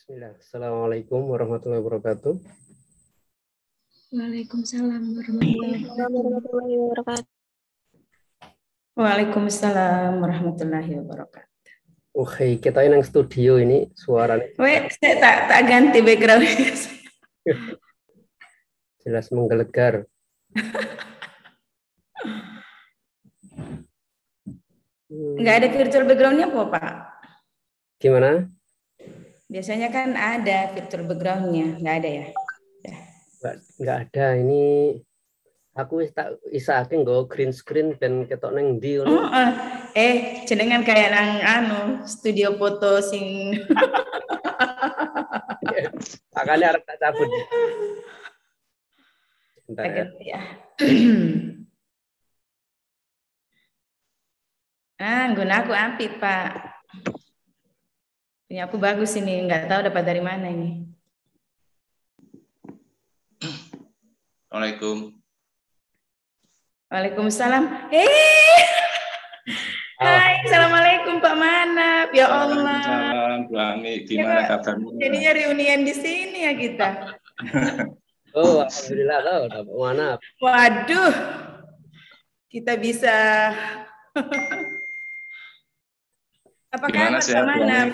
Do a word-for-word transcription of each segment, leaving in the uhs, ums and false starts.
Bismillah. Assalamualaikum warahmatullahi wabarakatuh. Waalaikumsalam warahmatullahi wabarakatuh. Waalaikumsalam warahmatullahi wabarakatuh. Oke, kita ini yang studio ini suaranya. Weh, saya tak tak ganti background. Jelas menggelegar. Nggak ada virtual backgroundnya apa, Pak? Gimana? Biasanya kan ada virtual backgroundnya, nggak ada ya? Nggak, nggak ada. Ini aku tak isake nggo green screen ben ketok nang ndi ngono. Oh, uh, eh, jenengan kayak nang anu studio foto sing. Makanya harus tak cabut. Bentar ya. ya. Ah, guna aku apik, Pak. Punya aku bagus ini, nggak tahu dapat dari mana ini. Assalamualaikum. Waalaikumsalam. Eh, hai, assalamualaikum Pak Manap. Ya Allah. Waalaikumsalam, Bu Ami. Gimana kabarnya? Jadinya reunian di sini ya kita. Oh, alhamdulillah loh, dapat Manap. Waduh, kita bisa. Apa Gimana kabar sehat, Pak Manap?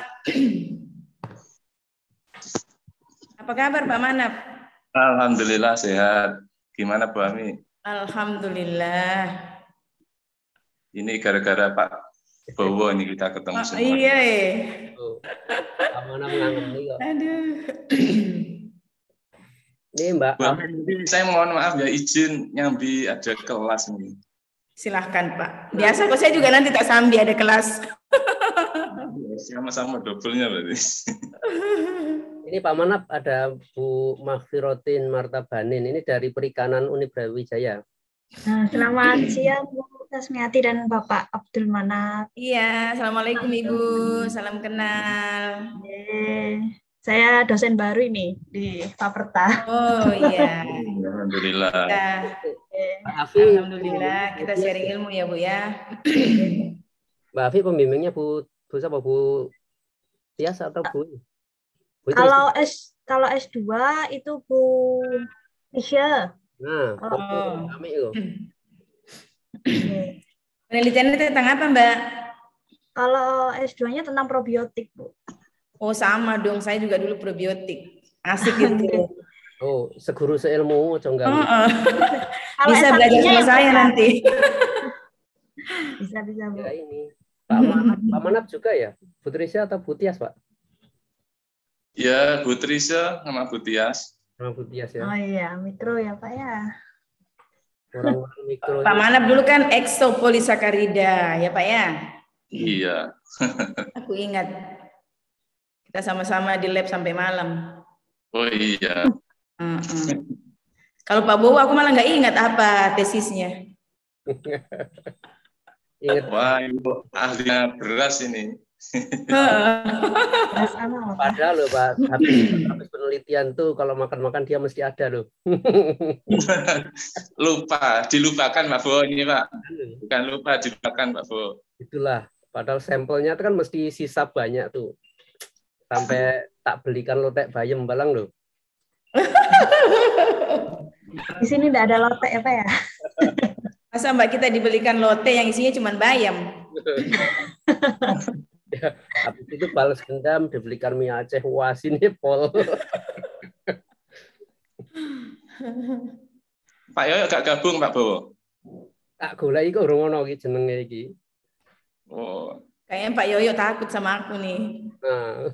Apa kabar Pak Manap? Alhamdulillah sehat. Gimana Bu Ami? Alhamdulillah. Ini gara-gara Pak Bowo ini kita ketemu Oh, semua. iya, eh. Oh, Pak Manap ngangeni kok. Aduh. Ini Mbak Bu Ami, saya mohon maaf ya izin nyambi ada kelas ini. Silahkan Pak. Biasa kok saya juga nanti tak sambil ada kelas. Sama-sama dobelnya berarti. Ini Pak Manap ada Bu Mahfirotin Martabanin. Ini dari Perikanan Uni Brawijaya. Nah, selamat siang Bu Tasmiati dan Bapak Abdul Manap. Iya, assalamualaikum Ibu, salam kenal. Eh, saya dosen baru ini di Faperta. Oh iya. Alhamdulillah. Kita, Mbak Afi, Alhamdulillah kita sharing ilmu ya Bu ya. Mbak Afi pembimbingnya Bu Bu siapa Bu Tias atau Bu? Bu Kalau S kalau S dua itu Bu Isya. Nah, Oh. kami itu. Penelitiannya tentang apa Mbak? Kalau S dua-nya tentang probiotik, Bu. Oh sama dong, saya juga dulu probiotik. Asik gitu. Oh, seguru seilmu, coba Oh, oh. Kalau Bisa S belajar satunya sama yang saya apa? nanti. Bisa bisa Bu. Ya ini. Pak Manap, Pak Manap juga ya? Bu Trisha atau Bu Tias, Pak? Ya, Bu Trisha sama Bu Tias. Sama Bu Tias ya. Oh iya, mikro ya Pak ya. Orang-orang mikro. Pak Manap dulu kan eksopolisakarida ya Pak ya? Iya. Aku ingat. Kita sama-sama di lab sampai malam. Oh iya. Uh-uh. Kalau Pak Bowo aku malah nggak ingat apa tesisnya. Ingat. Wah, Ibu ahlinya beras ini. Terus apa, Pak? Padahal loh Pak, habis, habis penelitian tuh kalau makan-makan dia mesti ada loh. Lupa, dilupakan Pak Bo ini Pak. Bukan lupa, dilupakan Pak Bo. Itulah, padahal sampelnya itu kan mesti sisa banyak tuh. Sampai tak belikan lotek bayam balang loh. Di sini tidak ada lotek ya Pak ya? Masa Mbak kita dibelikan lote yang isinya cuma bayam? Ya, habis itu balas dendam, dibelikan mie Aceh, wah sini pol. Pak Yoyo gak gabung Pak Bowo? Tak golek iku urung ono iki jenenge iki. Oh. Kayaknya Pak Yoyo takut sama aku nih. Nah.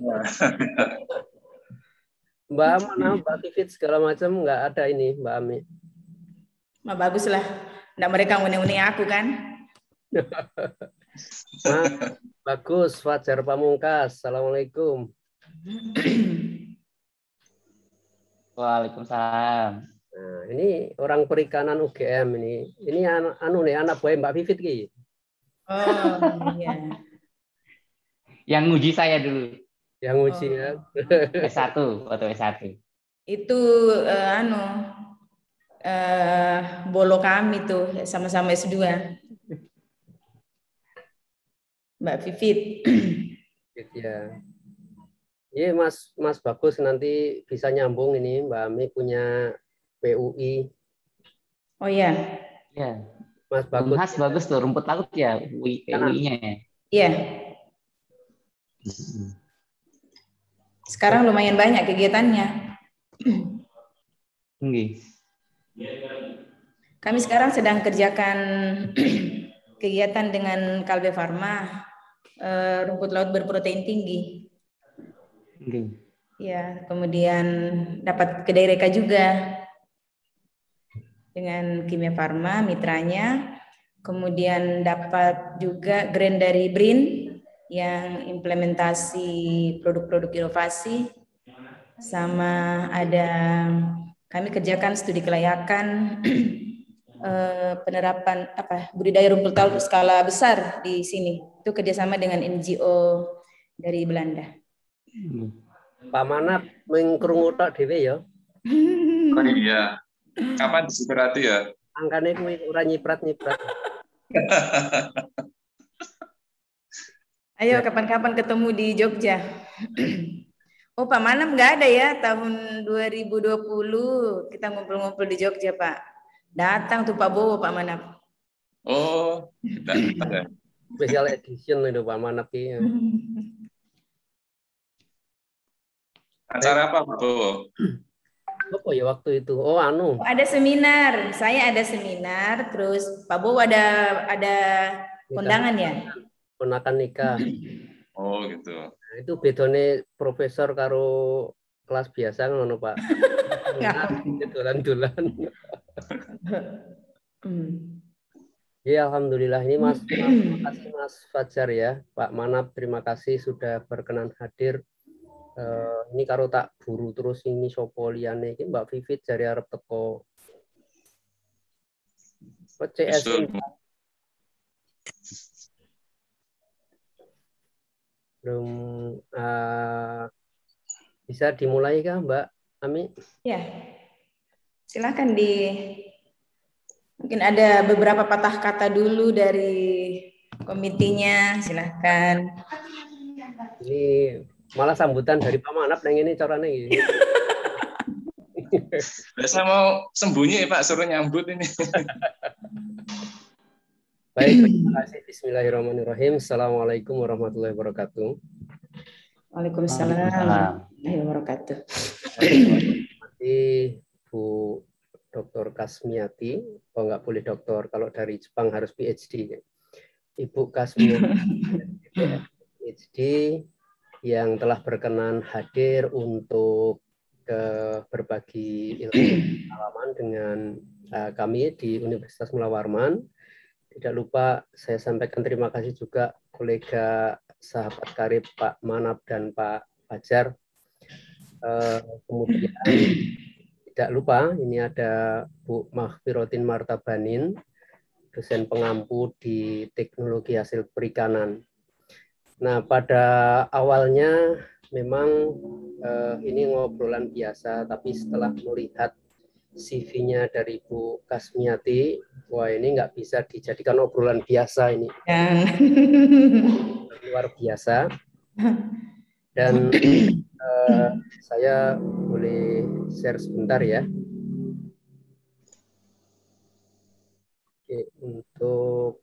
Mbak mana Mbak Tivit segala macam nggak ada ini Mbak Ami. Nah, bagus lah. Nggak mereka ngune-ngune aku kan? Nah, bagus, Fajar Pamungkas. Assalamualaikum. Waalaikumsalam. Nah, ini orang perikanan U G M ini. Ini anu, anu nih anak buah Mbak Vivit ki. Oh iya. Yang nguji saya dulu. Yang uji Oh. ya. S satu, waktu S satu. Itu eh, anu eh, bolo kami tuh sama-sama S dua. Mbak Vivit. Ya. Iya, Mas Mas Bagus nanti bisa nyambung ini Mbak Ami punya P U I. Oh ya, Ya, Mas Bagus Unhas bagus tuh rumput laut ya, U I-nya ya. iya. Sekarang lumayan banyak kegiatannya. Nggih. Kami sekarang sedang kerjakan kegiatan dengan Kalbe Farma, eh, rumput laut berprotein tinggi. Nggih. Ya, kemudian dapat kedai reka juga dengan Kimia Farma mitranya. Kemudian dapat juga grant dari B R I N yang implementasi produk-produk inovasi. Sama ada kami kerjakan studi kelayakan eh, penerapan apa budidaya rumput laut skala besar di sini. Itu kerjasama dengan N G O dari Belanda. Pak Manap mengkrungu tok dhewe ya. Oh iya. Kapan diseberati ya? Angkane kuwi ora nyiprat-nyiprat. Ayo kapan-kapan ketemu di Jogja. Oh Pak Manap nggak ada ya tahun dua ribu dua puluh kita ngumpul-ngumpul di Jogja Pak. Datang tuh Pak Bowo Pak Manap. Oh, tidak ada. Special edition itu Pak Manap iki. Acara apa Pak Bowo? Apa ya waktu itu? Oh anu. Oh, ada seminar. Saya ada seminar. Terus Pak Bowo ada ada kondangan ya. Ponakan nikah. Oh gitu. Nah, itu bedone profesor karo kelas biasa ngono Pak. Dolan-dolan. Ya alhamdulillah ini Mas. Terima kasih Mas Fajar ya. Pak Manap terima kasih sudah berkenan hadir. Uh, ini karo tak buru terus ini sopo liyane iki Mbak Vivit jari arep teko. P C S belum uh, bisa dimulai kah Mbak Ami? Ya, silakan di mungkin ada beberapa patah kata dulu dari komitinya, silahkan. Ini malah sambutan dari Pak Manap nang ini carane iki. Biasa mau sembunyi Pak, suruh nyambut ini. Baik, terima kasih. Bismillahirrahmanirrahim. Assalamualaikum warahmatullahi wabarakatuh. Waalaikumsalam warahmatullahi wabarakatuh. Terima kasih Bu Doktor Kasmiati. Oh nggak boleh doktor, kalau dari Jepang harus P H D. Ibu Kasmiati P H D yang telah berkenan hadir untuk ke berbagi ilmu pengalaman dengan uh, kami di Universitas Mula Warman. Tidak lupa saya sampaikan terima kasih juga kolega sahabat karib Pak Manap dan Pak Fajar. Uh, kemudian tidak lupa ini ada Bu Mahfirotin Martabanin, dosen pengampu di Teknologi Hasil Perikanan. Nah, pada awalnya memang eh, ini ngobrolan biasa, tapi setelah melihat C V-nya dari Bu Kasmiati, wah ini nggak bisa dijadikan obrolan biasa ini. Luar biasa. Dan eh, saya boleh share sebentar ya. Oke, untuk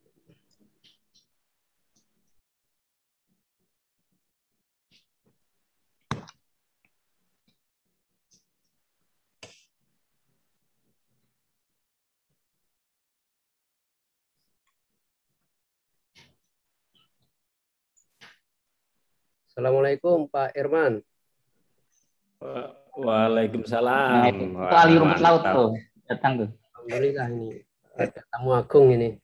Assalamualaikum Pak Irman. Waalaikumsalam. Itu ahli rumput laut tuh, datang tuh. Alhamdulillah ini ada tamu agung ini.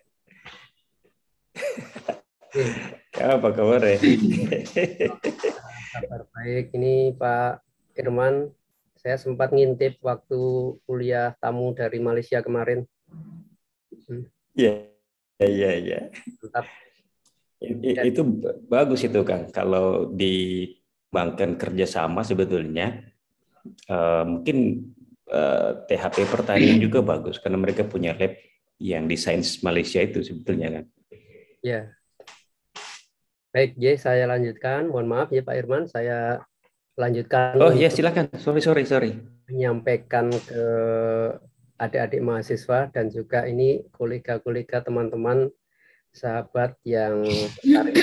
Ya, apa kabar ya? Kabar baik ini Pak Irman. Saya sempat ngintip waktu kuliah tamu dari Malaysia kemarin. Iya, iya, iya. Tetap. Itu bagus itu Kang. Kalau dikembangkan kerjasama sebetulnya uh, mungkin uh, T H P pertanian juga bagus karena mereka punya lab yang di Sains Malaysia itu sebetulnya kan. Ya. Baik, ya saya lanjutkan. Mohon maaf ya Pak Irman, saya lanjutkan. Oh ya, silakan. Sorry, sorry, sorry. Menyampaikan ke adik-adik mahasiswa dan juga ini kolega-kolega teman-teman sahabat yang tertarik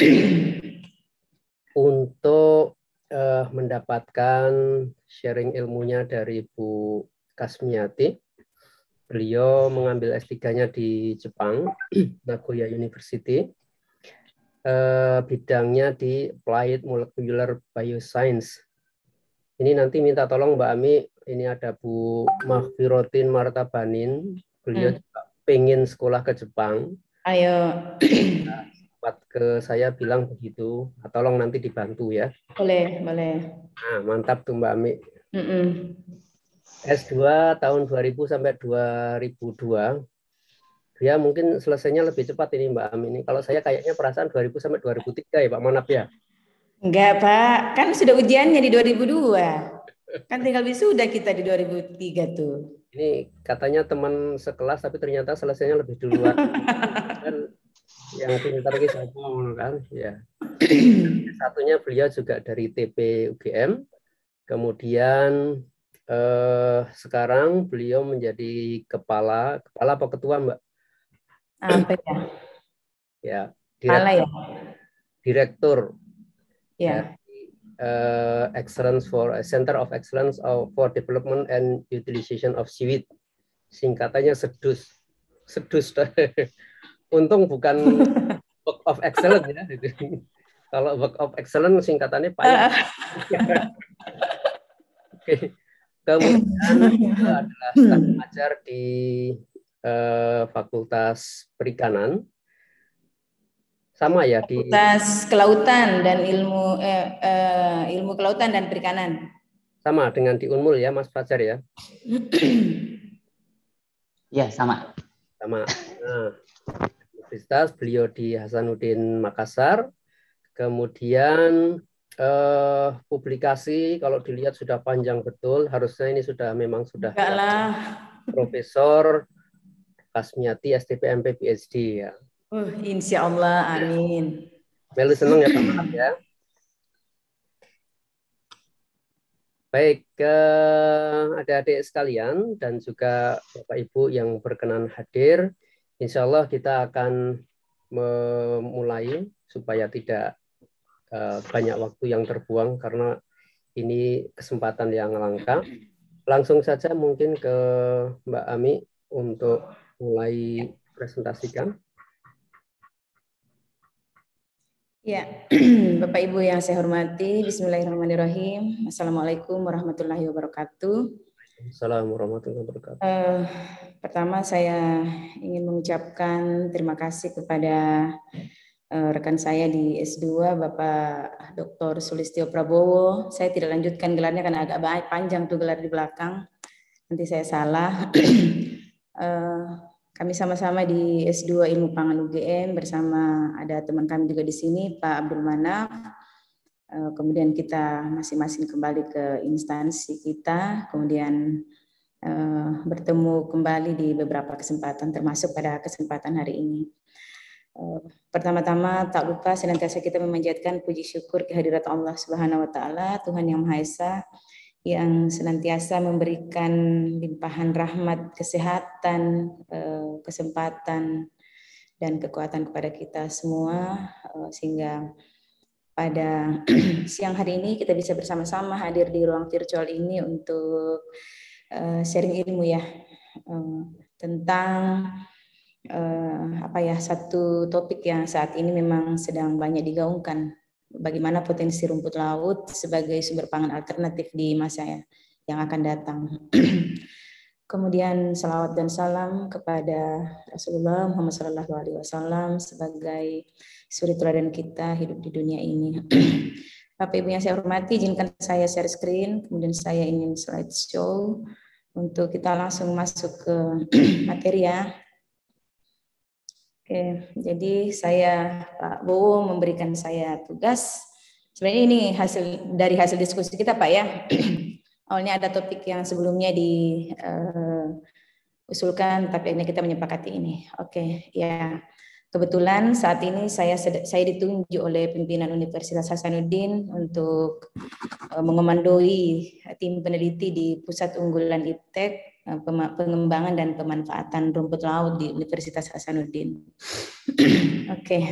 untuk uh, mendapatkan sharing ilmunya dari Bu Kasmiati. Beliau mengambil S tiga-nya di Jepang, Nagoya University. Uh, bidangnya di Applied Molecular Bioscience. Ini nanti minta tolong Mbak Ami, ini ada Bu Mahfirotin Martabanin, beliau hmm. juga pengen sekolah ke Jepang. Ayo. Buat ke saya bilang begitu, tolong nanti dibantu ya. Boleh, boleh. Nah, mantap tuh Mbak Ami. Mm -mm. S dua tahun dua ribu sampai dua ribu dua. Dia mungkin selesainya lebih cepat ini Mbak Ami ini. Kalau saya kayaknya perasaan dua ribu sampai dua ribu tiga ya Pak Manap ya. Enggak Pak, kan sudah ujiannya di dua ribu dua. Kan tinggal wisuda kita di dua ribu tiga tuh. Ini katanya teman sekelas tapi ternyata selesainya lebih duluan. Dan yang pintar lagi siapa kan? Ya. Satunya beliau juga dari T P U G M. Kemudian eh, sekarang beliau menjadi kepala, kepala apa ketua Mbak? Apa ya? Ya, direktur. Ya? Direktur. Ya. Uh, Excellence for uh, Center of Excellence for Development and Utilization of Seaweed. Singkatannya SEDUS. SEDUS. Untung bukan Work of Excellence ya. Kalau Work of Excellence singkatannya payah. Oke. Kemudian adalah staf pengajar di uh, Fakultas Perikanan. Sama ya di Fakultas Kelautan dan ilmu eh, eh, ilmu kelautan dan perikanan. Sama dengan di Unmul ya Mas Fajar ya? Ya sama. Sama. Nah, universitas beliau di Hasanuddin Makassar. Kemudian eh, publikasi kalau dilihat sudah panjang betul. Harusnya ini sudah memang sudah Profesor Kasmiati S T P M P P H D ya. Uh, insya Allah, amin. Melu senang ya Pak Manap ya. Baik, ke adik-adik sekalian dan juga Bapak Ibu yang berkenan hadir, insya Allah kita akan memulai supaya tidak uh, banyak waktu yang terbuang karena ini kesempatan yang langka. Langsung saja mungkin ke Mbak Ami untuk mulai presentasikan. Ya, Bapak Ibu yang saya hormati, Bismillahirrahmanirrahim. Assalamualaikum warahmatullahi wabarakatuh. Assalamualaikum warahmatullahi wabarakatuh. Uh, pertama saya ingin mengucapkan terima kasih kepada uh, rekan saya di S dua, Bapak Doktor Sulistyo Prabowo. Saya tidak lanjutkan gelarnya karena agak banyak panjang tuh gelar di belakang. Nanti saya salah. uh, Kami sama-sama di S dua Ilmu Pangan U G M bersama ada teman kami juga di sini, Pak Abdul Manap. Kemudian kita masing-masing kembali ke instansi kita, kemudian bertemu kembali di beberapa kesempatan, termasuk pada kesempatan hari ini. Pertama-tama tak lupa senantiasa kita memanjatkan puji syukur kehadirat Allah Subhanahu Wa Taala, Tuhan yang Maha Esa, yang senantiasa memberikan limpahan rahmat, kesehatan, kesempatan, dan kekuatan kepada kita semua, sehingga pada siang hari ini kita bisa bersama-sama hadir di ruang virtual ini untuk sharing ilmu ya, tentang apa ya, satu topik yang saat ini memang sedang banyak digaungkan. Bagaimana potensi rumput laut sebagai sumber pangan alternatif di masa yang akan datang. Kemudian salawat dan salam kepada Rasulullah Muhammad Sallallahu Alaihi Wasallam sebagai suri teladan kita hidup di dunia ini. Bapak Ibu yang saya hormati, izinkan saya share screen, kemudian saya ingin slideshow untuk kita langsung masuk ke materi ya. Oke, jadi saya Pak Bowo memberikan saya tugas. Sebenarnya ini hasil dari hasil diskusi kita Pak ya. Awalnya ada topik yang sebelumnya diusulkan, uh, tapi ini kita menyepakati ini. Oke, ya. Kebetulan saat ini saya saya ditunjuk oleh pimpinan Universitas Hasanuddin untuk uh, mengomandoi tim peneliti di Pusat Unggulan Iptek uh, Pengembangan dan Pemanfaatan Rumput Laut di Universitas Hasanuddin. Oke. Okay.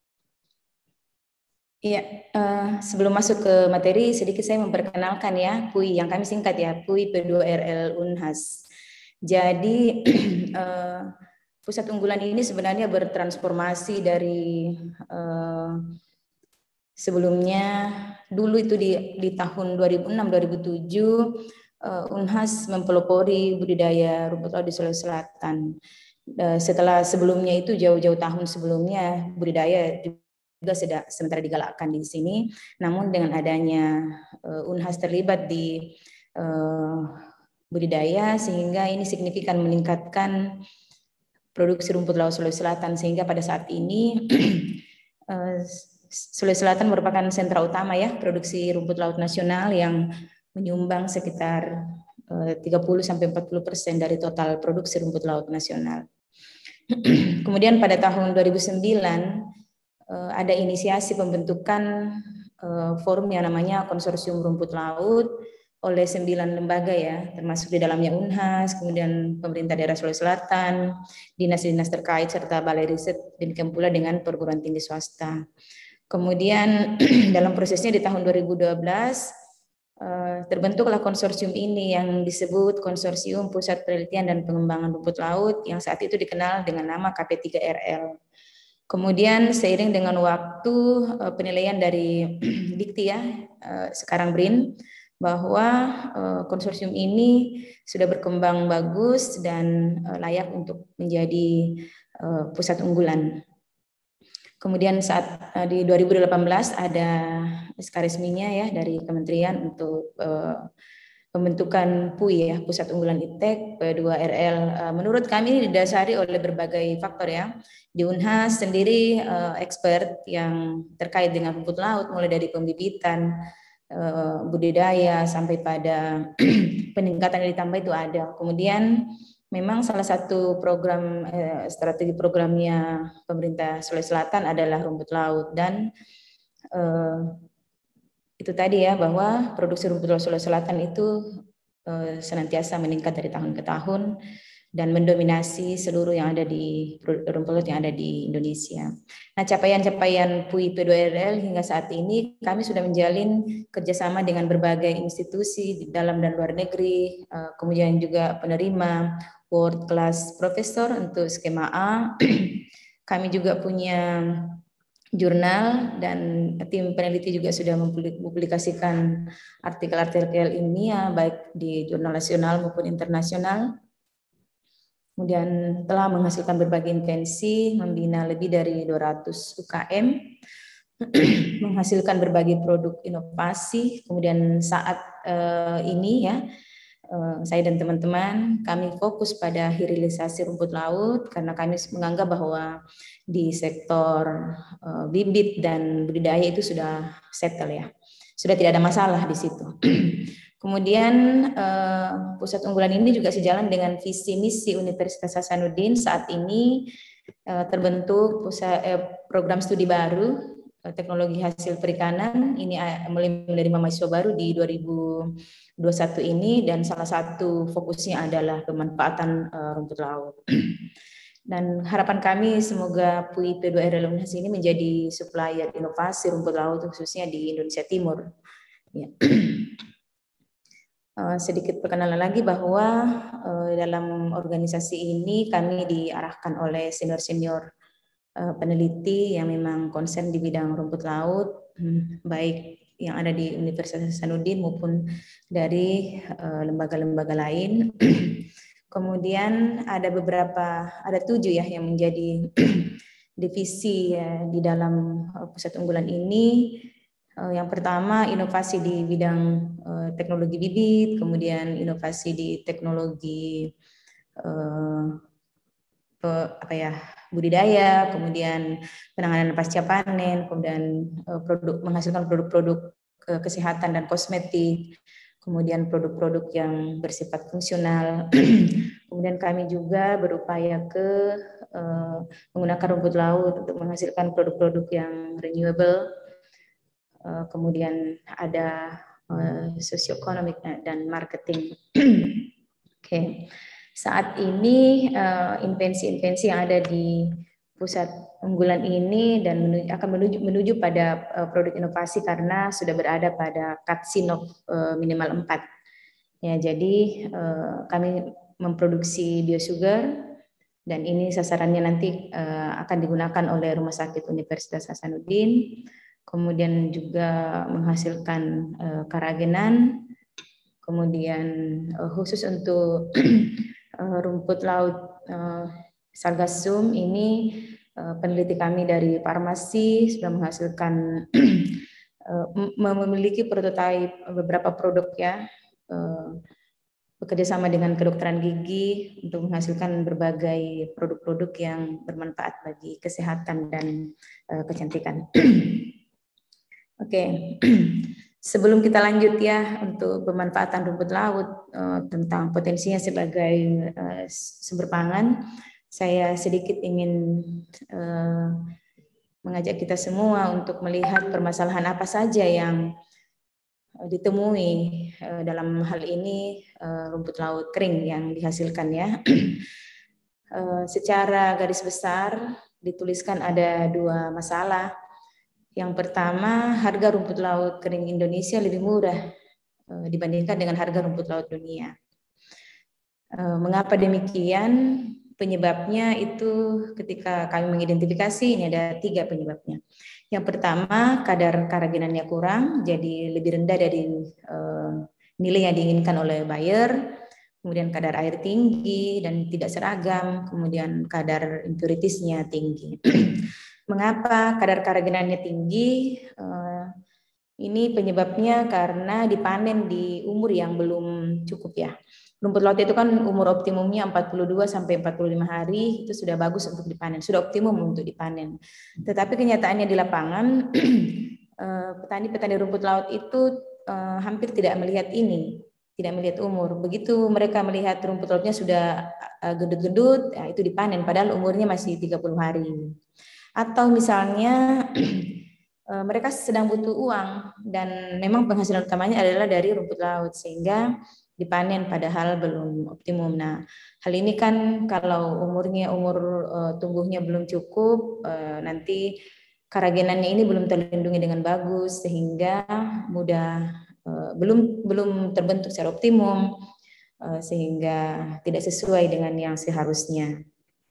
Iya, uh, sebelum masuk ke materi, sedikit saya memperkenalkan ya, P U I yang kami singkat ya, P U I P dua R L Unhas. Jadi uh, pusat unggulan ini sebenarnya bertransformasi dari uh, sebelumnya, dulu itu di, di tahun dua ribu enam dua ribu tujuh uh, Unhas mempelopori budidaya rumput laut di Sulawesi Selatan. Uh, setelah sebelumnya itu jauh-jauh tahun sebelumnya budidaya juga sudah sementara digalakkan di sini, namun dengan adanya uh, Unhas terlibat di uh, budidaya sehingga ini signifikan meningkatkan produksi rumput laut Sulawesi Selatan, sehingga pada saat ini uh, Sulawesi Selatan merupakan sentra utama ya produksi rumput laut nasional yang menyumbang sekitar uh, tiga puluh sampai empat puluh persen dari total produksi rumput laut nasional. Kemudian pada tahun dua ribu sembilan ada inisiasi pembentukan uh, forum yang namanya Konsorsium Rumput Laut oleh sembilan lembaga ya, termasuk di dalamnya Unhas, kemudian pemerintah daerah Sulawesi Selatan, dinas-dinas terkait, serta balai riset, demikian pula dengan perguruan tinggi swasta. Kemudian dalam prosesnya di tahun dua ribu dua belas uh, terbentuklah konsorsium ini yang disebut Konsorsium Pusat Penelitian dan Pengembangan Rumput Laut yang saat itu dikenal dengan nama K P tiga R L. Kemudian seiring dengan waktu penilaian dari Dikti ya, sekarang B R I N, bahwa konsorsium ini sudah berkembang bagus dan layak untuk menjadi pusat unggulan. Kemudian saat di dua ribu delapan belas ada S K resminya ya dari kementerian untuk pembentukan P U I ya, Pusat Unggulan Iptek P dua R L. Menurut kami didasari oleh berbagai faktor ya. Di Unhas sendiri uh, expert yang terkait dengan rumput laut, mulai dari pembibitan, uh, budidaya sampai pada peningkatan yang ditambah itu ada. Kemudian memang salah satu program uh, strategi programnya pemerintah Sulawesi Selatan adalah rumput laut, dan uh, itu tadi ya bahwa produksi rumput laut Sulawesi Selatan itu uh, senantiasa meningkat dari tahun ke tahun dan mendominasi seluruh yang ada di rumput laut yang ada di Indonesia. Nah, capaian-capaian P U I P dua R L hingga saat ini kami sudah menjalin kerjasama dengan berbagai institusi di dalam dan luar negeri, kemudian juga penerima world class profesor untuk skema A. Kami juga punya jurnal dan tim peneliti juga sudah mempublikasikan artikel-artikel ilmiah baik di jurnal nasional maupun internasional. Kemudian telah menghasilkan berbagai invensi, membina lebih dari dua ratus U K M, menghasilkan berbagai produk inovasi. Kemudian saat uh, ini ya, uh, saya dan teman-teman kami fokus pada hilirisasi rumput laut karena kami menganggap bahwa di sektor uh, bibit dan budidaya itu sudah settle ya, sudah tidak ada masalah di situ. Kemudian uh, pusat unggulan ini juga sejalan dengan visi misi Universitas Hasanuddin. Saat ini uh, terbentuk pusat eh, program studi baru uh, teknologi hasil perikanan. Ini uh, mulai menerima mahasiswa baru di dua ribu dua puluh satu ini, dan salah satu fokusnya adalah pemanfaatan uh, rumput laut. Dan harapan kami semoga P U I P dua R L Unhas ini menjadi supplier inovasi rumput laut khususnya di Indonesia Timur. Ya. Uh, sedikit perkenalan lagi bahwa uh, dalam organisasi ini kami diarahkan oleh senior-senior uh, peneliti yang memang konsen di bidang rumput laut, hmm, baik yang ada di Universitas Hasanuddin maupun dari lembaga-lembaga uh, lain. Kemudian ada beberapa, ada tujuh ya yang menjadi divisi ya, di dalam uh, pusat unggulan ini. Yang pertama inovasi di bidang uh, teknologi bibit, kemudian inovasi di teknologi uh, pe, apa ya budidaya, kemudian penanganan pasca panen, kemudian uh, produk menghasilkan produk-produk uh, kesehatan dan kosmetik, kemudian produk-produk yang bersifat fungsional. Kemudian kami juga berupaya ke uh, menggunakan rumput laut untuk menghasilkan produk-produk yang renewable. Uh, kemudian ada uh, sosioekonomik dan marketing. Oke, okay. Saat ini uh, invensi-invensi yang ada di pusat unggulan ini dan menuju, akan menuju menuju pada uh, produk inovasi karena sudah berada pada Katsinov uh, minimal empat. Ya, jadi uh, kami memproduksi biosugar dan ini sasarannya nanti uh, akan digunakan oleh Rumah Sakit Universitas Hasanuddin, kemudian juga menghasilkan uh, keragenan, kemudian uh, khusus untuk uh, rumput laut uh, Sargassum ini uh, peneliti kami dari farmasi sudah menghasilkan uh, memiliki prototipe beberapa produk ya, uh, bekerja sama dengan kedokteran gigi untuk menghasilkan berbagai produk-produk yang bermanfaat bagi kesehatan dan uh, kecantikan. Oke, okay. Sebelum kita lanjut ya untuk pemanfaatan rumput laut uh, tentang potensinya sebagai uh, sumber pangan, saya sedikit ingin uh, mengajak kita semua untuk melihat permasalahan apa saja yang uh, ditemui uh, dalam hal ini uh, rumput laut kering yang dihasilkan ya. uh, secara garis besar dituliskan ada dua masalah. Yang pertama, harga rumput laut kering Indonesia lebih murah uh, dibandingkan dengan harga rumput laut dunia. Uh, mengapa demikian? Penyebabnya itu ketika kami mengidentifikasi ini ada tiga penyebabnya. Yang pertama, kadar keragenannya kurang, jadi lebih rendah dari uh, nilai yang diinginkan oleh buyer. Kemudian kadar air tinggi dan tidak seragam, kemudian kadar impuritisnya tinggi. Mengapa kadar keragenannya tinggi? Uh, ini penyebabnya karena dipanen di umur yang belum cukup ya. Rumput laut itu kan umur optimumnya empat puluh dua sampai empat puluh lima hari, itu sudah bagus untuk dipanen, sudah optimum untuk dipanen. Tetapi kenyataannya di lapangan, petani-petani rumput laut itu hampir tidak melihat ini, tidak melihat umur. Begitu mereka melihat rumput lautnya sudah gendut-gendut, ya itu dipanen, padahal umurnya masih tiga puluh hari. Atau misalnya mereka sedang butuh uang, dan memang penghasilan utamanya adalah dari rumput laut, sehingga dipanen padahal belum optimum. Nah, hal ini kan kalau umurnya umur uh, tumbuhnya belum cukup, uh, nanti keragenannya ini belum terlindungi dengan bagus sehingga mudah uh, belum belum terbentuk secara optimum, uh, sehingga tidak sesuai dengan yang seharusnya.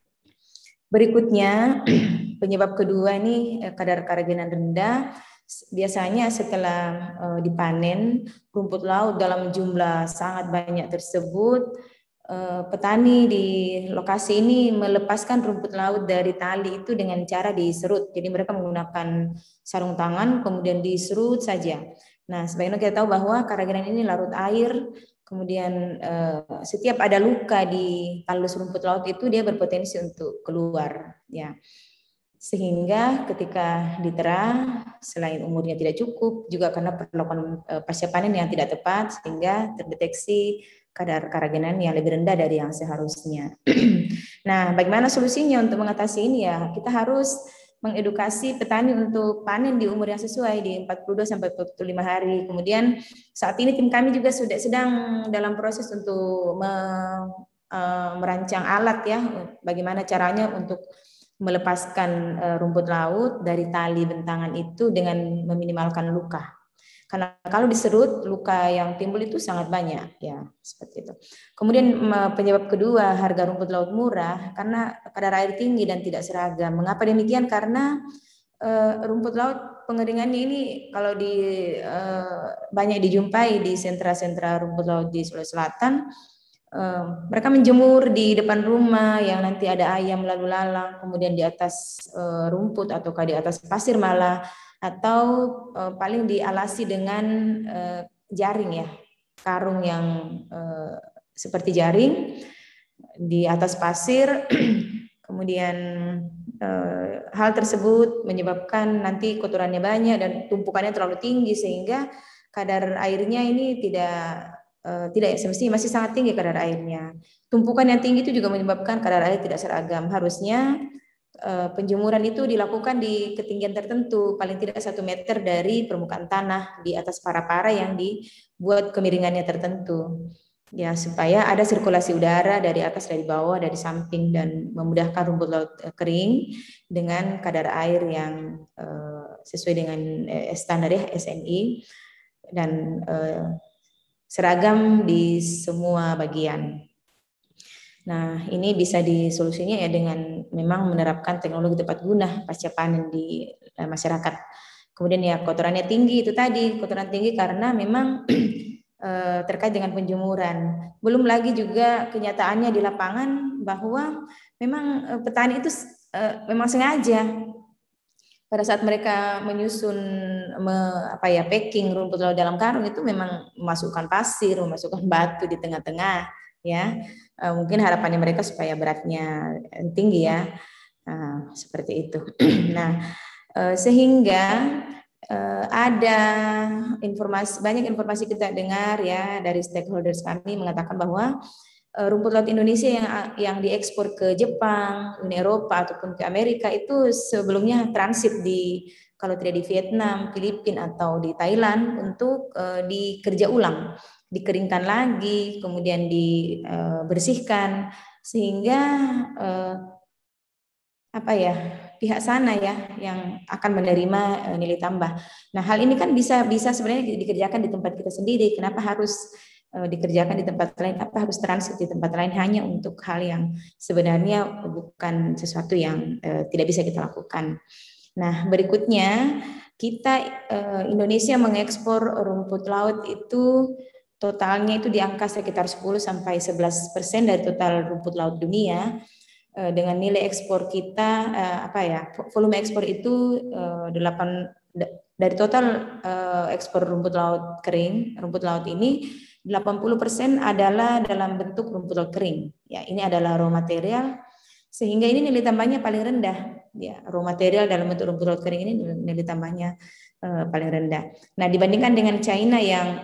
Berikutnya, penyebab kedua ini kadar keragenan rendah. Biasanya setelah uh, dipanen rumput laut dalam jumlah sangat banyak tersebut, uh, petani di lokasi ini melepaskan rumput laut dari tali itu dengan cara diserut. Jadi mereka menggunakan sarung tangan kemudian diserut saja. Nah, sebagaimana kita tahu bahwa keragenan ini larut air, kemudian uh, setiap ada luka di talus rumput laut itu dia berpotensi untuk keluar ya. Sehingga ketika ditera, selain umurnya tidak cukup, juga karena perlakuan pasca panen yang tidak tepat, sehingga terdeteksi kadar keragenan yang lebih rendah dari yang seharusnya. Nah, bagaimana solusinya untuk mengatasi ini ya? Kita harus mengedukasi petani untuk panen di umur yang sesuai, di empat puluh dua sampai empat puluh lima hari. Kemudian saat ini tim kami juga sudah sedang dalam proses untuk me, uh, merancang alat ya, bagaimana caranya untuk melepaskan rumput laut dari tali bentangan itu dengan meminimalkan luka. Karena kalau diserut, luka yang timbul itu sangat banyak, ya seperti itu. Kemudian penyebab kedua, harga rumput laut murah karena kadar air tinggi dan tidak seragam. Mengapa demikian? Karena uh, rumput laut pengeringannya ini kalau di uh, banyak dijumpai di sentra-sentra rumput laut di Sulawesi Selatan. Uh, mereka menjemur di depan rumah yang nanti ada ayam lalu lalang, kemudian di atas uh, rumput ataukah di atas pasir malah, atau uh, paling dialasi dengan uh, jaring ya, karung yang uh, seperti jaring di atas pasir. Kemudian uh, hal tersebut menyebabkan nanti kotorannya banyak dan tumpukannya terlalu tinggi sehingga kadar airnya ini tidak uh, tidak semestinya masih sangat tinggi kadar airnya. Tumpukan yang tinggi itu juga menyebabkan kadar air tidak seragam. Harusnya uh, penjemuran itu dilakukan di ketinggian tertentu, paling tidak satu meter dari permukaan tanah di atas para-para yang dibuat kemiringannya tertentu. Ya, supaya ada sirkulasi udara dari atas, dari bawah, dari samping, dan memudahkan rumput laut kering dengan kadar air yang uh, sesuai dengan uh, standar ya S N I dan uh, seragam di semua bagian. Nah, ini bisa disolusinya ya dengan memang menerapkan teknologi tepat guna pasca panen di uh, masyarakat. Kemudian ya kotorannya tinggi, itu tadi kotoran tinggi karena memang terkait dengan penjemuran. Belum lagi juga kenyataannya di lapangan bahwa memang petani itu memang sengaja pada saat mereka menyusun me, apa ya packing rumput laut dalam karung itu memang memasukkan pasir, memasukkan batu di tengah-tengah ya. Mungkin harapannya mereka supaya beratnya tinggi ya. Nah, seperti itu. Nah, sehingga Uh, ada informasi, banyak informasi kita dengar ya dari stakeholders kami mengatakan bahwa uh, rumput laut Indonesia yang yang diekspor ke Jepang, Uni Eropa ataupun ke Amerika itu sebelumnya transit di kalau tidak di Vietnam, Filipina atau di Thailand untuk uh, dikerja ulang, dikeringkan lagi, kemudian dibersihkan uh, sehingga uh, apa ya pihak sana ya yang akan menerima uh, nilai tambah. Nah, hal ini kan bisa bisa sebenarnya dikerjakan di tempat kita sendiri. Kenapa harus uh, dikerjakan di tempat lain? Apa harus transit di tempat lain hanya untuk hal yang sebenarnya bukan sesuatu yang uh, tidak bisa kita lakukan. Nah, berikutnya kita uh, Indonesia mengekspor rumput laut itu totalnya itu di angka sekitar sepuluh sampai sebelas persen dari total rumput laut dunia. Dengan nilai ekspor kita apa ya volume ekspor itu delapan dari total ekspor rumput laut kering rumput laut ini delapan puluh persen adalah dalam bentuk rumput laut kering ya, ini adalah raw material sehingga ini nilai tambahnya paling rendah ya, raw material dalam bentuk rumput laut kering ini nilai tambahnya paling rendah. Nah, dibandingkan dengan China yang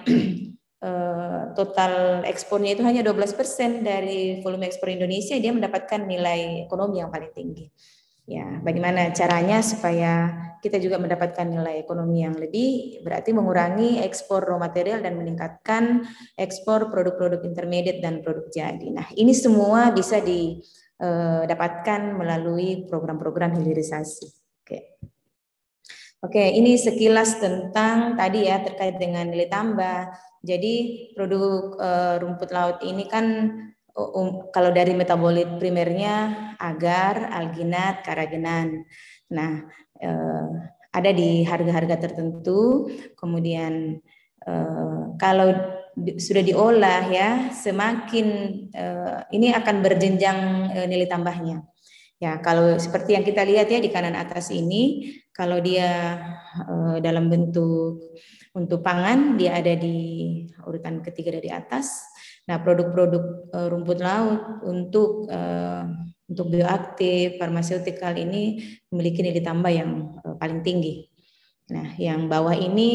total ekspornya itu hanya dua belas persen dari volume ekspor Indonesia, dia mendapatkan nilai ekonomi yang paling tinggi. Ya, bagaimana caranya supaya kita juga mendapatkan nilai ekonomi yang lebih? Berarti mengurangi ekspor raw material dan meningkatkan ekspor produk-produk intermediate dan produk jadi. Nah, ini semua bisa didapatkan melalui program-program hilirisasi. Oke. Oke, ini sekilas tentang tadi ya terkait dengan nilai tambah. Jadi produk uh, rumput laut ini kan um, kalau dari metabolit primernya agar, alginat, karagenan. Nah, uh, ada di harga-harga tertentu. Kemudian uh, kalau di, sudah diolah ya, semakin uh, ini akan berjenjang uh, nilai tambahnya. Ya, kalau seperti yang kita lihat ya di kanan atas ini, kalau dia uh, dalam bentuk untuk pangan, dia ada di urutan ketiga dari atas. Nah, produk-produk uh, rumput laut untuk uh, untuk bioaktif, farmaseutikal ini memiliki nilai tambah yang uh, paling tinggi. Nah, yang bawah ini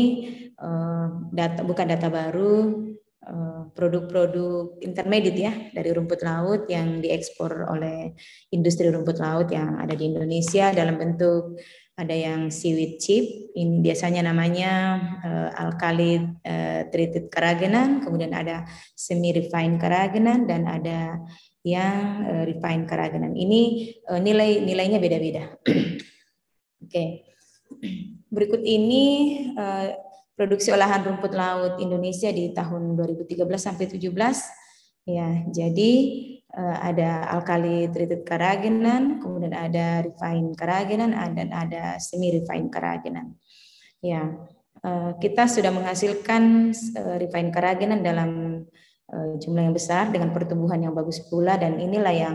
uh, data bukan data baru, produk-produk intermediate ya dari rumput laut yang diekspor oleh industri rumput laut yang ada di Indonesia dalam bentuk ada yang seaweed chip, ini biasanya namanya uh, alkali uh, treated keragenan, kemudian ada semi refined keragenan dan ada yang uh, refined keragenan. Ini uh, nilai nilainya beda-beda. Oke, okay. Berikut ini uh, produksi olahan rumput laut Indonesia di tahun dua ribu tiga belas sampai tujuh belas ya. Jadi uh, ada alkali treated keragenan, kemudian ada refined keragenan dan ada semi refined keragenan. Ya, uh, kita sudah menghasilkan uh, refined keragenan dalam uh, jumlah yang besar dengan pertumbuhan yang bagus pula dan inilah yang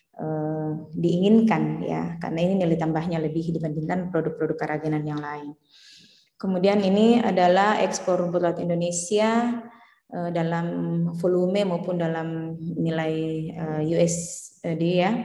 uh, diinginkan ya, karena ini nilai tambahnya lebih dibandingkan produk-produk keragenan yang lain. Kemudian ini adalah ekspor rumput laut Indonesia uh, dalam volume maupun dalam nilai uh, U S D ya.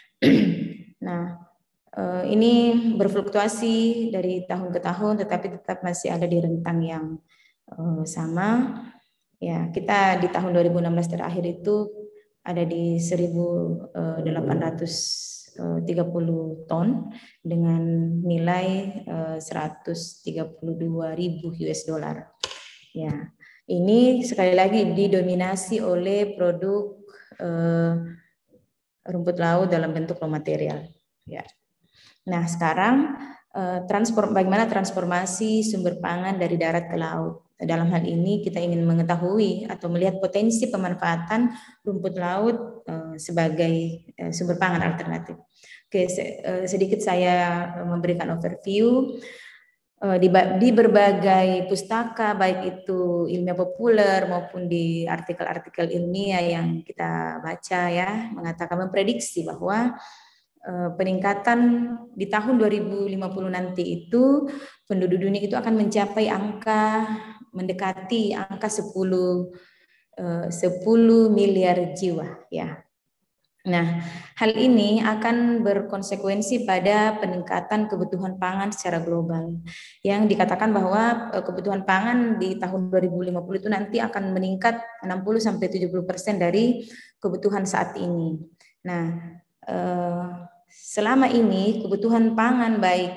Nah, uh, ini berfluktuasi dari tahun ke tahun, tetapi tetap masih ada di rentang yang uh, sama. Ya, kita di tahun dua ribu enam belas terakhir itu ada di seribu delapan ratus tiga puluh ton dengan nilai uh, seratus tiga puluh dua ribu U S dollar. Ya, ini sekali lagi didominasi oleh produk uh, rumput laut dalam bentuk raw material. Ya. Nah, sekarang uh, transform, bagaimana transformasi sumber pangan dari darat ke laut? Dalam hal ini kita ingin mengetahui atau melihat potensi pemanfaatan rumput laut uh, sebagai uh, sumber pangan alternatif. Oke, se uh, sedikit saya memberikan overview. Uh, di, di berbagai pustaka, baik itu ilmiah populer maupun di artikel-artikel ilmiah yang kita baca ya, mengatakan memprediksi bahwa uh, peningkatan di tahun dua ribu lima puluh nanti itu penduduk dunia itu akan mencapai angka mendekati angka sepuluh miliar jiwa ya. Nah, hal ini akan berkonsekuensi pada peningkatan kebutuhan pangan secara global. Yang dikatakan bahwa kebutuhan pangan di tahun dua ribu lima puluh itu nanti akan meningkat enam puluh sampai tujuh puluh persen dari kebutuhan saat ini. Nah, selama ini kebutuhan pangan baik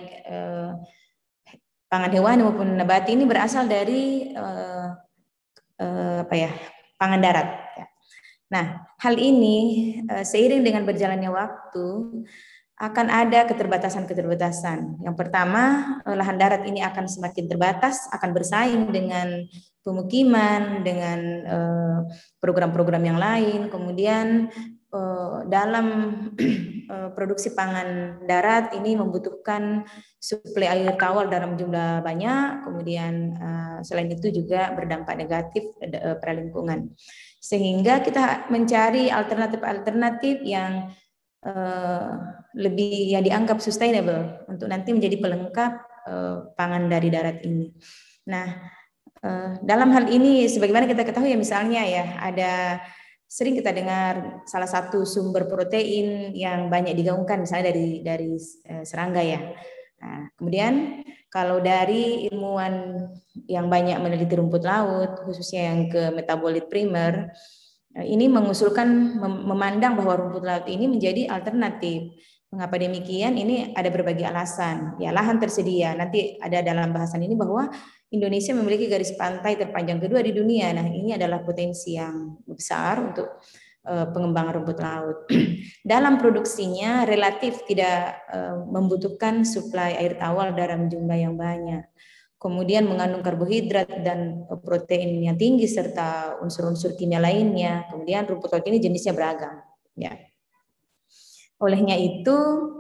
pangan hewani maupun nabati ini berasal dari uh, uh, apa ya pangan darat. Nah, hal ini uh, seiring dengan berjalannya waktu akan ada keterbatasan-keterbatasan. Yang pertama, uh, lahan darat ini akan semakin terbatas, akan bersaing dengan pemukiman, dengan program-program uh, yang lain. Kemudian uh, dalam uh, produksi pangan darat ini membutuhkan suplai air tawar dalam jumlah banyak, kemudian uh, selain itu juga berdampak negatif uh, pada lingkungan. Sehingga kita mencari alternatif-alternatif yang uh, lebih ya dianggap sustainable untuk nanti menjadi pelengkap uh, pangan dari darat ini. Nah, uh, dalam hal ini sebagaimana kita ketahui ya misalnya ya ada sering kita dengar salah satu sumber protein yang banyak digaungkan misalnya dari dari uh, serangga ya. Nah, kemudian kalau dari ilmuwan yang banyak meneliti rumput laut, khususnya yang ke metabolit primer, ini mengusulkan memandang bahwa rumput laut ini menjadi alternatif. Mengapa demikian? Ini ada berbagai alasan. Ya, lahan tersedia. Nanti ada dalam bahasan ini bahwa Indonesia memiliki garis pantai terpanjang kedua di dunia. Nah, ini adalah potensi yang besar untuk pengembangan rumput laut. Dalam produksinya relatif tidak membutuhkan suplai air tawar dalam jumlah yang banyak. Kemudian mengandung karbohidrat dan protein yang tinggi serta unsur-unsur kimia lainnya. Kemudian rumput laut ini jenisnya beragam. Ya. Olehnya itu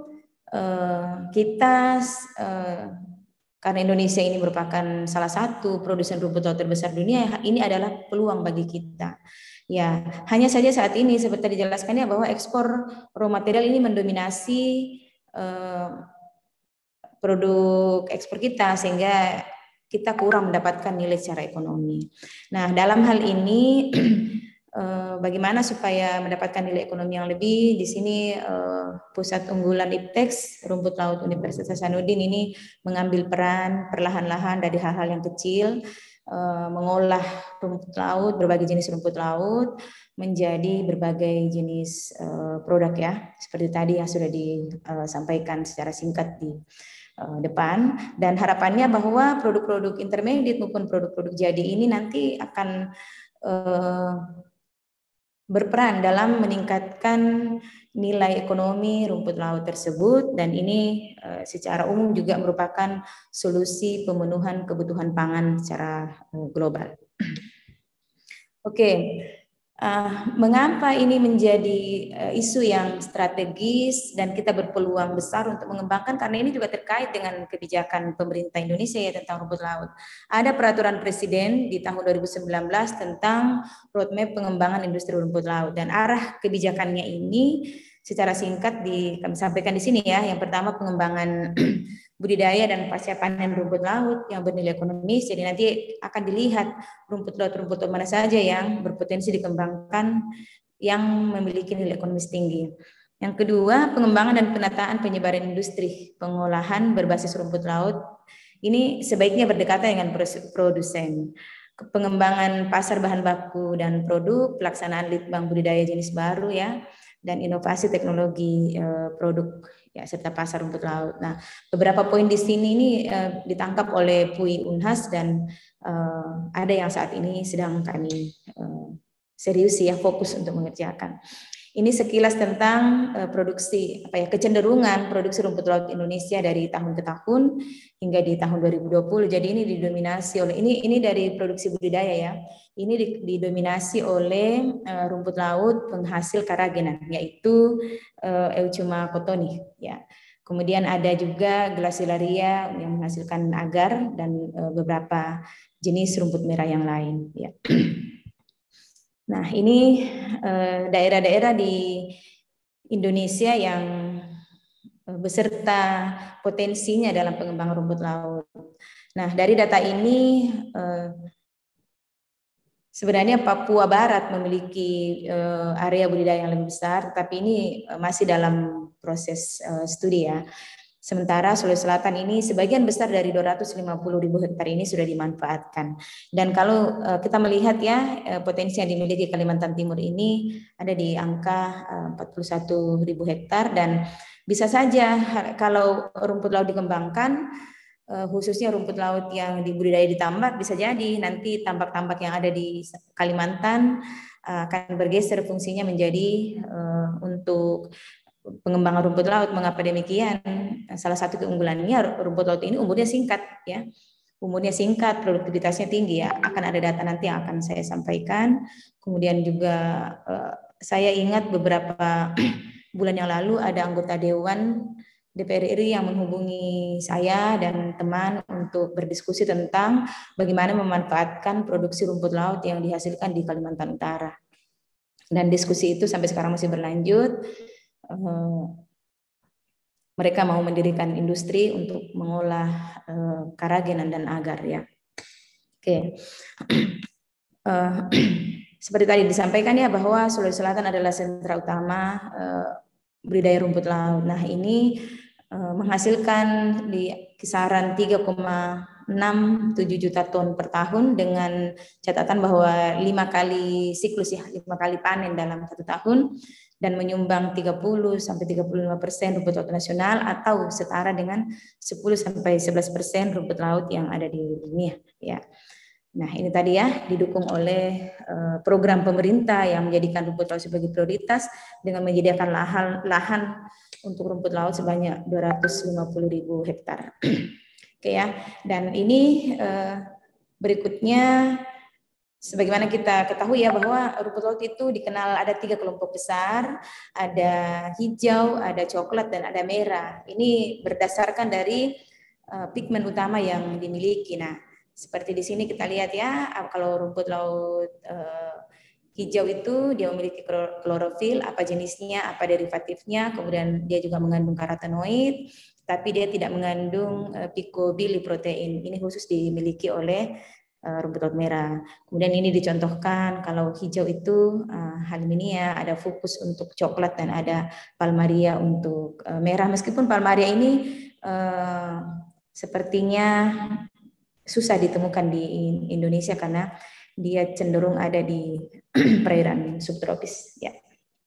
kita karena Indonesia ini merupakan salah satu produsen rumput laut terbesar dunia, ini adalah peluang bagi kita. Ya, hanya saja saat ini seperti dijelaskannya bahwa ekspor raw material ini mendominasi eh, produk ekspor kita sehingga kita kurang mendapatkan nilai secara ekonomi. Nah, dalam hal ini eh, bagaimana supaya mendapatkan nilai ekonomi yang lebih? Di sini eh, Pusat Unggulan Ipteks Rumput Laut Universitas Hasanuddin ini mengambil peran perlahan-lahan dari hal-hal yang kecil. Mengolah rumput laut, berbagai jenis rumput laut menjadi berbagai jenis uh, produk ya, seperti tadi yang sudah disampaikan secara singkat di uh, depan. Dan harapannya bahwa produk-produk intermediate maupun produk-produk jadi ini nanti akan uh, berperan dalam meningkatkan nilai ekonomi rumput laut tersebut, dan ini uh, secara umum juga merupakan solusi pemenuhan kebutuhan pangan secara uh, global. Oke, okay. uh, mengapa ini menjadi uh, isu yang strategis dan kita berpeluang besar untuk mengembangkan? Karena ini juga terkait dengan kebijakan pemerintah Indonesia ya tentang rumput laut. Ada peraturan presiden di tahun dua ribu sembilan belas tentang roadmap pengembangan industri rumput laut, dan arah kebijakannya ini secara singkat di, kami sampaikan di sini ya. Yang pertama, pengembangan budidaya dan pasca panen rumput laut yang bernilai ekonomis. Jadi nanti akan dilihat rumput laut-rumput laut mana saja yang berpotensi dikembangkan yang memiliki nilai ekonomis tinggi. Yang kedua, pengembangan dan penataan penyebaran industri pengolahan berbasis rumput laut Ini sebaiknya berdekatan dengan produsen. Pengembangan pasar bahan baku dan produk, pelaksanaan litbang budidaya jenis baru ya, dan inovasi teknologi eh, produk ya, serta pasar rumput laut. Nah, beberapa poin di sini ini eh, ditangkap oleh P U I Unhas dan eh, ada yang saat ini sedang kami eh, serius ya fokus untuk mengerjakan. Ini sekilas tentang uh, produksi apa ya kecenderungan produksi rumput laut Indonesia dari tahun ke tahun hingga di tahun dua ribu dua puluh. Jadi ini didominasi oleh ini ini dari produksi budidaya ya. Ini didominasi oleh uh, rumput laut penghasil karagenan yaitu uh, Eucheuma cottoni ya. Kemudian ada juga Glacilaria yang menghasilkan agar dan uh, beberapa jenis rumput merah yang lain ya. Nah, ini daerah-daerah di Indonesia yang beserta potensinya dalam pengembangan rumput laut. Nah, dari data ini sebenarnya Papua Barat memiliki area budidaya yang lebih besar, tapi ini masih dalam proses studi ya. Sementara Sulawesi Selatan ini sebagian besar dari dua ratus lima puluh ribu hektar ini sudah dimanfaatkan. Dan kalau uh, kita melihat ya uh, potensi yang dimiliki Kalimantan Timur ini ada di angka uh, empat puluh satu ribu hektar dan bisa saja kalau rumput laut dikembangkan uh, khususnya rumput laut yang dibudidaya di tambak bisa jadi nanti tambak-tambak yang ada di Kalimantan uh, akan bergeser fungsinya menjadi uh, untuk pengembangan rumput laut. Mengapa demikian? Salah satu keunggulannya rumput laut ini umurnya singkat ya. Umurnya singkat, produktivitasnya tinggi ya. Akan ada data nanti yang akan saya sampaikan. Kemudian juga eh, saya ingat beberapa bulan yang lalu ada anggota Dewan D P R R I yang menghubungi saya dan teman untuk berdiskusi tentang bagaimana memanfaatkan produksi rumput laut yang dihasilkan di Kalimantan Utara. Dan diskusi itu sampai sekarang masih berlanjut. Uh, mereka mau mendirikan industri untuk mengolah uh, karagenan dan agar ya. Oke, okay. uh, seperti tadi disampaikan ya bahwa Sulawesi Selatan adalah sentra utama uh, budidaya rumput laut. Nah ini uh, menghasilkan di kisaran tiga koma enam tujuh juta ton per tahun dengan catatan bahwa lima kali siklus ya, lima kali panen dalam satu tahun. Dan menyumbang tiga puluh sampai tiga puluh lima persen rumput laut nasional atau setara dengan sepuluh sampai sebelas persen rumput laut yang ada di dunia ya. Nah, ini tadi ya didukung oleh uh, program pemerintah yang menjadikan rumput laut sebagai prioritas dengan menyediakan lahan lahan untuk rumput laut sebanyak dua ratus lima puluh ribu hektar. Oke ya. Dan ini uh, berikutnya sebagaimana kita ketahui ya bahwa rumput laut itu dikenal ada tiga kelompok besar, ada hijau, ada coklat, dan ada merah. Ini berdasarkan dari uh, pigmen utama yang dimiliki. Nah, seperti di sini kita lihat ya, kalau rumput laut uh, hijau itu dia memiliki klorofil, apa jenisnya, apa derivatifnya, kemudian dia juga mengandung karotenoid, tapi dia tidak mengandung uh, picobiliprotein. Ini khusus dimiliki oleh rumput laut merah. Kemudian ini dicontohkan kalau hijau itu uh, Halminia, ada Fucus untuk coklat dan ada Palmaria untuk uh, merah. Meskipun Palmaria ini uh, sepertinya susah ditemukan di Indonesia karena dia cenderung ada di perairan subtropis. Ya.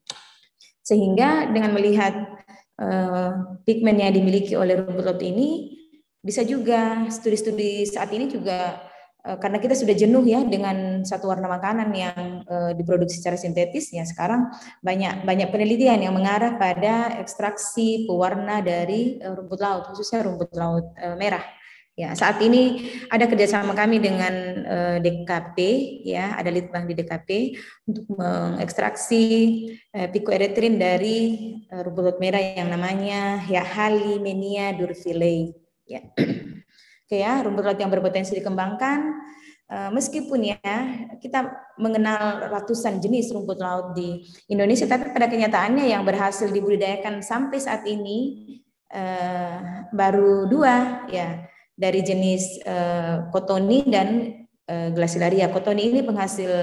Sehingga dengan melihat uh, pigmen yang dimiliki oleh rumput laut ini, bisa juga studi-studi saat ini juga karena kita sudah jenuh ya dengan satu warna makanan yang uh, diproduksi secara sintetis ya, sekarang banyak banyak penelitian yang mengarah pada ekstraksi pewarna dari uh, rumput laut, khususnya rumput laut uh, merah. Ya, saat ini ada kerjasama kami dengan uh, D K P ya, ada litbang di D K P untuk mengekstraksi uh, picoerythrin dari uh, rumput laut merah yang namanya ya Halimenia durfilei ya. Oke ya, rumput laut yang berpotensi dikembangkan, meskipun ya kita mengenal ratusan jenis rumput laut di Indonesia, tapi pada kenyataannya yang berhasil dibudidayakan sampai saat ini eh, baru dua ya, dari jenis eh, cottoni dan eh, Glacilaria. Cottoni ini penghasil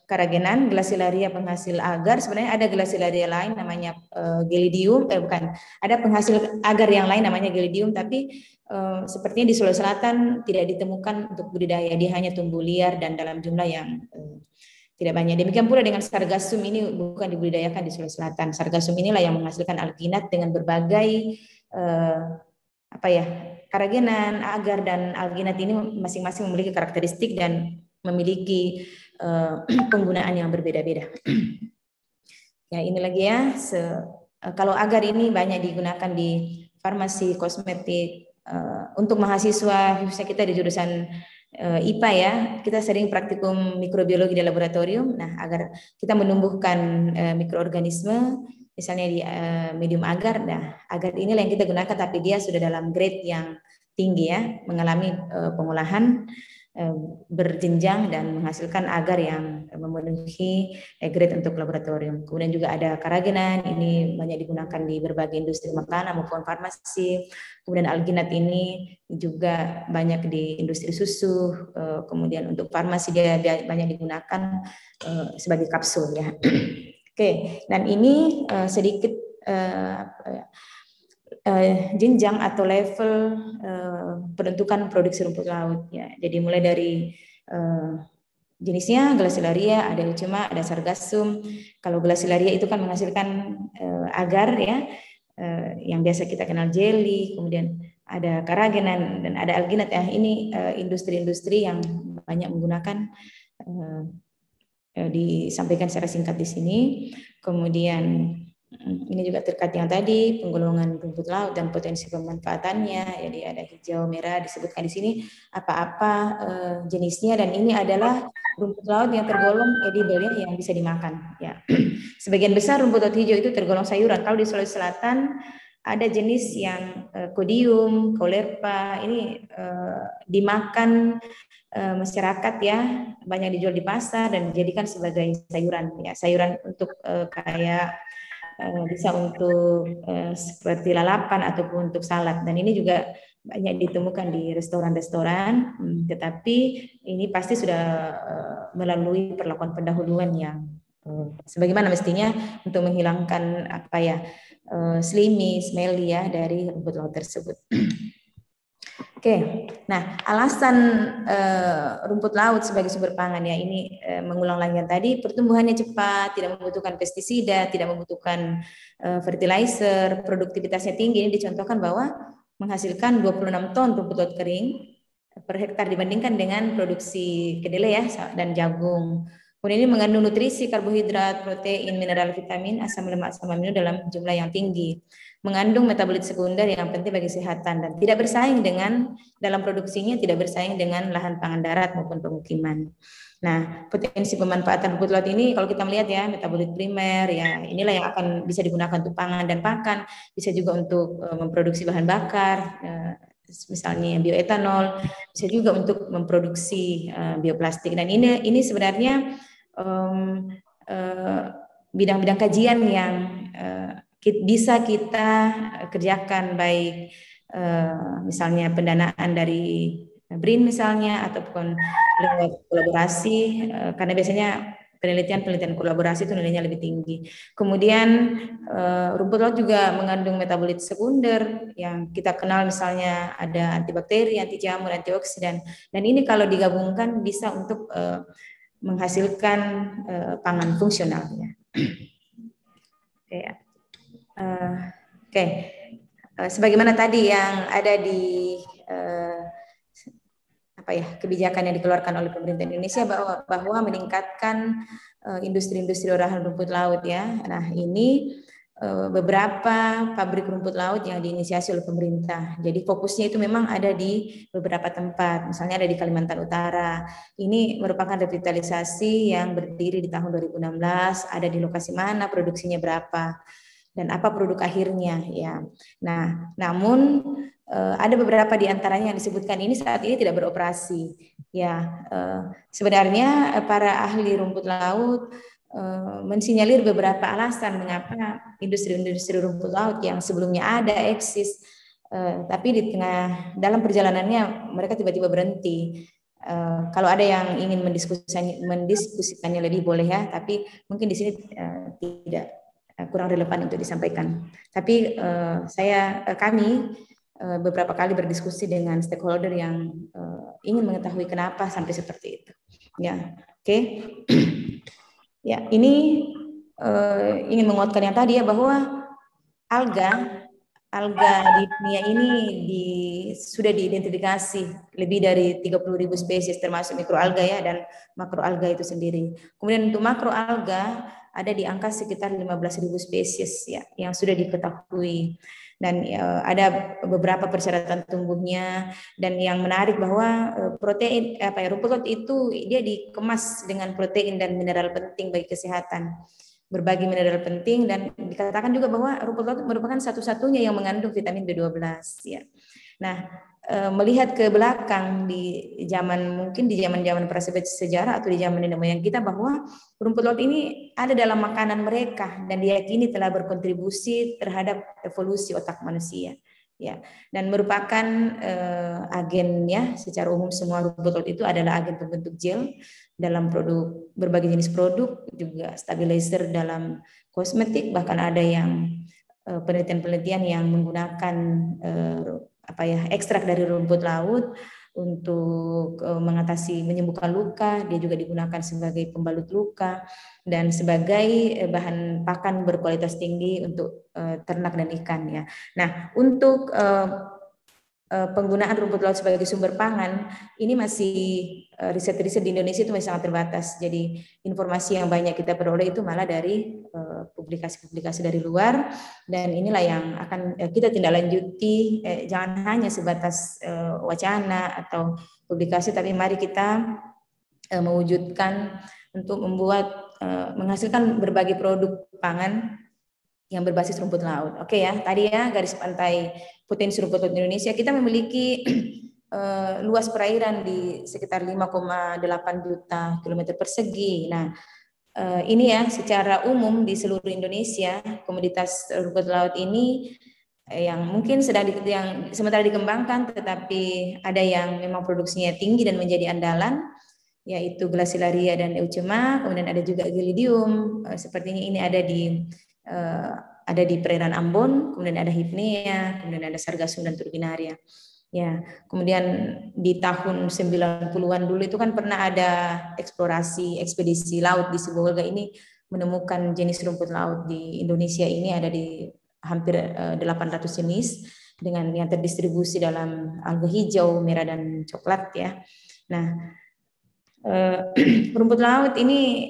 karagenan, Glacilaria penghasil agar. Sebenarnya ada Glacilaria lain namanya uh, Gelidium, eh bukan, ada penghasil agar yang lain namanya Gelidium, tapi uh, sepertinya di Sulawesi Selatan tidak ditemukan untuk budidaya, dia hanya tumbuh liar dan dalam jumlah yang uh, tidak banyak. Demikian pula dengan Sargassum, ini bukan dibudidayakan di Sulawesi Selatan. Sargassum inilah yang menghasilkan alginat dengan berbagai uh, apa ya, karagenan, agar, dan alginat ini masing-masing memiliki karakteristik dan memiliki uh, penggunaan yang berbeda-beda. Ya, ini lagi ya. Se, uh, kalau agar ini banyak digunakan di farmasi, kosmetik, uh, untuk mahasiswa khususnya kita di jurusan uh, I P A ya, kita sering praktikum mikrobiologi di laboratorium. Nah, agar kita menumbuhkan uh, mikroorganisme, misalnya di uh, medium agar. Nah, agar inilah yang kita gunakan, tapi dia sudah dalam grade yang tinggi ya, mengalami uh, pengolahan berjenjang dan menghasilkan agar yang memenuhi grade untuk laboratorium. Kemudian juga ada karagenan, ini banyak digunakan di berbagai industri makanan maupun farmasi. Kemudian alginat ini juga banyak di industri susu. Kemudian untuk farmasi dia banyak digunakan sebagai kapsul ya. Oke, dan ini sedikit Uh, jenjang atau level uh, penentukan produksi rumput laut ya. Jadi mulai dari uh, jenisnya Glacilaria, ada Eucema, ada Sargassum. Kalau Glacilaria itu kan menghasilkan uh, agar ya, uh, yang biasa kita kenal jelly, kemudian ada karagenan dan ada alginat ya. Ini uh, industri-industri yang banyak menggunakan, uh, uh, disampaikan secara singkat di sini. Kemudian ini juga terkait yang tadi penggolongan rumput laut dan potensi pemanfaatannya. Jadi ada hijau, merah disebutkan di sini apa-apa uh, jenisnya, dan ini adalah rumput laut yang tergolong edible ya, yang bisa dimakan ya. Sebagian besar rumput laut hijau itu tergolong sayuran. Kalau di Sulawesi Selatan ada jenis yang uh, Codium, Caulerpa, ini uh, dimakan uh, masyarakat ya, banyak dijual di pasar dan dijadikan sebagai sayuran ya, sayuran untuk uh, kayak bisa untuk uh, seperti lalapan ataupun untuk salad, dan ini juga banyak ditemukan di restoran-restoran, hmm, tetapi ini pasti sudah uh, melalui perlakuan pendahuluan yang uh, sebagaimana mestinya untuk menghilangkan apa ya, uh, slimy, smelly ya dari rumput laut tersebut. Oke, nah alasan uh, rumput laut sebagai sumber pangan ya, ini uh, mengulang lagi yang tadi, pertumbuhannya cepat, tidak membutuhkan pestisida, tidak membutuhkan uh, fertilizer, produktivitasnya tinggi. Ini dicontohkan bahwa menghasilkan dua puluh enam ton rumput laut kering per hektar dibandingkan dengan produksi kedelai ya dan jagung. Kemudian ini mengandung nutrisi, karbohidrat, protein, mineral, vitamin, asam lemak, asam amino dalam jumlah yang tinggi. Mengandung metabolit sekunder yang penting bagi kesehatan dan tidak bersaing dengan dalam produksinya, tidak bersaing dengan lahan pangan darat maupun pemukiman. Nah, potensi pemanfaatan rumput laut ini kalau kita melihat ya, metabolit primer ya, inilah yang akan bisa digunakan untuk pangan dan pakan, bisa juga untuk uh, memproduksi bahan bakar, uh, misalnya bioetanol, bisa juga untuk memproduksi uh, bioplastik. Dan ini ini sebenarnya um, uh, bidang-bidang kajian yang uh, bisa kita kerjakan, baik uh, misalnya pendanaan dari B R I N misalnya ataupun lewat kolaborasi, uh, karena biasanya penelitian-penelitian kolaborasi itu nilainya lebih tinggi. Kemudian uh, rumput laut juga mengandung metabolit sekunder yang kita kenal, misalnya ada antibakteri, anti jamur, antioksidan, dan ini kalau digabungkan bisa untuk uh, menghasilkan uh, pangan fungsional ya. Oke ya. Uh, Oke, okay. uh, sebagaimana tadi yang ada di uh, apa ya, kebijakan yang dikeluarkan oleh pemerintah Indonesia bahwa bahwa meningkatkan uh, industri-industri olahan rumput laut ya. Nah ini uh, beberapa pabrik rumput laut yang diinisiasi oleh pemerintah. Jadi fokusnya itu memang ada di beberapa tempat, misalnya ada di Kalimantan Utara. Ini merupakan revitalisasi yang berdiri di tahun dua ribu enam belas. Ada di lokasi mana, produksinya berapa, dan apa produk akhirnya ya. Nah, namun eh, ada beberapa di antaranya yang disebutkan ini saat ini tidak beroperasi. Ya, eh, sebenarnya para ahli rumput laut eh, mensinyalir beberapa alasan mengapa industri-industri rumput laut yang sebelumnya ada eksis, eh, tapi di tengah dalam perjalanannya mereka tiba-tiba berhenti. Uh, kalau ada yang ingin mendiskusikannya, mendiskusikannya lebih boleh ya, tapi mungkin di sini uh, tidak uh, kurang relevan untuk disampaikan. Tapi uh, saya uh, kami uh, beberapa kali berdiskusi dengan stakeholder yang uh, ingin mengetahui kenapa sampai seperti itu. Ya, oke. Okay. Ya, ini uh, ingin menguatkan yang tadi ya, bahwa alga Alga di dunia ini di, sudah diidentifikasi lebih dari tiga puluh ribu spesies termasuk mikroalga ya dan makroalga itu sendiri. Kemudian untuk makroalga ada di angka sekitar lima belas ribu spesies ya yang sudah diketahui dan ya, ada beberapa persyaratan tumbuhnya dan yang menarik bahwa protein apa ya rumput laut itu dia dikemas dengan protein dan mineral penting bagi kesehatan. Berbagi mineral penting dan dikatakan juga bahwa rumput laut merupakan satu-satunya yang mengandung vitamin B dua belas ya. Nah, e, melihat ke belakang di zaman mungkin di zaman-zaman prasejarah atau di zaman nenek moyang kita bahwa rumput laut ini ada dalam makanan mereka dan diyakini telah berkontribusi terhadap evolusi otak manusia. Ya, dan merupakan eh, agen ya secara umum semua rumput laut itu adalah agen pembentuk gel dalam produk berbagai jenis produk, juga stabilizer dalam kosmetik, bahkan ada yang eh, penelitian-penelitian yang menggunakan eh, apa ya ekstrak dari rumput laut untuk eh, mengatasi menyembuhkan luka. Dia juga digunakan sebagai pembalut luka dan sebagai eh, bahan pakan berkualitas tinggi untuk eh, ternak dan ikan ya. Nah, untuk eh, eh, penggunaan rumput laut sebagai sumber pangan ini masih eh, riset-riset di Indonesia itu masih sangat terbatas. Jadi informasi yang banyak kita peroleh itu malah dari eh, publikasi-publikasi dari luar dan inilah yang akan eh, kita tindak lanjuti. Eh, jangan hanya sebatas eh, wacana atau publikasi, tapi mari kita eh, mewujudkan untuk membuat eh, menghasilkan berbagai produk pangan yang berbasis rumput laut. Oke ya, tadi ya garis pantai potensi rumput laut Indonesia, kita memiliki uh, luas perairan di sekitar lima koma delapan juta kilometer persegi. Nah, uh, ini ya secara umum di seluruh Indonesia komoditas rumput laut ini yang mungkin sedang di, yang sementara dikembangkan, tetapi ada yang memang produksinya tinggi dan menjadi andalan, yaitu Glacilaria dan Eucema. Kemudian ada juga Gelidium, uh, sepertinya ini ada di Uh, ada di perairan Ambon, kemudian ada Hypnea, kemudian ada Sargassum dan Turbinaria. Ya, kemudian di tahun sembilan puluhan dulu itu kan pernah ada eksplorasi ekspedisi laut di Sibolga ini menemukan jenis rumput laut di Indonesia ini ada di hampir uh, delapan ratus jenis dengan yang terdistribusi dalam alga hijau, merah dan coklat ya. Nah, uh, rumput laut ini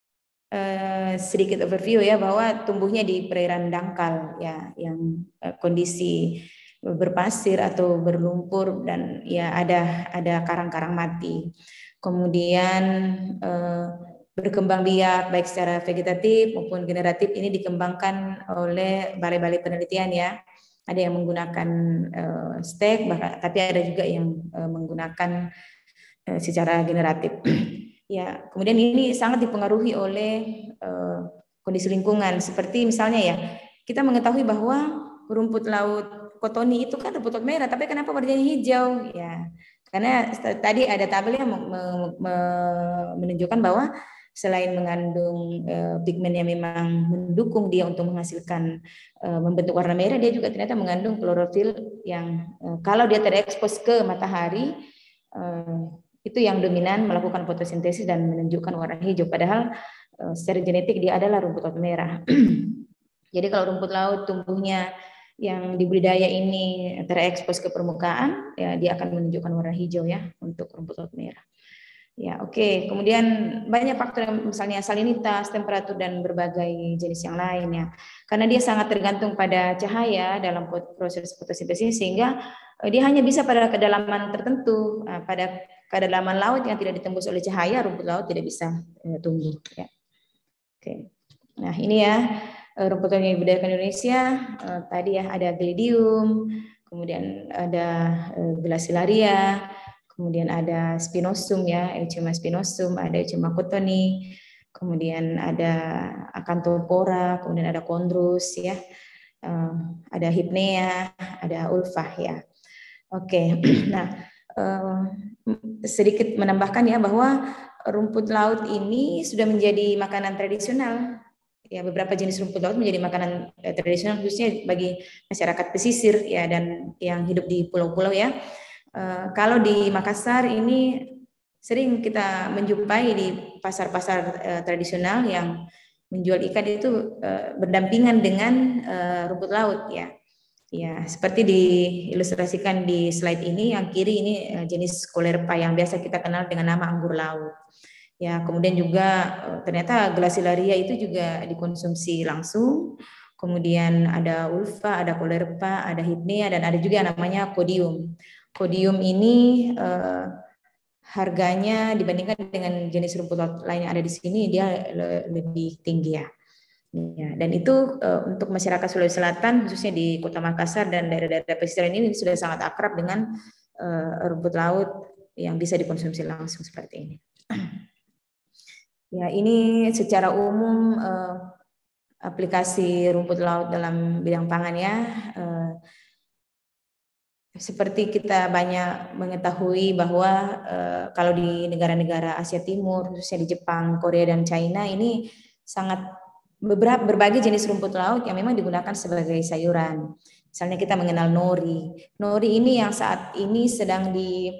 Uh, sedikit overview ya bahwa tumbuhnya di perairan dangkal ya yang uh, kondisi berpasir atau berlumpur dan ya ada ada karang-karang mati. Kemudian uh, berkembang biak baik secara vegetatif maupun generatif ini dikembangkan oleh balai-balai penelitian ya. Ada yang menggunakan uh, stek bahkan tapi ada juga yang uh, menggunakan uh, secara generatif. Ya, kemudian ini sangat dipengaruhi oleh uh, kondisi lingkungan. Seperti misalnya ya, kita mengetahui bahwa rumput laut Kotoni itu kan rumput laut merah, tapi kenapa warnanya hijau? Ya, karena tadi ada tabel yang me me menunjukkan bahwa selain mengandung uh, pigmen yang memang mendukung dia untuk menghasilkan uh, membentuk warna merah, dia juga ternyata mengandung klorofil yang uh, kalau dia terekspos ke matahari uh, itu yang dominan melakukan fotosintesis dan menunjukkan warna hijau. Padahal uh, secara genetik dia adalah rumput laut merah. Jadi kalau rumput laut tumbuhnya yang dibudidaya ini terekspos ke permukaan, ya dia akan menunjukkan warna hijau ya untuk rumput laut merah. Ya oke. Okay. Kemudian banyak faktor yang misalnya salinitas, temperatur dan berbagai jenis yang lain ya. Karena dia sangat tergantung pada cahaya dalam proses fotosintesis sehingga dia hanya bisa pada kedalaman tertentu. Nah, pada kedalaman laut yang tidak ditembus oleh cahaya, rumput laut tidak bisa eh, tumbuh. Ya. Oke. Nah ini ya rumput laut yang dibudidayakan Indonesia. Eh, tadi ya ada Gelidium, kemudian ada eh, Glacilaria, kemudian ada Spinosum ya, Eucema spinosum, ada Eucema cottoni, kemudian ada Acanthopora, kemudian ada Chondrus ya, eh, ada Hypnea, ada Ulva ya. Oke, nah uh, sedikit menambahkan ya bahwa rumput laut ini sudah menjadi makanan tradisional. Ya, beberapa jenis rumput laut menjadi makanan eh, tradisional khususnya bagi masyarakat pesisir ya dan yang hidup di pulau-pulau ya. Uh, kalau di Makassar ini sering kita menjumpai di pasar-pasar uh, tradisional yang menjual ikan itu uh, berdampingan dengan uh, rumput laut ya. Ya, seperti diilustrasikan di slide ini, yang kiri ini uh, jenis Colerpa yang biasa kita kenal dengan nama anggur laut. Ya, kemudian juga uh, ternyata Glacilaria itu juga dikonsumsi langsung. Kemudian ada Ulva, ada Colerpa, ada Hydnea, dan ada juga yang namanya Codium. Codium ini uh, harganya dibandingkan dengan jenis rumput laut lain yang ada di sini dia lebih tinggi ya. Ya, dan itu uh, untuk masyarakat Sulawesi Selatan khususnya di Kota Makassar dan daerah-daerah pesisir ini sudah sangat akrab dengan uh, rumput laut yang bisa dikonsumsi langsung seperti ini. Ya, ini secara umum uh, aplikasi rumput laut dalam bidang pangan ya. Uh, Seperti kita banyak mengetahui bahwa uh, kalau di negara-negara Asia Timur, khususnya di Jepang, Korea, dan China ini sangat beberapa berbagai jenis rumput laut yang memang digunakan sebagai sayuran. Misalnya kita mengenal nori. Nori ini yang saat ini sedang di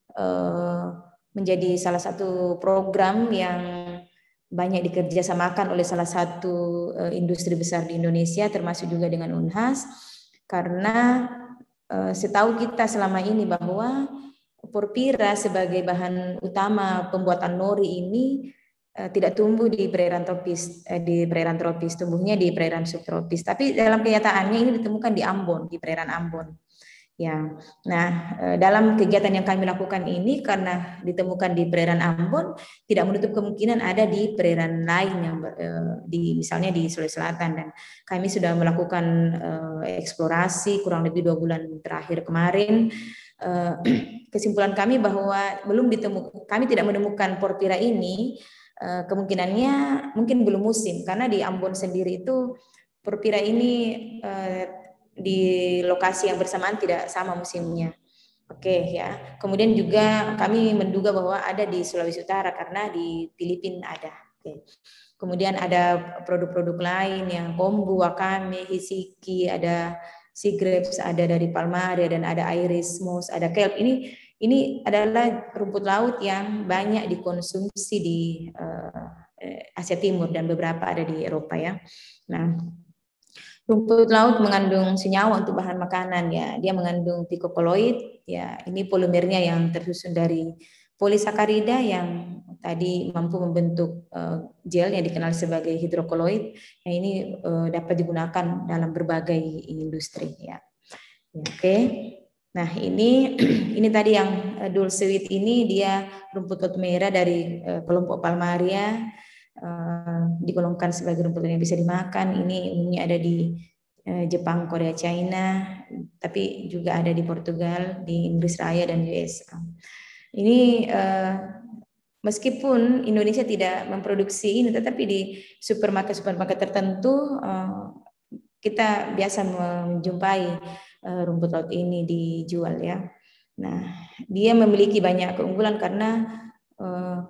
uh, menjadi salah satu program yang banyak dikerjasamakan oleh salah satu uh, industri besar di Indonesia, termasuk juga dengan Unhas, karena Uh, setahu kita selama ini bahwa porphyra sebagai bahan utama pembuatan nori ini uh, tidak tumbuh di perairan tropis, uh, di perairan tropis, tumbuhnya di perairan subtropis. Tapi dalam kenyataannya ini ditemukan di Ambon, di perairan Ambon. Ya, nah dalam kegiatan yang kami lakukan ini karena ditemukan di perairan Ambon, tidak menutup kemungkinan ada di perairan lain yang di misalnya di Sulawesi Selatan, dan kami sudah melakukan uh, eksplorasi kurang lebih dua bulan terakhir kemarin. Uh, kesimpulan kami bahwa belum ditemukan, kami tidak menemukan porphyra ini, uh, kemungkinannya mungkin belum musim karena di Ambon sendiri itu porphyra ini uh, di lokasi yang bersamaan tidak sama musimnya. Oke okay, ya. Kemudian juga kami menduga bahwa ada di Sulawesi Utara karena di Filipina ada. Oke. Okay. Kemudian ada produk-produk lain yang kombu, wakame, hisiki, ada sea grapes, ada dari Palmaria, dan ada iris moss, ada kelp. Ini ini adalah rumput laut yang banyak dikonsumsi di uh, Asia Timur dan beberapa ada di Eropa ya. Nah, rumput laut mengandung senyawa untuk bahan makanan ya. Dia mengandung picocoloid ya. Ini polimernya yang tersusun dari polisakarida yang tadi mampu membentuk uh, gel yang dikenal sebagai hidrokoloid. Yang ini uh, dapat digunakan dalam berbagai industri ya. ya Oke. Okay. Nah, ini ini tadi yang uh, dulcewit ini dia rumput laut merah dari uh, kelompok Palmaria. Uh, digolongkan sebagai rumput yang bisa dimakan. Ini umumnya ada di uh, Jepang, Korea, China, tapi juga ada di Portugal, di Inggris Raya, dan U S A. Ini uh, meskipun Indonesia tidak memproduksi ini, tetapi di supermarket-supermarket tertentu uh, kita biasa menjumpai uh, rumput laut ini dijual ya. Nah, dia memiliki banyak keunggulan karena uh,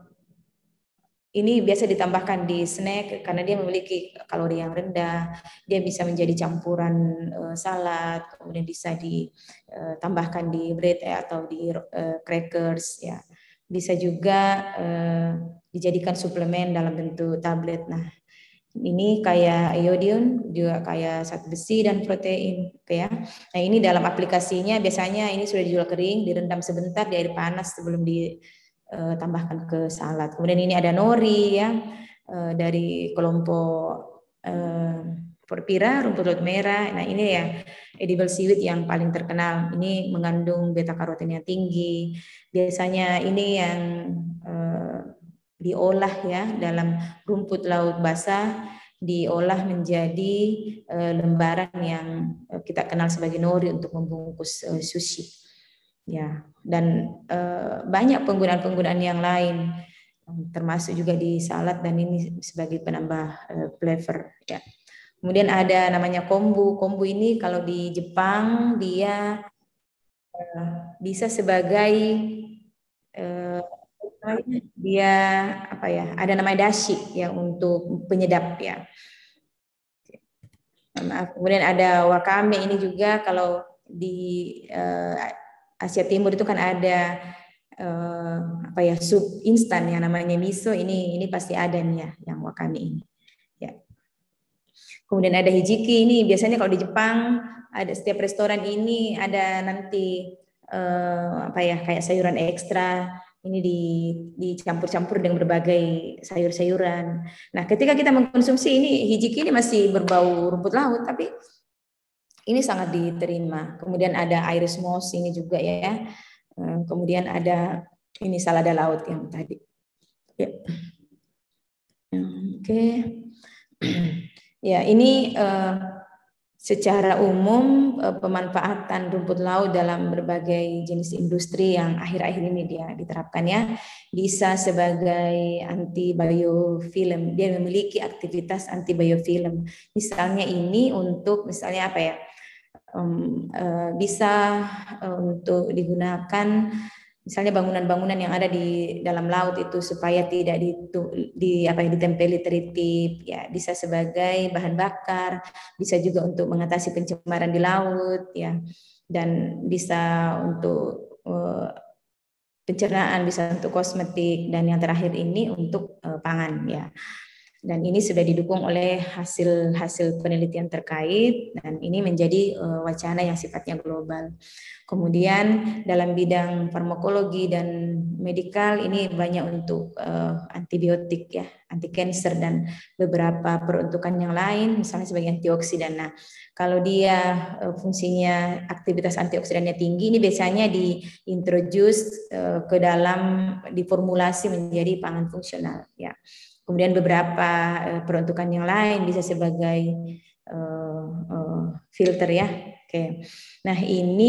ini biasa ditambahkan di snack karena dia memiliki kalori yang rendah. Dia bisa menjadi campuran uh, salad, kemudian bisa ditambahkan di bread eh, atau di uh, crackers ya. Bisa juga uh, dijadikan suplemen dalam bentuk tablet. Nah, ini kayak iodium, juga kayak zat besi dan protein ya. Nah, ini dalam aplikasinya biasanya ini sudah dijual kering, direndam sebentar di air panas sebelum di Uh, tambahkan ke salad. Kemudian ini ada nori ya uh, dari kelompok uh, porphyra, rumput laut merah. Nah, ini ya edible seaweed yang paling terkenal. Ini mengandung beta karoten yang tinggi. Biasanya ini yang uh, diolah ya dalam rumput laut basah, diolah menjadi uh, lembaran yang uh, kita kenal sebagai nori untuk membungkus uh, sushi. Ya, dan e, banyak penggunaan-penggunaan yang lain, termasuk juga di salad dan ini sebagai penambah e, flavor. Ya. Kemudian ada namanya kombu. Kombu ini kalau di Jepang dia bisa sebagai uh, dia apa ya? Ada namanya dashi ya untuk penyedap ya. Maaf. Kemudian ada wakame ini juga kalau di uh, Asia Timur itu kan ada uh, apa ya sup instan yang namanya miso ini ini pasti ada nih ya yang wakame ini. Ya. Kemudian ada hijiki ini biasanya kalau di Jepang ada setiap restoran ini ada nanti uh, apa ya kayak sayuran ekstra. Ini dicampur-campur dengan berbagai sayur-sayuran. Nah, ketika kita mengkonsumsi ini, hijiki ini masih berbau rumput laut, tapi ini sangat diterima. Kemudian ada iris moss ini juga ya. Kemudian ada ini salada laut yang tadi. Ya. Oke. Ya, ini uh, secara umum pemanfaatan rumput laut dalam berbagai jenis industri yang akhir-akhir ini dia diterapkan ya, bisa sebagai anti biofilm. Dia memiliki aktivitas anti biofilm. Misalnya ini untuk misalnya apa ya? Um, uh, bisa uh, untuk digunakan misalnya bangunan-bangunan yang ada di dalam laut itu supaya tidak di, di apa ya ditempeli teritip ya, bisa sebagai bahan bakar, bisa juga untuk mengatasi pencemaran di laut ya, dan bisa untuk uh, pencernaan, bisa untuk kosmetik, dan yang terakhir ini untuk uh, pangan ya. Dan ini sudah didukung oleh hasil-hasil penelitian terkait, dan ini menjadi uh, wacana yang sifatnya global. Kemudian dalam bidang farmakologi dan medikal ini banyak untuk uh, antibiotik ya, anti kanker dan beberapa peruntukan yang lain, misalnya sebagai antioksidan. Nah, kalau dia uh, fungsinya aktivitas antioksidannya tinggi, ini biasanya diintroduce uh, ke dalam diformulasi menjadi pangan fungsional ya. Kemudian beberapa uh, peruntukan yang lain bisa sebagai uh, uh, filter ya. Oke. Nah, ini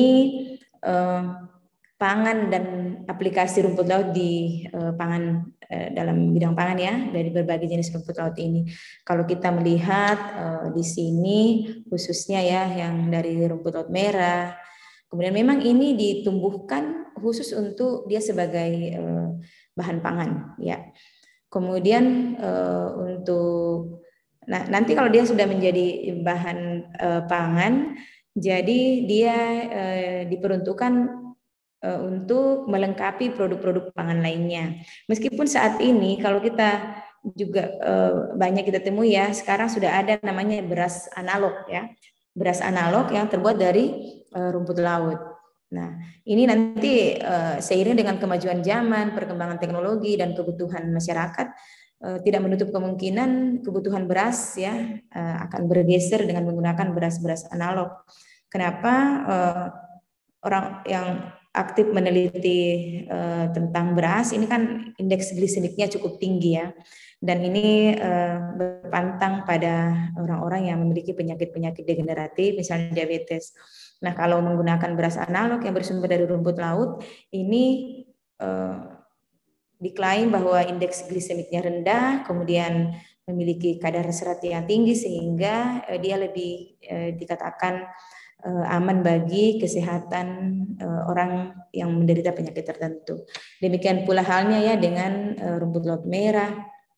uh, pangan dan aplikasi rumput laut di uh, pangan uh, dalam bidang pangan ya, dari berbagai jenis rumput laut ini. Kalau kita melihat uh, di sini khususnya ya yang dari rumput laut merah. Kemudian memang ini ditumbuhkan khusus untuk dia sebagai uh, bahan pangan ya. Kemudian uh, untuk nah nanti kalau dia sudah menjadi bahan uh, pangan, jadi dia uh, diperuntukkan uh, untuk melengkapi produk-produk pangan lainnya. Meskipun saat ini kalau kita juga uh, banyak kita temui ya, sekarang sudah ada namanya beras analog ya, beras analog yang terbuat dari uh, rumput laut. Nah, ini nanti uh, seiring dengan kemajuan zaman, perkembangan teknologi dan kebutuhan masyarakat, uh, tidak menutup kemungkinan kebutuhan beras ya uh, akan bergeser dengan menggunakan beras-beras analog. Kenapa? Uh, orang yang aktif meneliti uh, tentang beras ini kan indeks glisemiknya cukup tinggi ya, dan ini uh, berpantang pada orang-orang yang memiliki penyakit-penyakit degeneratif, misalnya diabetes. Nah, kalau menggunakan beras analog yang bersumber dari rumput laut, ini eh, diklaim bahwa indeks glisemiknya rendah, kemudian memiliki kadar serat yang tinggi sehingga eh, dia lebih eh, dikatakan eh, aman bagi kesehatan eh, orang yang menderita penyakit tertentu. Demikian pula halnya ya dengan eh, rumput laut merah.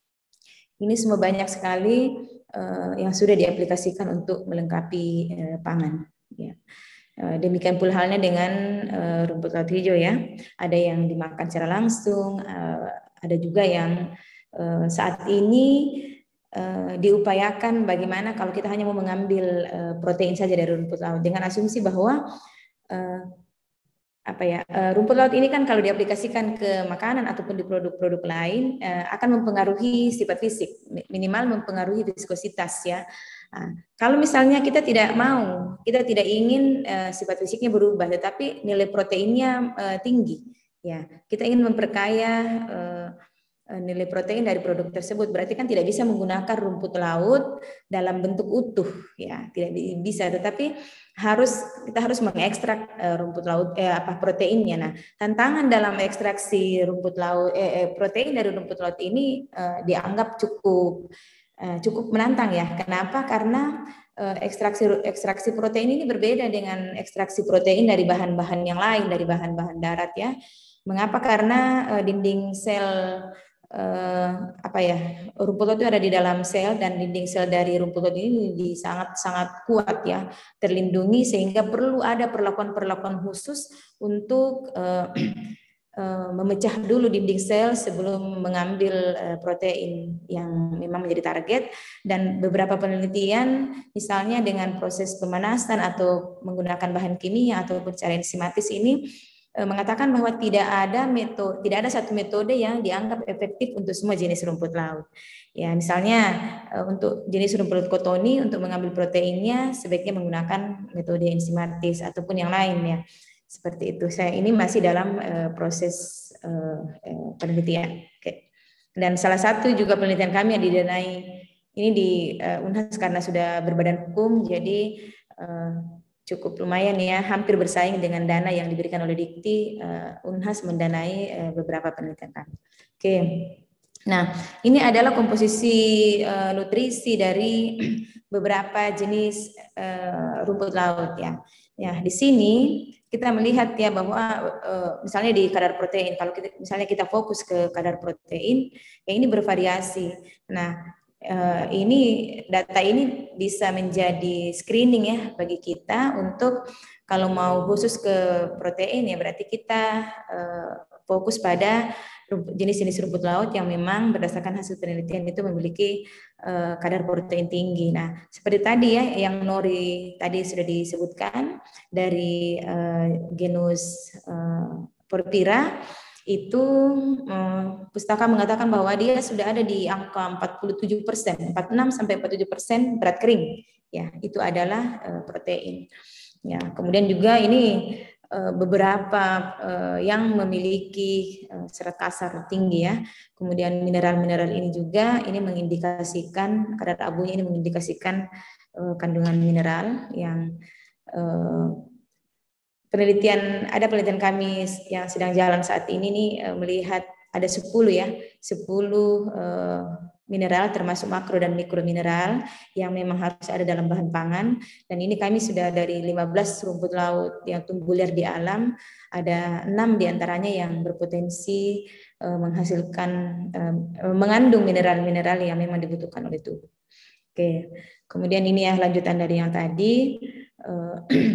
Ini semua banyak sekali eh, yang sudah diaplikasikan untuk melengkapi eh, pangan. Ya. Demikian pula halnya dengan uh, rumput laut hijau ya. Ada yang dimakan secara langsung, uh, ada juga yang uh, saat ini uh, diupayakan bagaimana kalau kita hanya mau mengambil uh, protein saja dari rumput laut dengan asumsi bahwa uh, apa ya uh, rumput laut ini kan kalau diaplikasikan ke makanan ataupun di produk-produk lain uh, akan mempengaruhi sifat fisik, minimal mempengaruhi viskositas ya. Nah, kalau misalnya kita tidak mau, kita tidak ingin uh, sifat fisiknya berubah, tetapi nilai proteinnya uh, tinggi, ya kita ingin memperkaya uh, nilai protein dari produk tersebut, berarti kan tidak bisa menggunakan rumput laut dalam bentuk utuh, ya tidak bisa, tetapi harus kita harus mengekstrak uh, rumput laut, eh, apa proteinnya. Nah, tantangan dalam ekstraksi rumput laut, eh, eh, protein dari rumput laut ini uh, dianggap cukup cukup menantang ya. Kenapa? Karena ekstraksi ekstraksi protein ini berbeda dengan ekstraksi protein dari bahan-bahan yang lain, dari bahan-bahan darat ya. Mengapa? Karena dinding sel eh, apa ya, rumput laut itu ada di dalam sel, dan dinding sel dari rumput laut ini di sangat sangat kuat ya, terlindungi, sehingga perlu ada perlakuan-perlakuan khusus untuk eh, eh, memecah dulu dinding sel sebelum mengambil eh, protein yang memang menjadi target. Dan beberapa penelitian misalnya dengan proses pemanasan atau menggunakan bahan kimia ataupun cara enzimatis ini mengatakan bahwa tidak ada metode, tidak ada satu metode yang dianggap efektif untuk semua jenis rumput laut. Ya, misalnya untuk jenis rumput laut kotoni, untuk mengambil proteinnya sebaiknya menggunakan metode enzimatis ataupun yang lain ya. Seperti itu. Saya ini masih dalam uh, proses uh, uh, penelitian. Oke. Dan salah satu juga penelitian kami yang didanai ini di uh, Unhas karena sudah berbadan hukum, jadi uh, cukup lumayan ya, hampir bersaing dengan dana yang diberikan oleh Dikti. uh, Unhas mendanai uh, beberapa penelitian kami. Oke, nah ini adalah komposisi uh, nutrisi dari beberapa jenis uh, rumput laut ya. Ya, di sini kita melihat ya bahwa uh, misalnya di kadar protein, kalau kita misalnya kita fokus ke kadar protein, ya ini bervariasi. Nah, Uh, ini data ini bisa menjadi screening ya bagi kita untuk kalau mau khusus ke protein ya berarti kita uh, fokus pada jenis-jenis rumput laut yang memang berdasarkan hasil penelitian itu memiliki uh, kadar protein tinggi. Nah, seperti tadi ya yang Nori tadi sudah disebutkan dari uh, genus uh, Porphyra, itu um, pustaka mengatakan bahwa dia sudah ada di angka empat puluh tujuh persen, empat puluh enam sampai empat puluh tujuh persen berat kering. Ya, itu adalah uh, protein. Ya, kemudian juga ini uh, beberapa uh, yang memiliki uh, serat kasar tinggi ya. Kemudian mineral-mineral ini juga ini mengindikasikan kadar abunya ini mengindikasikan uh, kandungan mineral yang uh, penelitian, ada penelitian kami yang sedang jalan saat ini nih melihat ada sepuluh ya, sepuluh uh, mineral termasuk makro dan mikro mineral yang memang harus ada dalam bahan pangan. Dan ini kami sudah dari lima belas rumput laut yang tumbuh liar di alam, ada enam diantaranya yang berpotensi uh, menghasilkan, uh, mengandung mineral-mineral yang memang dibutuhkan oleh tubuh. Oke, kemudian ini ya lanjutan dari yang tadi. Uh,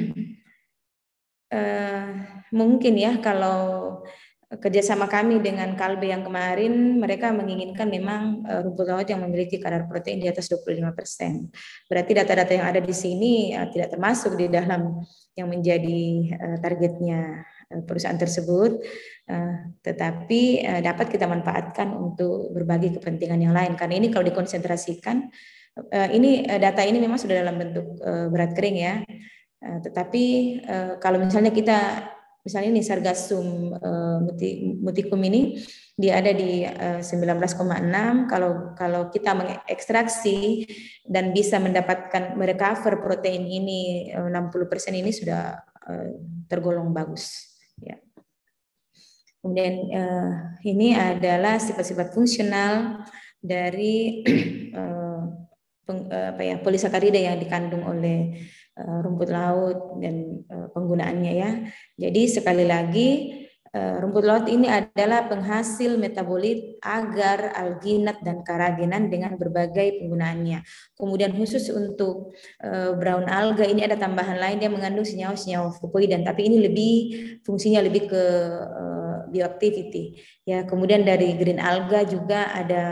Uh, mungkin ya kalau kerjasama kami dengan Kalbe yang kemarin, mereka menginginkan memang uh, rumput laut yang memiliki kadar protein di atas dua puluh lima persen. Berarti data-data yang ada di sini uh, tidak termasuk di dalam yang menjadi uh, targetnya uh, perusahaan tersebut, uh, tetapi uh, dapat kita manfaatkan untuk berbagai kepentingan yang lain. Karena ini kalau dikonsentrasikan, uh, ini uh, data ini memang sudah dalam bentuk uh, berat kering ya. Uh, tetapi uh, kalau misalnya kita misalnya ini Sargassum uh, muticum ini dia ada di uh, sembilan belas koma enam, kalau kalau kita mengekstraksi dan bisa mendapatkan merecover protein ini uh, enam puluh persen ini sudah uh, tergolong bagus ya. Kemudian uh, ini adalah sifat-sifat fungsional dari uh, peng, uh, apa ya polisakarida yang dikandung oleh rumput laut dan penggunaannya ya. Jadi sekali lagi rumput laut ini adalah penghasil metabolit agar, alginat dan karagenan dengan berbagai penggunaannya. Kemudian khusus untuk brown alga ini ada tambahan lain, dia mengandung senyawa-senyawa fukoidan, tapi ini lebih fungsinya lebih ke bioactivity ya. Kemudian dari green alga juga ada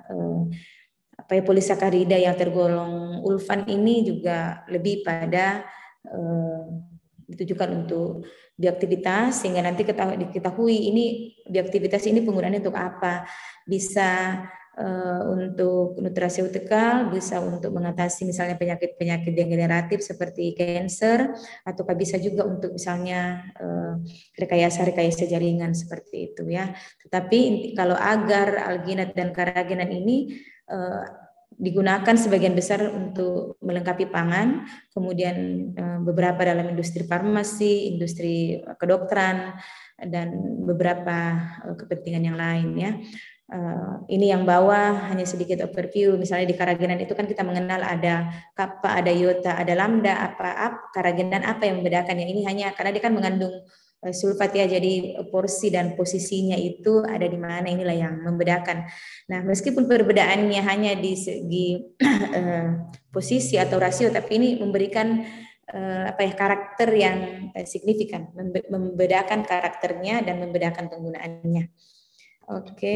apa ya polisakarida yang tergolong ulfan ini juga lebih pada eh, ditujukan untuk bioaktivitas, sehingga nanti diketahui ini bioaktivitas ini penggunaannya untuk apa, bisa eh, untuk nutraceutikal, bisa untuk mengatasi misalnya penyakit-penyakit degeneratif seperti kanker, ataukah bisa juga untuk misalnya eh, rekayasa-rekayasa jaringan seperti itu ya. Tetapi kalau agar, alginat dan karagenan ini Uh, digunakan sebagian besar untuk melengkapi pangan, kemudian uh, beberapa dalam industri farmasi, industri kedokteran, dan beberapa uh, kepentingan yang lain ya. Uh, ini yang bawah hanya sedikit overview. Misalnya di keragenan itu kan kita mengenal ada kappa, ada iota, ada lambda, apa up, keragenan apa yang membedakan. Yang ini hanya karena dia kan mengandung uh, sulfat ya, jadi porsi dan posisinya itu ada di mana, inilah yang membedakan. Nah, meskipun perbedaannya hanya di segi uh, posisi atau rasio, tapi ini memberikan uh, apa ya karakter yang uh, signifikan, membedakan karakternya dan membedakan penggunaannya. Oke,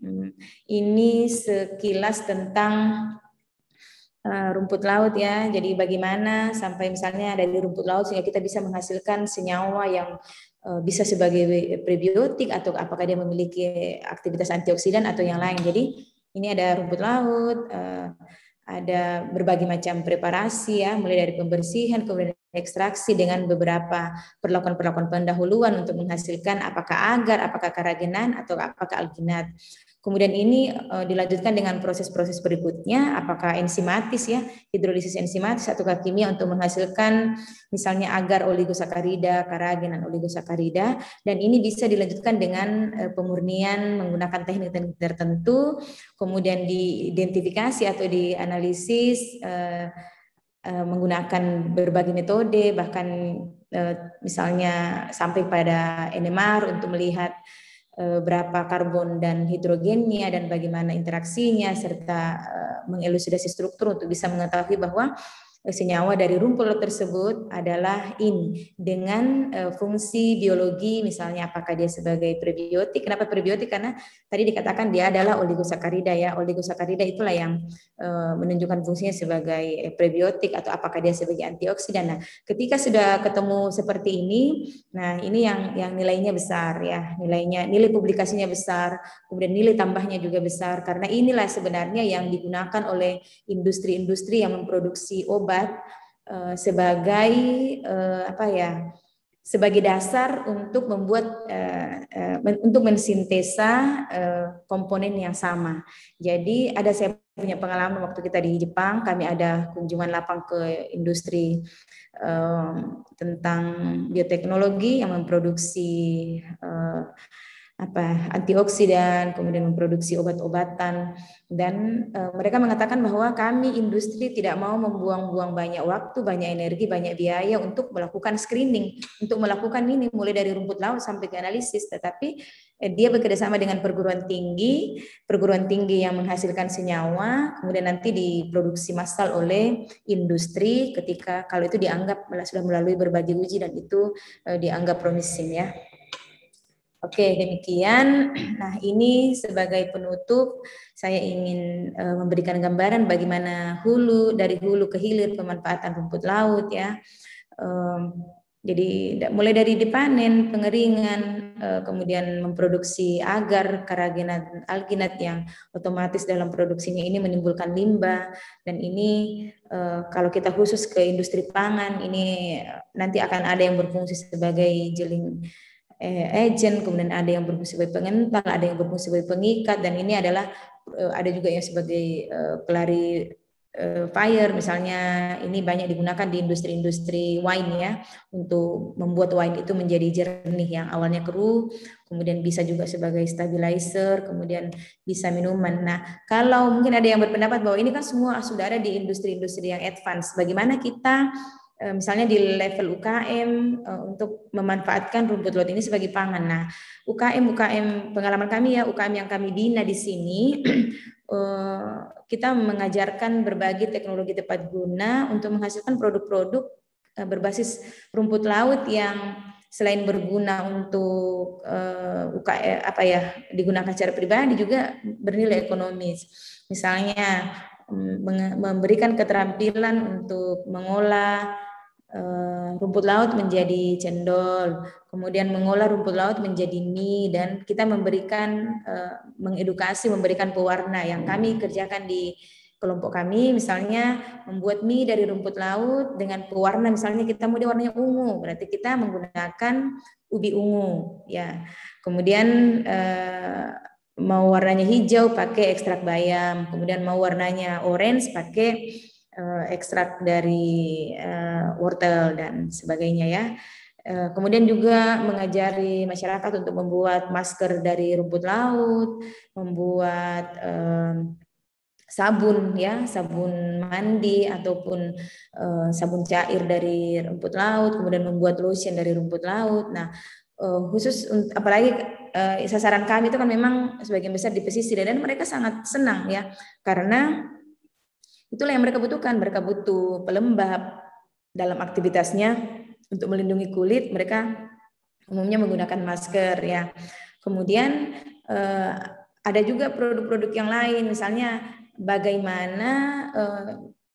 ini sekilas tentang uh, rumput laut ya. Jadi bagaimana sampai misalnya dari rumput laut sehingga kita bisa menghasilkan senyawa yang uh, bisa sebagai prebiotik atau apakah dia memiliki aktivitas antioksidan atau yang lain. Jadi ini ada rumput laut, uh, ada berbagai macam preparasi ya, mulai dari pembersihan, kemudian ekstraksi dengan beberapa perlakuan-perlakuan pendahuluan untuk menghasilkan apakah agar, apakah keragenan, atau apakah alginat. Kemudian ini uh, dilanjutkan dengan proses-proses berikutnya, apakah enzimatis ya, hidrolisis enzimatis atau kimia untuk menghasilkan misalnya agar oligosakarida, keragenan oligosakarida, dan ini bisa dilanjutkan dengan uh, pemurnian menggunakan teknik-teknik tertentu, kemudian diidentifikasi atau dianalisis uh, uh, menggunakan berbagai metode, bahkan uh, misalnya sampai pada N M R untuk melihat berapa karbon dan hidrogennya dan bagaimana interaksinya, serta uh, mengelusidasi struktur untuk bisa mengetahui bahwa senyawa dari rumput laut tersebut adalah ini dengan uh, fungsi biologi, misalnya apakah dia sebagai prebiotik. Kenapa prebiotik? Karena tadi dikatakan dia adalah oligosakarida ya. Oligosakarida itulah yang uh, menunjukkan fungsinya sebagai prebiotik atau apakah dia sebagai antioksidan. Nah, ketika sudah ketemu seperti ini, nah ini yang yang nilainya besar ya, nilainya nilai publikasinya besar, kemudian nilai tambahnya juga besar karena inilah sebenarnya yang digunakan oleh industri-industri yang memproduksi obat uh, sebagai uh, apa ya? sebagai dasar untuk membuat uh, uh, men, untuk mensintesa uh, komponen yang sama. Jadi ada saya punya pengalaman waktu kita di Jepang, kami ada kunjungan lapang ke industri uh, tentang bioteknologi yang memproduksi uh, apa antioksidan, kemudian memproduksi obat-obatan, dan e, mereka mengatakan bahwa kami industri tidak mau membuang-buang banyak waktu, banyak energi, banyak biaya untuk melakukan screening, untuk melakukan ini mulai dari rumput laut sampai ke analisis, tetapi e, dia bekerjasama dengan perguruan tinggi, perguruan tinggi yang menghasilkan senyawa, kemudian nanti diproduksi massal oleh industri ketika kalau itu dianggap sudah melalui berbagai uji dan itu e, dianggap promising ya. Oke, demikian. Nah, ini sebagai penutup, saya ingin uh, memberikan gambaran bagaimana hulu, dari hulu ke hilir pemanfaatan rumput laut ya. Um, jadi mulai dari dipanen, pengeringan, uh, kemudian memproduksi agar, keragenan, alginat yang otomatis dalam produksinya ini menimbulkan limbah, dan ini uh, kalau kita khusus ke industri pangan, ini nanti akan ada yang berfungsi sebagai jeling agent, kemudian ada yang berfungsi sebagai pengental, ada yang berfungsi sebagai pengikat, dan ini adalah ada juga yang sebagai pelari fire, misalnya ini banyak digunakan di industri-industri wine ya, untuk membuat wine itu menjadi jernih yang awalnya keruh, kemudian bisa juga sebagai stabilizer, kemudian bisa minuman. Nah, kalau mungkin ada yang berpendapat bahwa ini kan semua sudah ada di industri-industri yang advance, bagaimana kita misalnya di level U K M untuk memanfaatkan rumput laut ini sebagai pangan. Nah, U K M U K M pengalaman kami ya, U K M yang kami bina di sini, kita mengajarkan berbagai teknologi tepat guna untuk menghasilkan produk-produk berbasis rumput laut yang selain berguna untuk U K M apa ya digunakan secara pribadi juga bernilai ekonomis. Misalnya memberikan keterampilan untuk mengolah Uh, rumput laut menjadi cendol, kemudian mengolah rumput laut menjadi mie, dan kita memberikan uh, mengedukasi, memberikan pewarna yang kami kerjakan di kelompok kami, misalnya membuat mie dari rumput laut dengan pewarna, misalnya kita mau dia warnanya ungu, berarti kita menggunakan ubi ungu ya, kemudian uh, mau warnanya hijau pakai ekstrak bayam, kemudian mau warnanya orange pakai ekstrak dari uh, wortel dan sebagainya ya. Kemudian juga mengajari masyarakat untuk membuat masker dari rumput laut, membuat eh, sabun ya, sabun mandi ataupun eh, sabun cair dari rumput laut, kemudian membuat lotion dari rumput laut. Nah, eh, khusus apalagi eh, sasaran kami itu kan memang sebagian besar di pesisir dan mereka sangat senang ya, karena itulah yang mereka butuhkan. Mereka butuh pelembab dalam aktivitasnya. Untuk melindungi kulit, mereka umumnya menggunakan masker ya. Kemudian eh, ada juga produk-produk yang lain, misalnya bagaimana eh,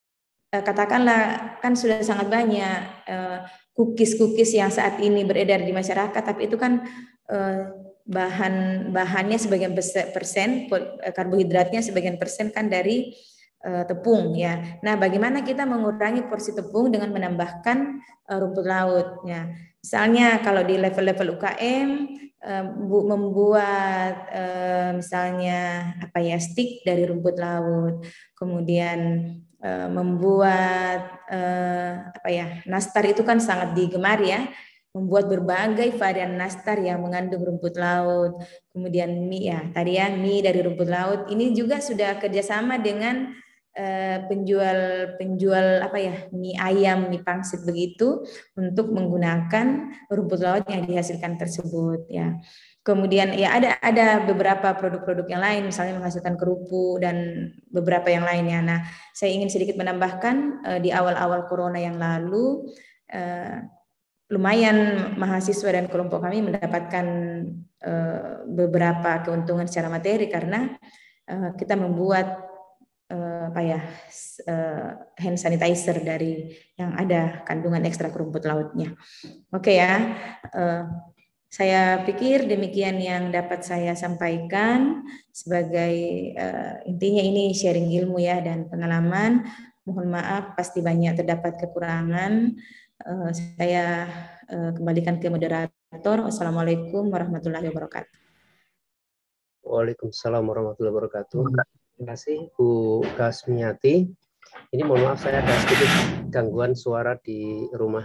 katakanlah kan sudah sangat banyak eh, cookies-cookies yang saat ini beredar di masyarakat, tapi itu kan eh, bahan bahannya sebagian persen, karbohidratnya sebagian persen kan dari uh, tepung ya. Nah, bagaimana kita mengurangi porsi tepung dengan menambahkan uh, rumput laut ya. Misalnya kalau di level-level U K M uh, membuat uh, misalnya apa ya, stik dari rumput laut, kemudian uh, membuat uh, apa ya, nastar itu kan sangat digemari ya. Membuat berbagai varian nastar yang mengandung rumput laut, kemudian mie ya tadi ya, mie dari rumput laut. Ini juga sudah kerjasama dengan uh, penjual penjual apa ya, mie ayam, mie pangsit begitu, untuk menggunakan rumput laut yang dihasilkan tersebut ya. Kemudian ya ada ada beberapa produk-produk yang lain, misalnya menghasilkan kerupuk dan beberapa yang lainnya. Nah, saya ingin sedikit menambahkan uh, di awal-awal corona yang lalu. Uh, Lumayan mahasiswa dan kelompok kami mendapatkan uh, beberapa keuntungan secara materi karena uh, kita membuat uh, apa ya, uh, hand sanitizer dari yang ada kandungan ekstrak rumput lautnya. Oke ya, uh, saya pikir demikian yang dapat saya sampaikan sebagai uh, intinya ini sharing ilmu ya dan pengalaman. Mohon maaf pasti banyak terdapat kekurangan. Uh, saya uh, kembalikan ke moderator. Wassalamualaikum warahmatullahi wabarakatuh. Waalaikumsalam warahmatullahi wabarakatuh. Terima kasih Bu Kasmiati. Ini mohon maaf saya ada sedikit gangguan suara di rumah.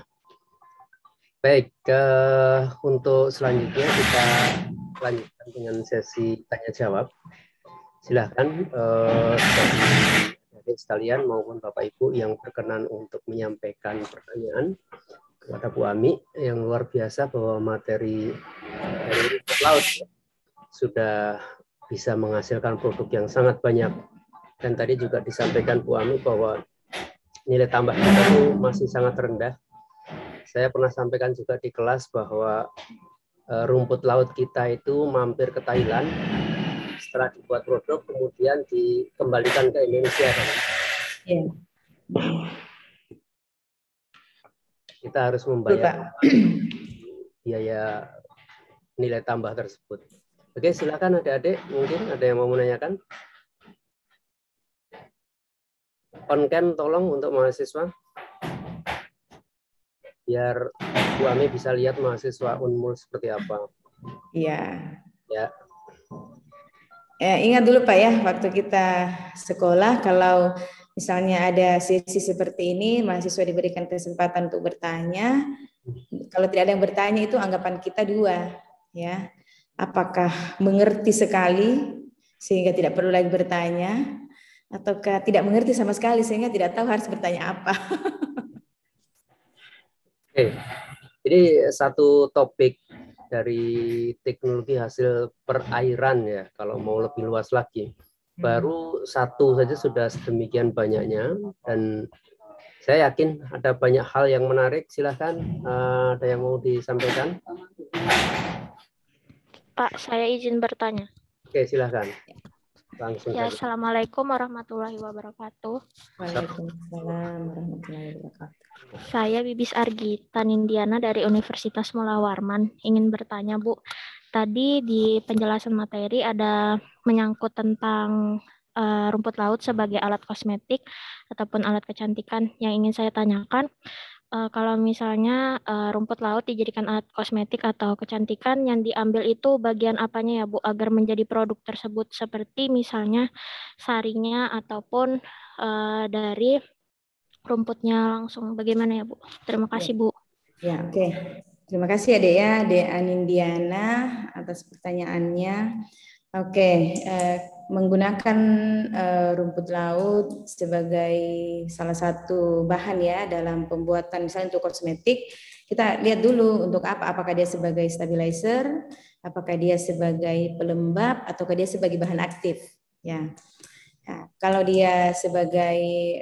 Baik, uh, untuk selanjutnya kita lanjutkan dengan sesi tanya jawab. Silahkan uh, adik sekalian maupun Bapak Ibu yang berkenan untuk menyampaikan pertanyaan kepada Bu Ami, yang luar biasa bahwa materi dari rumput laut sudah bisa menghasilkan produk yang sangat banyak. Dan tadi juga disampaikan Bu Ami bahwa nilai tambah kita itu masih sangat rendah. Saya pernah sampaikan juga di kelas bahwa uh, rumput laut kita itu mampir ke Thailand. Setelah dibuat produk, kemudian dikembalikan ke Indonesia. Yeah. Kita harus membayar biaya nilai tambah tersebut. Oke, silakan adik-adik, mungkin ada yang mau menanyakan. On-cam tolong untuk mahasiswa. Biar Bu Ami bisa lihat mahasiswa Unmul seperti apa. Iya. Ya. Ya, ingat dulu Pak ya, waktu kita sekolah kalau misalnya ada sesi seperti ini, mahasiswa diberikan kesempatan untuk bertanya. Kalau tidak ada yang bertanya itu anggapan kita dua, ya. Apakah mengerti sekali sehingga tidak perlu lagi bertanya, ataukah tidak mengerti sama sekali sehingga tidak tahu harus bertanya apa. Oke, ini satu topik dari teknologi hasil perairan ya, kalau mau lebih luas lagi. Baru satu saja sudah sedemikian banyaknya, dan saya yakin ada banyak hal yang menarik. Silahkan, uh, ada yang mau disampaikan? Pak, saya izin bertanya. Oke, silahkan. Langsung ya, saja. Assalamualaikum warahmatullahi wabarakatuh. Waalaikumsalam warahmatullahi wabarakatuh. Saya Bibis Argita Nindiana dari Universitas Mula Warman. Ingin bertanya, Bu. Tadi di penjelasan materi ada menyangkut tentang uh, rumput laut sebagai alat kosmetik ataupun alat kecantikan. Yang ingin saya tanyakan, uh, kalau misalnya uh, rumput laut dijadikan alat kosmetik atau kecantikan, yang diambil itu bagian apanya ya, Bu, agar menjadi produk tersebut, seperti misalnya sarinya ataupun uh, dari rumputnya langsung, bagaimana ya Bu? Terima kasih Bu. Ya, oke. Okay. Terima kasih Adek ya, Adek Anindiana atas pertanyaannya. Oke, eh, menggunakan eh, rumput laut sebagai salah satu bahan ya dalam pembuatan misalnya untuk kosmetik, kita lihat dulu untuk apa, apakah dia sebagai stabilizer, apakah dia sebagai pelembab, ataukah dia sebagai bahan aktif ya. Nah, kalau dia sebagai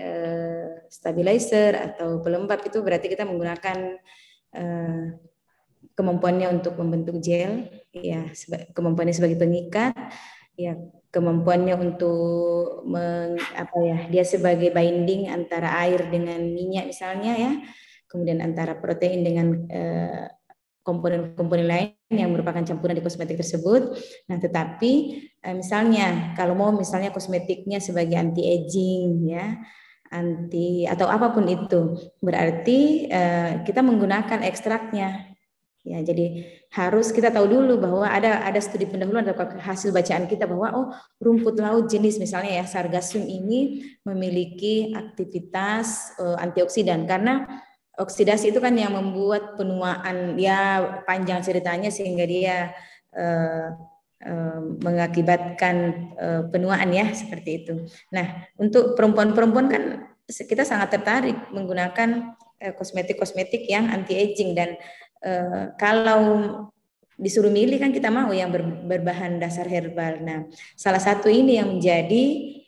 eh, stabilizer atau pelembab itu berarti kita menggunakan eh, kemampuannya untuk membentuk gel, ya kemampuannya sebagai pengikat, ya kemampuannya untuk meng, apa ya dia sebagai binding antara air dengan minyak misalnya ya, kemudian antara protein dengan eh, komponen-komponen lain yang merupakan campuran di kosmetik tersebut. Nah, tetapi eh, misalnya kalau mau misalnya kosmetiknya sebagai anti aging ya, anti atau apapun itu, berarti eh, kita menggunakan ekstraknya. Ya, jadi harus kita tahu dulu bahwa ada ada studi pendahuluan atau hasil bacaan kita bahwa oh rumput laut jenis misalnya ya sargassum ini memiliki aktivitas uh, antioksidan karena oksidasi itu kan yang membuat penuaan ya panjang ceritanya sehingga dia uh, uh, mengakibatkan uh, penuaan ya seperti itu. Nah, untuk perempuan-perempuan kan kita sangat tertarik menggunakan kosmetik-kosmetik yang anti aging dan Uh, kalau disuruh milih kan kita mau yang ber, berbahan dasar herbal. Nah, salah satu ini yang menjadi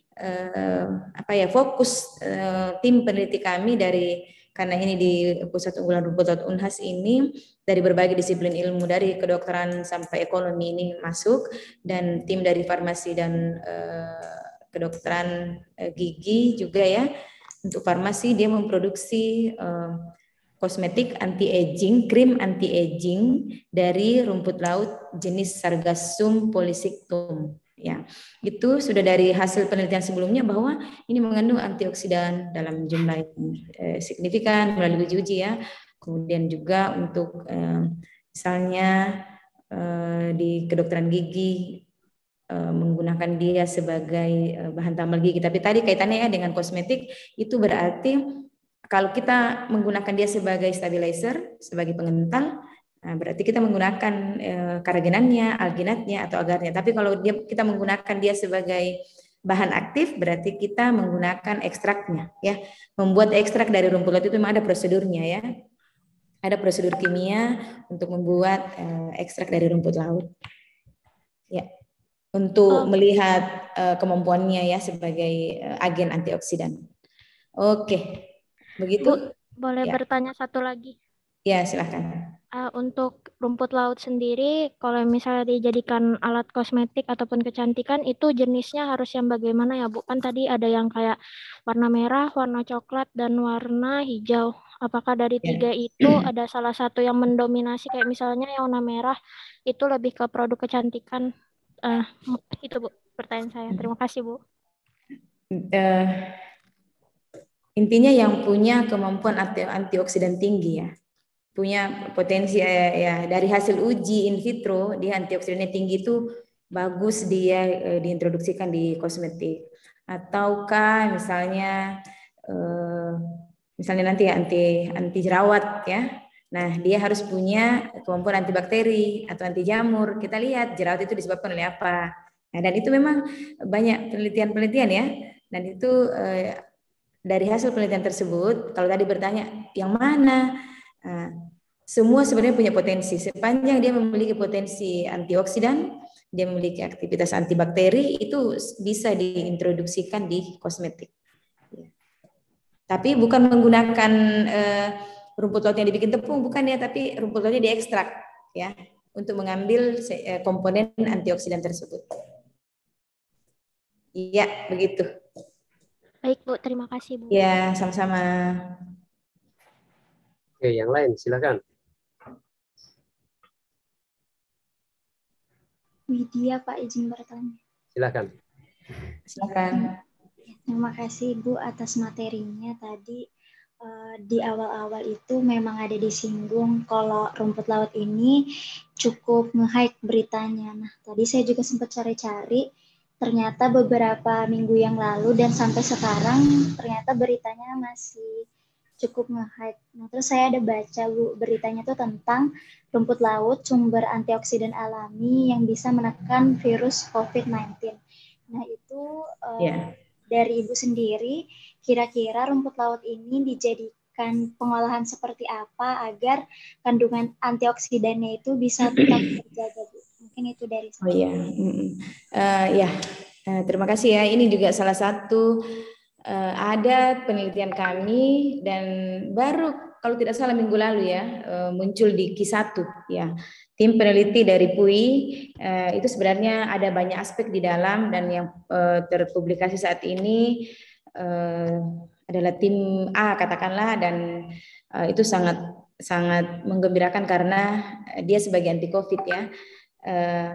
uh, apa ya fokus uh, tim peneliti kami dari karena ini di Pusat Unggulan Rumput Laut Unhas ini dari berbagai disiplin ilmu dari kedokteran sampai ekonomi ini masuk dan tim dari farmasi dan uh, kedokteran uh, gigi juga ya. Untuk farmasi dia memproduksi uh, kosmetik anti-aging, krim anti-aging dari rumput laut jenis Sargassum polysictum. Ya, itu sudah dari hasil penelitian sebelumnya bahwa ini mengandung antioksidan dalam jumlah yang eh, signifikan melalui uji ya. Kemudian juga untuk eh, misalnya eh, di kedokteran gigi eh, menggunakan dia sebagai eh, bahan tambal gigi. Tapi tadi kaitannya ya dengan kosmetik itu berarti kalau kita menggunakan dia sebagai stabilizer, sebagai pengental, nah berarti kita menggunakan e, karagenannya, alginatnya, atau agarnya. Tapi kalau dia, kita menggunakan dia sebagai bahan aktif, berarti kita menggunakan ekstraknya. Ya, membuat ekstrak dari rumput laut itu memang ada prosedurnya ya. Ada prosedur kimia untuk membuat e, ekstrak dari rumput laut. Ya, untuk oh. melihat e, kemampuannya ya sebagai e, agen antioksidan. Oke. Begitu? Bu, boleh ya. Bertanya satu lagi? Ya, silakan. Uh, untuk rumput laut sendiri, kalau misalnya dijadikan alat kosmetik ataupun kecantikan, itu jenisnya harus yang bagaimana ya Bu? Kan tadi ada yang kayak warna merah, warna coklat, dan warna hijau. Apakah dari ya. tiga itu ada salah satu yang mendominasi, kayak misalnya yang warna merah, itu lebih ke produk kecantikan? Uh, itu Bu, pertanyaan saya. Terima kasih Bu. Uh, Intinya yang punya kemampuan antioksidan tinggi ya, punya potensi ya, ya dari hasil uji in vitro dia antioksidannya tinggi itu bagus dia eh, diintroduksikan di kosmetik. Ataukah misalnya eh, misalnya nanti anti anti jerawat ya, nah dia harus punya kemampuan antibakteri atau anti jamur. Kita lihat jerawat itu disebabkan oleh apa. Nah, dan itu memang banyak penelitian-penelitian ya, dan itu eh, dari hasil penelitian tersebut, kalau tadi bertanya yang mana, nah, semua sebenarnya punya potensi. Sepanjang dia memiliki potensi antioksidan, dia memiliki aktivitas antibakteri, itu bisa diintroduksikan di kosmetik. Tapi bukan menggunakan eh, rumput laut yang dibikin tepung, bukan ya, tapi rumput lautnya diekstrak ya untuk mengambil eh, komponen antioksidan tersebut. Iya, begitu. Baik Bu, terima kasih Bu. Ya, sama-sama. Oke, yang lain silakan. Widya Pak, izin bertanya. Silakan. Silakan. Terima kasih Bu atas materinya tadi. Uh, di awal-awal itu memang ada disinggung kalau rumput laut ini cukup nge-hype beritanya. Nah, tadi saya juga sempat cari-cari. Ternyata beberapa minggu yang lalu dan sampai sekarang ternyata beritanya masih cukup nge-hype. Nah, terus saya ada baca Bu beritanya tuh tentang rumput laut sumber antioksidan alami yang bisa menekan virus covid sembilan belas. Nah, itu uh, yeah. dari Ibu sendiri, kira-kira rumput laut ini dijadikan pengolahan seperti apa agar kandungan antioksidannya itu bisa tetap terjaga, Bu? Mungkin itu dari saya. Oh iya, uh, ya, uh, terima kasih ya. Ini juga salah satu uh, ada penelitian kami dan baru kalau tidak salah minggu lalu ya uh, muncul di Q satu ya. Tim peneliti dari P U I uh, itu sebenarnya ada banyak aspek di dalam dan yang uh, terpublikasi saat ini uh, adalah tim A katakanlah dan uh, itu sangat sangat menggembirakan karena dia sebagai anti COVID ya. Uh,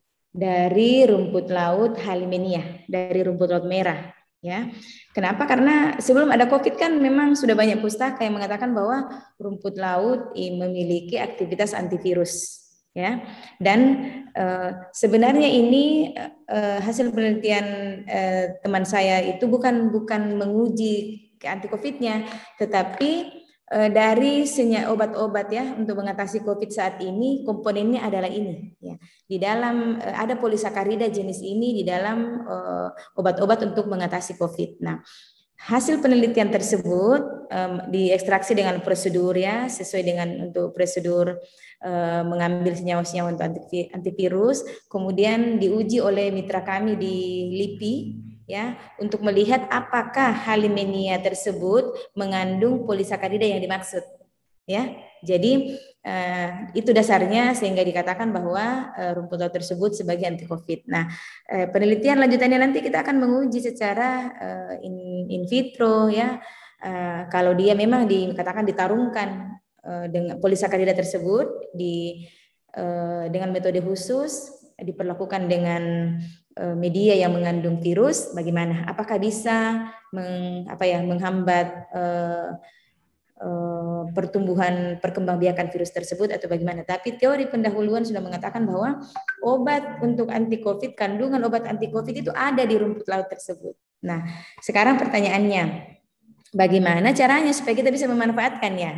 dari rumput laut Halimenia, dari rumput laut merah, ya. Kenapa? Karena sebelum ada COVID kan memang sudah banyak pustaka yang mengatakan bahwa rumput laut memiliki aktivitas antivirus, ya. Dan uh, sebenarnya ini uh, hasil penelitian uh, teman saya itu bukan bukan menguji ke anti COVID-nya, tetapi dari senyawa obat-obat ya untuk mengatasi COVID saat ini komponennya adalah ini ya. Di dalam ada polisakarida jenis ini di dalam uh, obat-obat untuk mengatasi COVID. Nah, hasil penelitian tersebut um, diekstraksi dengan prosedur ya sesuai dengan untuk prosedur uh, mengambil senyawa-senyawa untuk antivirus, kemudian diuji oleh mitra kami di L I P I ya untuk melihat apakah Halimenia tersebut mengandung polisakarida yang dimaksud ya. Jadi uh, itu dasarnya sehingga dikatakan bahwa uh, rumput laut tersebut sebagai anti COVID. Nah, uh, penelitian lanjutannya nanti kita akan menguji secara uh, in, in vitro ya. Uh, kalau dia memang dikatakan ditarungkan uh, dengan polisakarida tersebut di uh, dengan metode khusus diperlakukan dengan media yang mengandung virus, bagaimana? Apakah bisa meng, apa ya, menghambat uh, uh, pertumbuhan perkembangbiakan virus tersebut atau bagaimana? Tapi teori pendahuluan sudah mengatakan bahwa obat untuk anti COVID, kandungan obat anti COVID itu ada di rumput laut tersebut. Nah, sekarang pertanyaannya, bagaimana caranya supaya kita bisa memanfaatkannya?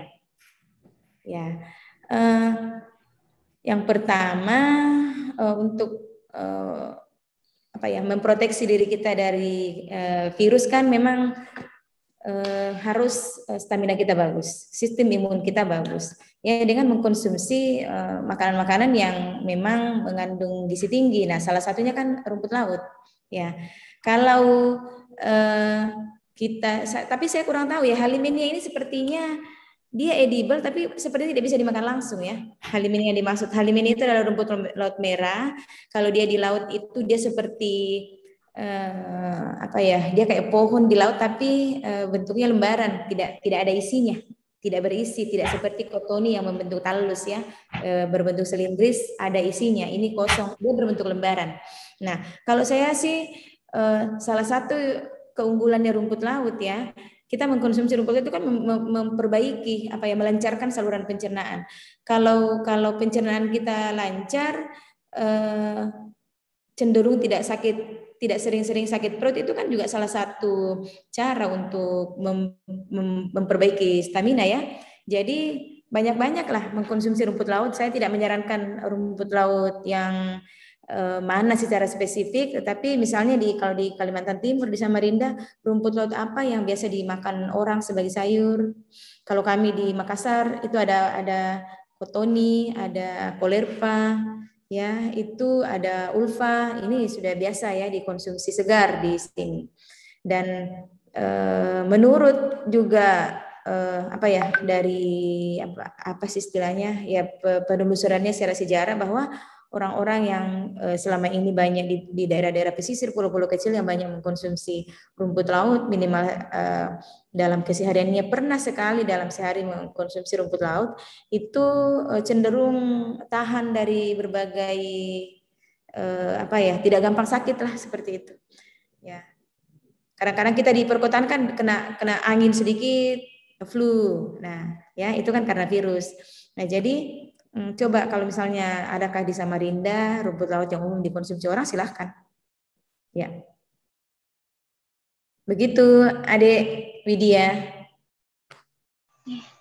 Ya, uh, yang pertama uh, untuk uh, apa ya memproteksi diri kita dari uh, virus kan memang uh, harus uh, stamina kita bagus, sistem imun kita bagus ya dengan mengkonsumsi makanan-makanan uh, yang memang mengandung gizi tinggi. Nah, salah satunya kan rumput laut ya. Kalau uh, kita tapi saya kurang tahu ya Halimenia ini sepertinya dia edible tapi sepertinya tidak bisa dimakan langsung ya. Halimenia yang dimaksud Halimenia itu adalah rumput laut merah. Kalau dia di laut itu dia seperti uh, apa ya? Dia kayak pohon di laut tapi uh, bentuknya lembaran, tidak tidak ada isinya, tidak berisi, tidak seperti kotoni yang membentuk talus ya, uh, berbentuk silindris ada isinya. Ini kosong, dia berbentuk lembaran. Nah, kalau saya sih uh, salah satu keunggulannya rumput laut ya. Kita mengkonsumsi rumput itu kan memperbaiki apa ya melancarkan saluran pencernaan. Kalau kalau pencernaan kita lancar, eh, cenderung tidak sakit, tidak sering-sering sakit perut itu kan juga salah satu cara untuk mem, mem, memperbaiki stamina ya. Jadi banyak-banyaklah mengkonsumsi rumput laut. Saya tidak menyarankan rumput laut yang mana secara spesifik, tetapi misalnya di kalau di Kalimantan Timur di Samarinda rumput laut apa yang biasa dimakan orang sebagai sayur. Kalau kami di Makassar itu ada ada kotoni, ada kolerpa, ya itu ada ulfa. Ini sudah biasa ya dikonsumsi segar di sini. Dan e, menurut juga e, apa ya dari apa, apa sih istilahnya ya penelusurannya secara sejarah bahwa orang-orang yang uh, selama ini banyak di, di daerah-daerah pesisir, pulau-pulau kecil yang banyak mengkonsumsi rumput laut minimal uh, dalam kesehariannya pernah sekali dalam sehari mengkonsumsi rumput laut itu uh, cenderung tahan dari berbagai uh, apa ya tidak gampang sakit lah seperti itu. Ya, kadang-kadang kita di perkotaan kan kena kena angin sedikit flu, nah ya itu kan karena virus. Nah jadi coba kalau misalnya adakah di Samarinda rumput laut yang umum dikonsumsi orang, silahkan. Ya. Begitu Adik Widya.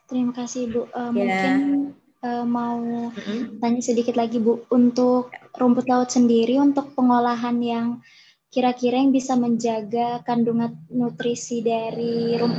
Terima kasih Bu. Uh, Ya. Mungkin uh, mau Mm-mm. tanya sedikit lagi Bu, untuk rumput laut sendiri, untuk pengolahan yang kira-kira yang bisa menjaga kandungan nutrisi dari rumput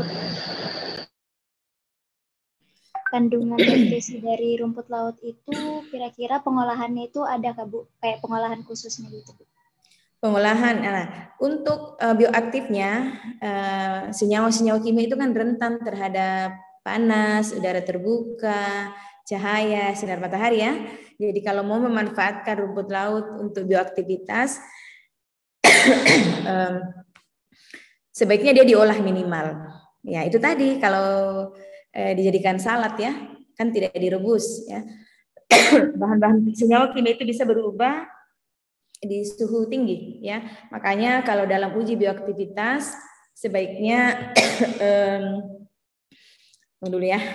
kandungan nutrisi dari rumput laut itu, kira-kira pengolahannya itu ada nggak Bu? Kayak pengolahan khususnya gitu Bu? Pengolahan, nah, untuk uh, bioaktifnya, uh, senyawa-senyawa kimia itu kan rentan terhadap panas, udara terbuka, cahaya, sinar matahari ya. Jadi kalau mau memanfaatkan rumput laut untuk bioaktivitas, um, sebaiknya dia diolah minimal. Ya itu tadi kalau eh, dijadikan salad ya, kan tidak direbus ya. Bahan-bahan senyawa kimia itu bisa berubah di suhu tinggi ya. Makanya kalau dalam uji bioaktivitas sebaiknya um, dulu ya.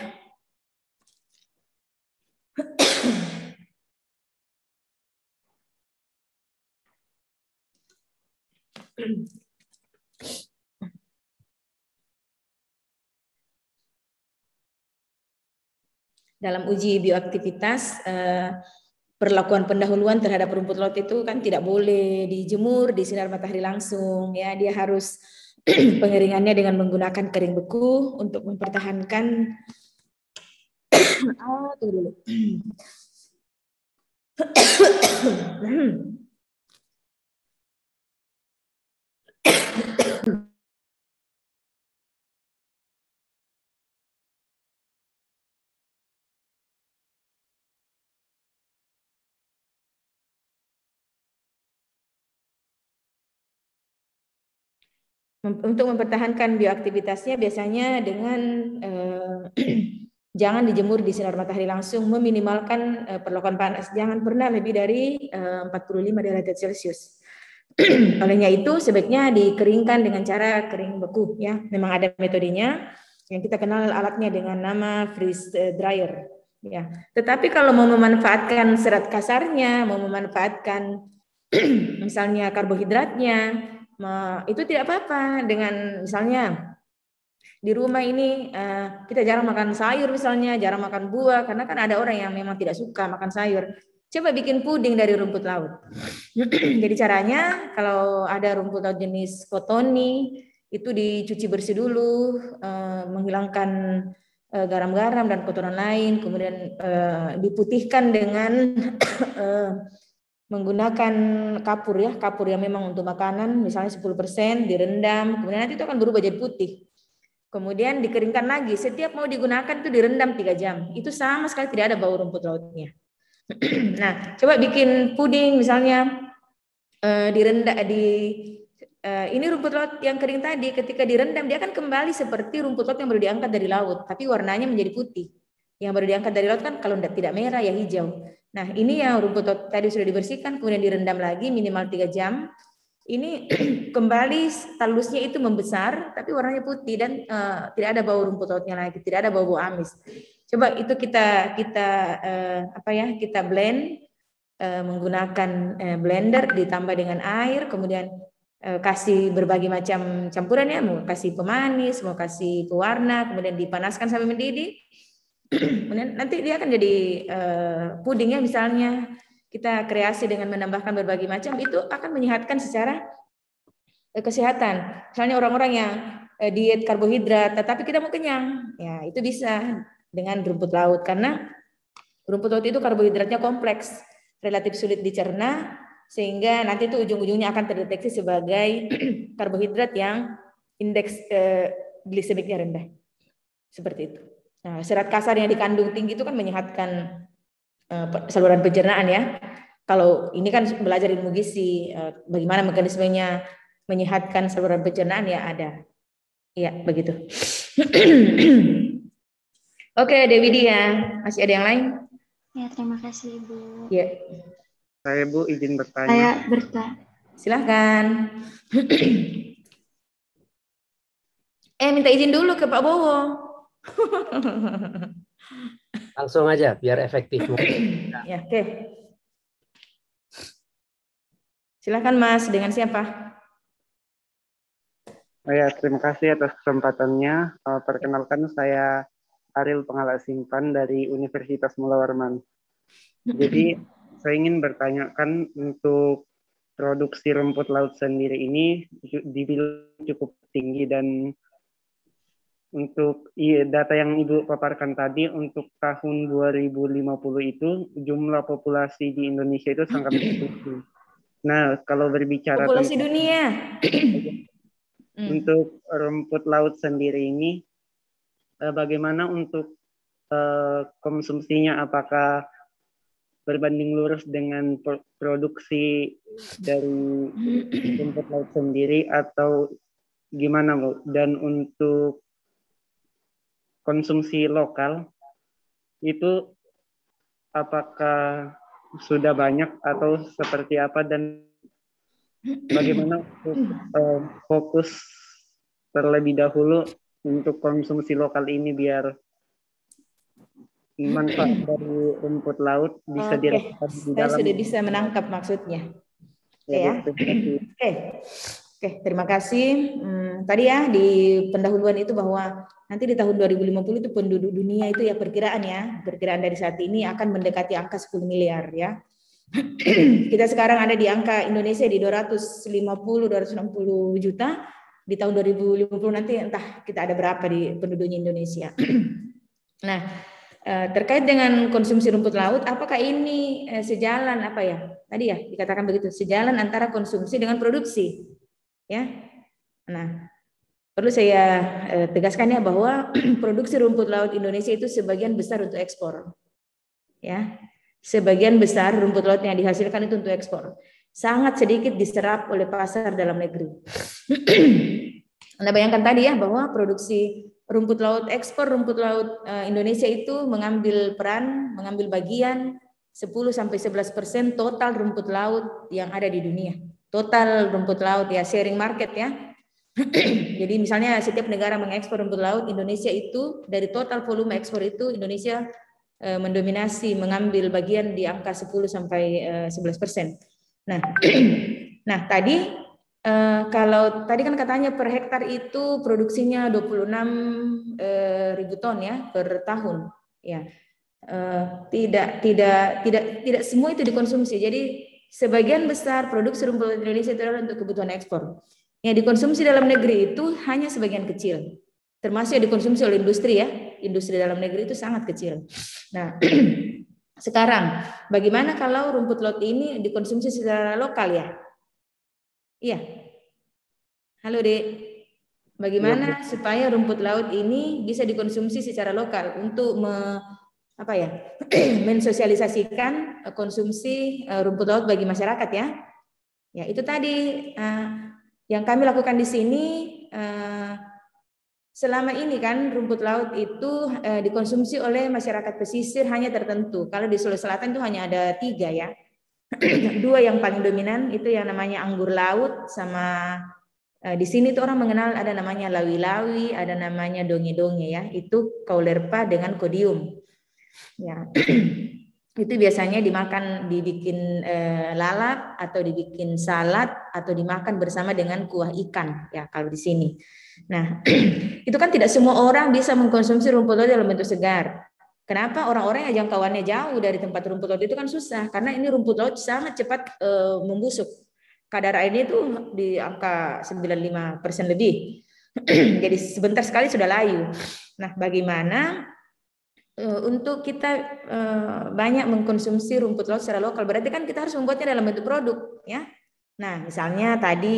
Dalam uji bioaktivitas eh, perlakuan pendahuluan terhadap rumput laut itu kan tidak boleh dijemur di sinar matahari langsung ya, dia harus pengeringannya dengan menggunakan kering beku untuk mempertahankan ah tunggu dulu untuk mempertahankan bioaktivitasnya biasanya dengan eh, jangan dijemur di sinar matahari langsung, meminimalkan eh, perlakuan panas, jangan pernah lebih dari eh, empat puluh lima derajat Celcius. Olehnya itu sebaiknya dikeringkan dengan cara kering beku ya. Memang ada metodenya yang kita kenal alatnya dengan nama freeze dryer ya. Tetapi kalau mau memanfaatkan serat kasarnya, mau memanfaatkan misalnya karbohidratnya, itu tidak apa-apa dengan misalnya di rumah ini uh, kita jarang makan sayur misalnya, jarang makan buah karena kan ada orang yang memang tidak suka makan sayur. Coba bikin puding dari rumput laut. Jadi caranya kalau ada rumput laut jenis kotoni itu dicuci bersih dulu, uh, menghilangkan uh, garam-garam dan kotoran lain, kemudian uh, diputihkan dengan uh, menggunakan kapur ya, kapur yang memang untuk makanan, misalnya sepuluh persen direndam, kemudian nanti itu akan berubah jadi putih. Kemudian dikeringkan lagi, setiap mau digunakan itu direndam tiga jam. Itu sama sekali tidak ada bau rumput lautnya. Nah, coba bikin puding misalnya eh, direndam di eh, ini rumput laut yang kering tadi, ketika direndam dia akan kembali seperti rumput laut yang baru diangkat dari laut, tapi warnanya menjadi putih. Yang baru diangkat dari laut kan kalau tidak merah ya hijau. Nah, ini yang rumput laut tadi sudah dibersihkan, kemudian direndam lagi minimal tiga jam. Ini kembali talusnya itu membesar, tapi warnanya putih dan uh, tidak ada bau rumput lautnya lagi, tidak ada bau-bau amis. Coba itu kita kita uh, apa ya? Kita blend uh, menggunakan uh, blender ditambah dengan air, kemudian uh, kasih berbagai macam campuran ya, mau kasih pemanis, mau kasih pewarna, kemudian dipanaskan sampai mendidih. Kemudian nanti dia akan jadi uh, pudingnya misalnya kita kreasi dengan menambahkan berbagai macam, itu akan menyehatkan secara uh, kesehatan. Misalnya orang-orang yang uh, diet karbohidrat tetapi kita mau kenyang, ya itu bisa dengan rumput laut karena rumput laut itu karbohidratnya kompleks, relatif sulit dicerna sehingga nanti itu ujung-ujungnya akan terdeteksi sebagai karbohidrat yang indeks uh, glisemiknya rendah. Seperti itu. Nah, serat kasar yang dikandung tinggi itu kan menyehatkan uh, saluran pencernaan ya. Kalau ini kan belajar ilmu gizi, uh, bagaimana mekanismenya menyehatkan saluran pencernaan ya ada. Ya, begitu. Oke, Dewi Dia, masih ada yang lain? Ya, terima kasih Ibu. Ya. Saya Bu izin bertanya. Saya bertanya. Silahkan. eh, minta izin dulu ke Pak Bowo. Langsung aja biar efektif. Ya, oke. Okay. Silakan Mas, dengan siapa? Ya, terima kasih atas kesempatannya. Uh, perkenalkan saya Ariel Pengala Simpan dari Universitas Mula Warman. Jadi saya ingin bertanyakan untuk produksi rumput laut sendiri ini dibilang cukup tinggi, dan untuk iya, data yang Ibu paparkan tadi untuk tahun dua ribu lima puluh itu jumlah populasi di Indonesia itu sangat tinggi. Nah, kalau berbicara populasi tentang dunia untuk rumput laut sendiri ini, bagaimana untuk uh, konsumsinya? Apakah berbanding lurus dengan produksi dari rumput laut sendiri atau gimana, Bu? Dan untuk konsumsi lokal itu apakah sudah banyak atau seperti apa, dan bagaimana untuk uh, fokus terlebih dahulu untuk konsumsi lokal ini biar manfaat dari rumput laut bisa Oke, dirasakan di saya dalam. sudah bisa menangkap maksudnya. Ya, Ya. Oke, oke, terima kasih. Hmm, tadi ya di pendahuluan itu bahwa nanti di tahun dua ribu lima puluh itu penduduk dunia itu ya perkiraan ya, perkiraan dari saat ini akan mendekati angka sepuluh miliar ya. Kita sekarang ada di angka Indonesia di dua ratus lima puluh dua ratus enam puluh juta. Di tahun dua ribu lima puluh nanti entah kita ada berapa di penduduknya Indonesia. Nah, terkait dengan konsumsi rumput laut, apakah ini sejalan apa ya? Tadi ya dikatakan begitu, sejalan antara konsumsi dengan produksi, ya. Nah, perlu saya tegaskan ya bahwa produksi rumput laut Indonesia itu sebagian besar untuk ekspor, ya. Sebagian besar rumput laut yang dihasilkan itu untuk ekspor. Sangat sedikit diserap oleh pasar dalam negeri. Anda bayangkan tadi ya bahwa produksi rumput laut, ekspor rumput laut Indonesia itu mengambil peran, mengambil bagian sepuluh sampai sebelas persen total rumput laut yang ada di dunia. Total rumput laut ya, sharing market ya. Jadi misalnya setiap negara mengekspor rumput laut, Indonesia itu dari total volume ekspor itu Indonesia eh, mendominasi mengambil bagian di angka sepuluh sampai sebelas persen. Nah, nah tadi Uh, kalau tadi kan katanya per hektar itu produksinya dua puluh enam ribu ton ya per tahun, ya uh, tidak tidak tidak tidak semua itu dikonsumsi. Jadi sebagian besar produksi rumput laut Indonesia itu adalah untuk kebutuhan ekspor. Yang dikonsumsi dalam negeri itu hanya sebagian kecil, termasuk yang dikonsumsi oleh industri ya. Industri dalam negeri itu sangat kecil. Nah, sekarang bagaimana kalau rumput laut ini dikonsumsi secara lokal ya? Iya. Halo Dek. Bagaimana ya, supaya rumput laut ini bisa dikonsumsi secara lokal untuk me, apa ya? mensosialisasikan konsumsi rumput laut bagi masyarakat ya. Ya, itu tadi uh, yang kami lakukan di sini uh, selama ini kan rumput laut itu uh, dikonsumsi oleh masyarakat pesisir hanya tertentu. Kalau di Sulawesi Selatan itu hanya ada tiga ya. Dua yang paling dominan itu yang namanya anggur laut, sama eh, di sini tuh orang mengenal ada namanya lawi-lawi, ada namanya donge-donge ya. Itu Caulerpa dengan Codium. Ya. Itu biasanya dimakan, dibikin eh, lalap atau dibikin salad atau dimakan bersama dengan kuah ikan ya kalau di sini. Nah, itu kan tidak semua orang bisa mengkonsumsi rumput laut dalam bentuk segar. Kenapa? Orang-orang yang jangkauannya jauh dari tempat rumput laut itu kan susah, karena ini rumput laut sangat cepat e, membusuk. Kadar airnya itu di angka sembilan puluh lima persen lebih. Jadi sebentar sekali sudah layu. Nah, bagaimana e, untuk kita e, banyak mengkonsumsi rumput laut secara lokal? Berarti kan kita harus membuatnya dalam bentuk produk, ya. Nah, misalnya tadi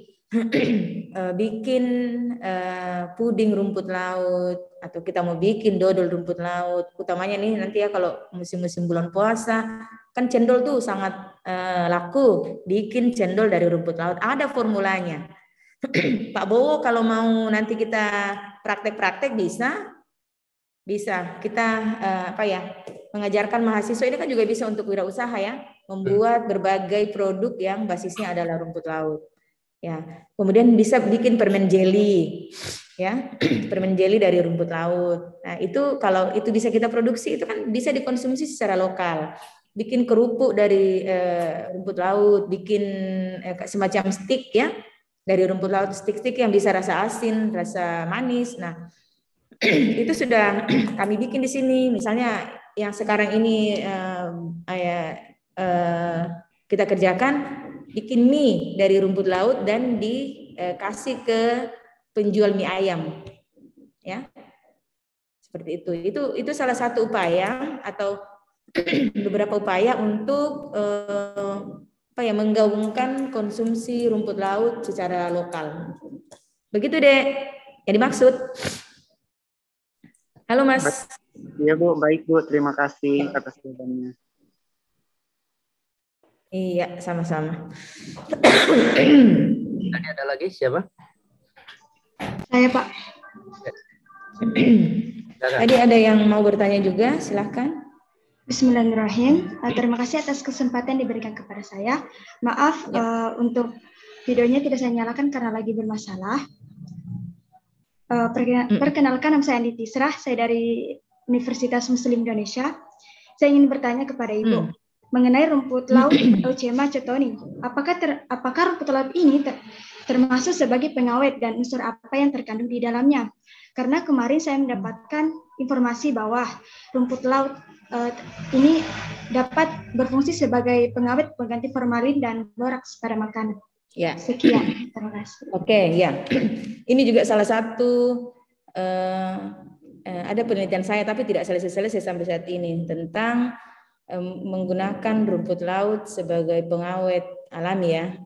bikin uh, puding rumput laut, atau kita mau bikin dodol rumput laut, utamanya nih nanti ya kalau musim-musim bulan puasa kan cendol tuh sangat uh, laku, bikin cendol dari rumput laut, ada formulanya. Pak Bowo kalau mau nanti kita praktek-praktek bisa, bisa kita uh, apa ya mengajarkan mahasiswa ini kan juga bisa untuk wirausaha ya, membuat berbagai produk yang basisnya adalah rumput laut. Ya, kemudian bisa bikin permen jelly, ya, permen jelly dari rumput laut. Nah, itu kalau itu bisa kita produksi, itu kan bisa dikonsumsi secara lokal. Bikin kerupuk dari eh, rumput laut, bikin eh, semacam stick ya, dari rumput laut, stick-stick yang bisa rasa asin, rasa manis. Nah, itu sudah kami bikin di sini. Misalnya yang sekarang ini uh, uh, kita kerjakan, bikin mie dari rumput laut dan dikasih ke penjual mie ayam, ya seperti itu. Itu itu salah satu upaya atau beberapa upaya untuk uh, apa ya menggabungkan konsumsi rumput laut secara lokal. Begitu deh yang dimaksud. Halo Mas. Iya Bu, baik Bu, terima kasih atas jawabannya. Iya, sama-sama. Tadi ada lagi siapa? Saya Pak. Tadi ada yang mau bertanya juga, silahkan. Bismillahirrahmanirrahim. Uh, terima kasih atas kesempatan diberikan kepada saya. Maaf ya. uh, untuk videonya tidak saya nyalakan karena lagi bermasalah. Uh, perkenalkan, nama saya Andi Tisrah, saya dari Universitas Muslim Indonesia. Saya ingin bertanya kepada Ibu hmm. mengenai rumput laut Eucema cotoni. Apakah ter, apakah rumput laut ini ter, termasuk sebagai pengawet dan unsur apa yang terkandung di dalamnya? Karena kemarin saya mendapatkan informasi bahwa rumput laut uh, ini dapat berfungsi sebagai pengawet pengganti formalin dan boraks pada makanan. Ya. Sekian, terima kasih. Oke, okay, ya. Ini juga salah satu uh, uh, ada penelitian saya tapi tidak selesai-selesai sampai saat ini tentang um, menggunakan rumput laut sebagai pengawet alami ya.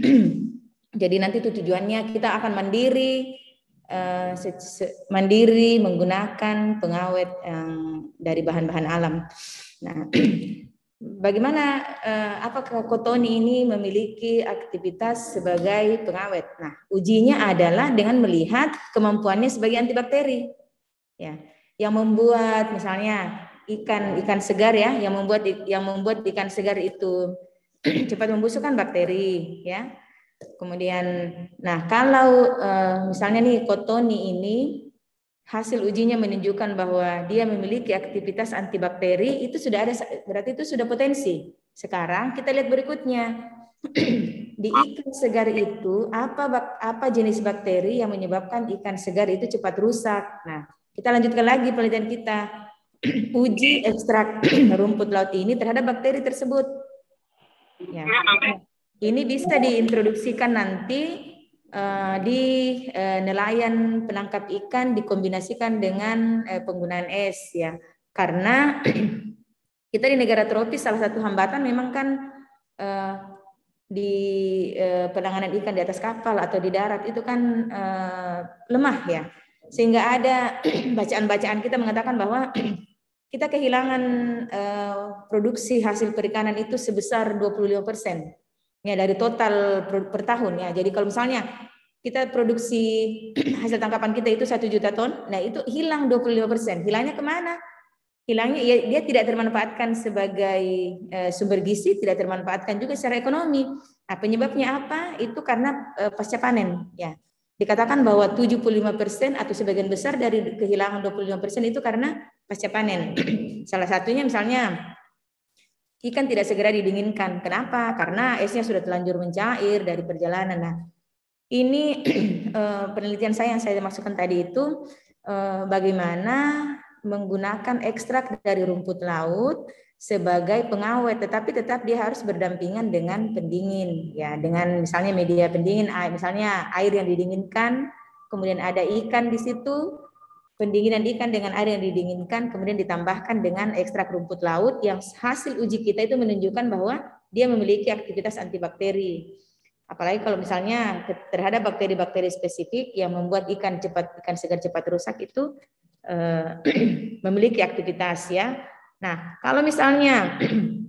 Jadi nanti itu tujuannya kita akan mandiri uh, se se mandiri menggunakan pengawet yang dari bahan-bahan alam. Nah, bagaimana eh, apakah kotoni ini memiliki aktivitas sebagai pengawet? Nah, ujinya adalah dengan melihat kemampuannya sebagai antibakteri. Ya, yang membuat misalnya ikan ikan segar ya, yang membuat yang membuat ikan segar itu cepat membusukkan bakteri ya. Kemudian, nah kalau eh, misalnya nih kotoni ini hasil ujinya menunjukkan bahwa dia memiliki aktivitas antibakteri, itu sudah ada, berarti itu sudah potensi. Sekarang kita lihat berikutnya. Di ikan segar itu apa apa jenis bakteri yang menyebabkan ikan segar itu cepat rusak. Nah, kita lanjutkan lagi penelitian kita. Uji ekstrak rumput laut ini terhadap bakteri tersebut. Ya. Ini bisa diintroduksikan nanti Uh, di uh, nelayan penangkap ikan dikombinasikan dengan uh, penggunaan es ya, karena kita di negara tropis salah satu hambatan memang kan uh, di uh, penanganan ikan di atas kapal atau di darat itu kan uh, lemah ya, sehingga ada bacaan-bacaan kita mengatakan bahwa kita kehilangan uh, produksi hasil perikanan itu sebesar dua puluh lima persen. Ya, dari total per, per tahun ya. Jadi kalau misalnya kita produksi hasil tangkapan kita itu satu juta ton, nah itu hilang dua puluh lima persen. Hilangnya kemana? Hilangnya ya, dia tidak termanfaatkan sebagai e, sumber gizi, tidak termanfaatkan juga secara ekonomi. Nah, penyebabnya apa? Itu karena e, pasca panen ya. Dikatakan bahwa tujuh puluh lima persen atau sebagian besar dari kehilangan dua puluh lima persen itu karena pasca panen. Salah satunya misalnya ikan tidak segera didinginkan. Kenapa? Karena esnya sudah terlanjur mencair dari perjalanan. Nah, ini eh, penelitian saya yang saya masukkan tadi itu eh, bagaimana menggunakan ekstrak dari rumput laut sebagai pengawet, tetapi tetap dia harus berdampingan dengan pendingin, ya, dengan misalnya media pendingin, misalnya air yang didinginkan, kemudian ada ikan di situ. Pendinginan ikan dengan air yang didinginkan, kemudian ditambahkan dengan ekstrak rumput laut yang hasil uji kita itu menunjukkan bahwa dia memiliki aktivitas antibakteri. Apalagi kalau misalnya terhadap bakteri-bakteri spesifik yang membuat ikan cepat ikan segar cepat rusak itu eh, memiliki aktivitas ya. Nah, kalau misalnya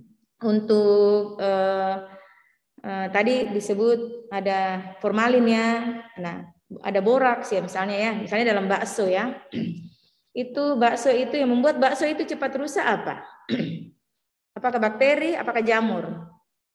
untuk eh, eh, tadi disebut ada formalin ya. Nah, ada boraks ya misalnya ya, misalnya dalam bakso ya, itu bakso itu yang membuat bakso itu cepat rusak apa? Apakah bakteri, apakah jamur?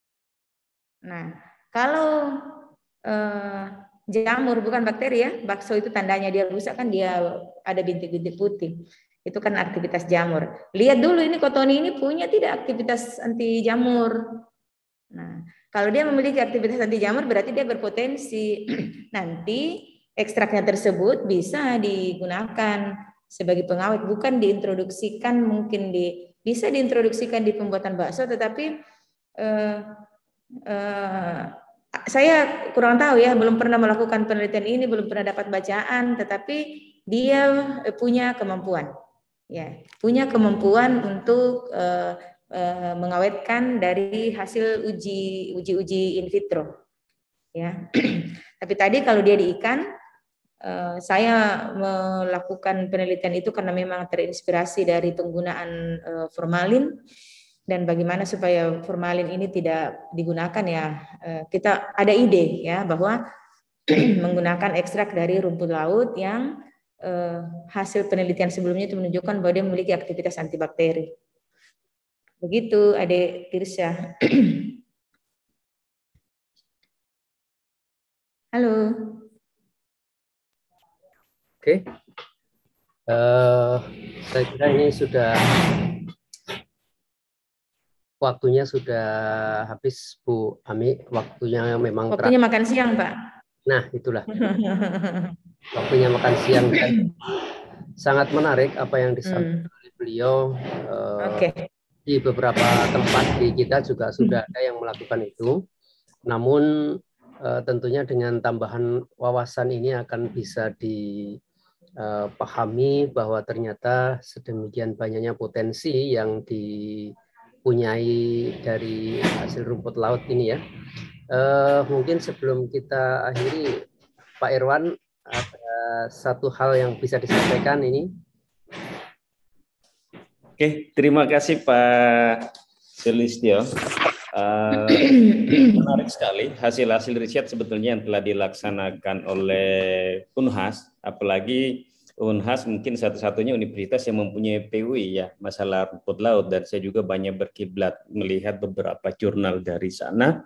Nah, kalau eh, jamur bukan bakteri ya, bakso itu tandanya dia rusak kan dia ada bintik-bintik putih, itu kan aktivitas jamur. Lihat dulu ini kotoni ini punya tidak aktivitas anti jamur. Nah, kalau dia memiliki aktivitas anti jamur berarti dia berpotensi nanti ekstraknya tersebut bisa digunakan sebagai pengawet, bukan diintroduksikan mungkin di bisa diintroduksikan di pembuatan bakso, tetapi eh, eh, saya kurang tahu ya, belum pernah melakukan penelitian ini, belum pernah dapat bacaan, tetapi dia punya kemampuan, ya, punya kemampuan untuk eh, eh, mengawetkan dari hasil uji uji-uji in vitro, ya. Tapi tadi kalau dia di ikan, eh, saya melakukan penelitian itu karena memang terinspirasi dari penggunaan eh, formalin. Dan bagaimana supaya formalin ini tidak digunakan ya, kita ada ide ya bahwa menggunakan ekstrak dari rumput laut yang eh, hasil penelitian sebelumnya itu menunjukkan bahwa dia memiliki aktivitas antibakteri. Begitu Adik Tirsya. Halo. Oke, uh, saya kira ini sudah waktunya sudah habis, Bu Ami. Waktunya memang waktunya terakhir. Makan siang, Pak. Nah, itulah. Waktunya makan siang. Sangat menarik apa yang disampaikan oleh hmm. beliau. Uh, okay. Di beberapa tempat di kita juga sudah ada yang melakukan itu. Namun uh, tentunya dengan tambahan wawasan ini akan bisa dipahami bahwa ternyata sedemikian banyaknya potensi yang di punyai dari hasil rumput laut ini ya. Uh, mungkin sebelum kita akhiri, Pak Irwan, ada satu hal yang bisa disampaikan ini. Oke, terima kasih Pak Sulistyo. Uh, menarik sekali hasil-hasil riset sebetulnya yang telah dilaksanakan oleh Unhas, apalagi Unhas mungkin satu-satunya universitas yang mempunyai P W I ya masalah rumput laut, dan saya juga banyak berkiblat melihat beberapa jurnal dari sana.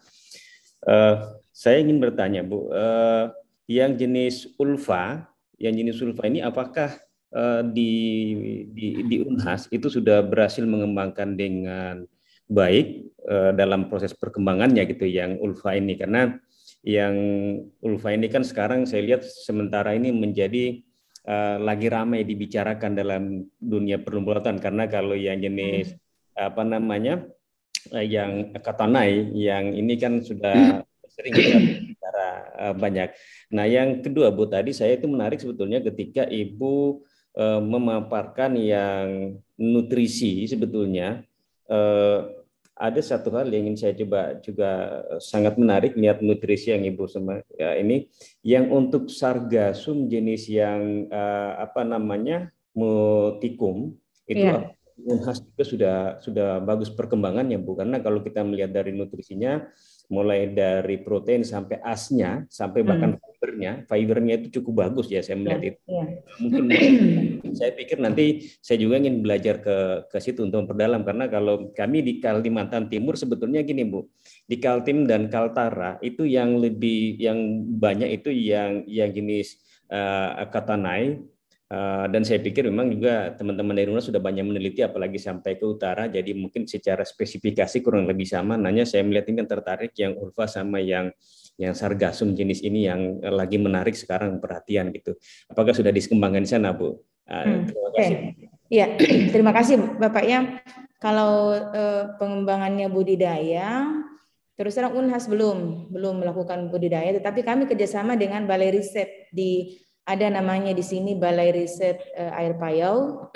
Uh, saya ingin bertanya Bu, uh, yang jenis ulfa, yang jenis ulfa ini apakah uh, di, di di Unhas itu sudah berhasil mengembangkan dengan baik uh, dalam proses perkembangannya gitu yang ulfa ini, karena yang ulfa ini kan sekarang saya lihat sementara ini menjadi Uh, lagi ramai dibicarakan dalam dunia perlumbatan, karena kalau yang jenis hmm. apa namanya uh, yang katanai yang ini kan sudah sering kita bicara uh, banyak. Nah yang kedua Bu, tadi saya itu menarik sebetulnya ketika Ibu uh, memaparkan yang nutrisi sebetulnya. Uh, ada satu hal yang ingin saya coba juga sangat menarik lihat nutrisi yang Ibu sama ya, ini yang untuk sargasum jenis yang uh, apa namanya mutikum itu yeah. Unhas juga sudah sudah bagus perkembangannya Bu, karena kalau kita melihat dari nutrisinya mulai dari protein sampai asnya sampai bahkan hmm. fibernya, fibernya itu cukup bagus ya saya melihat yeah. itu. Yeah. Mungkin saya pikir nanti saya juga ingin belajar ke ke situ untuk memperdalam, karena kalau kami di Kalimantan Timur sebetulnya gini Bu, di Kaltim dan Kaltara itu yang lebih yang banyak itu yang yang jenis uh, katanai. Uh, dan saya pikir memang juga teman-teman dari Unhas sudah banyak meneliti apalagi sampai ke utara, jadi mungkin secara spesifikasi kurang lebih sama. Nanya saya melihat ini yang tertarik yang ulfa sama yang yang sargasum jenis ini yang lagi menarik sekarang perhatian gitu. Apakah sudah dikembangkan di sana Bu? Uh, hmm. Terima kasih. Iya, okay. Terima kasih Bapak ya. Kalau uh, pengembangannya budidaya, terus terang Unhas belum belum melakukan budidaya, tetapi kami kerjasama dengan Balai Riset di ada namanya di sini Balai Riset uh, Air Payau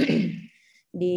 di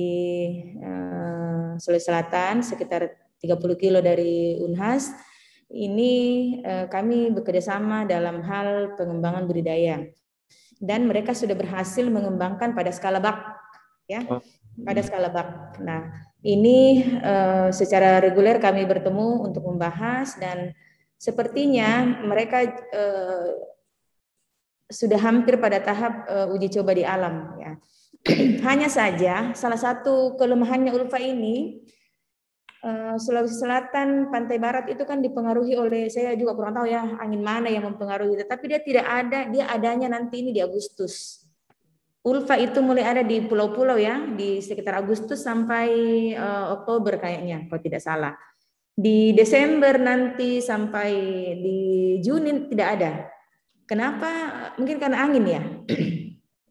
uh, Sulawesi Selatan sekitar tiga puluh kilo dari Unhas. Ini uh, kami bekerjasama dalam hal pengembangan budidaya dan mereka sudah berhasil mengembangkan pada skala bak, ya, pada skala bak. Nah, ini uh, secara reguler kami bertemu untuk membahas dan sepertinya mereka uh, sudah hampir pada tahap uh, uji coba di alam ya. Hanya saja salah satu kelemahannya ulfa ini uh, Sulawesi Selatan, pantai barat itu kan dipengaruhi oleh, saya juga kurang tahu ya angin mana yang mempengaruhi, tetapi dia tidak ada, dia adanya nanti ini di Agustus. Ulfa itu mulai ada di pulau-pulau ya, di sekitar Agustus sampai uh, Oktober kayaknya kalau tidak salah. Di Desember nanti sampai di Juni tidak ada. Kenapa? Mungkin karena angin ya.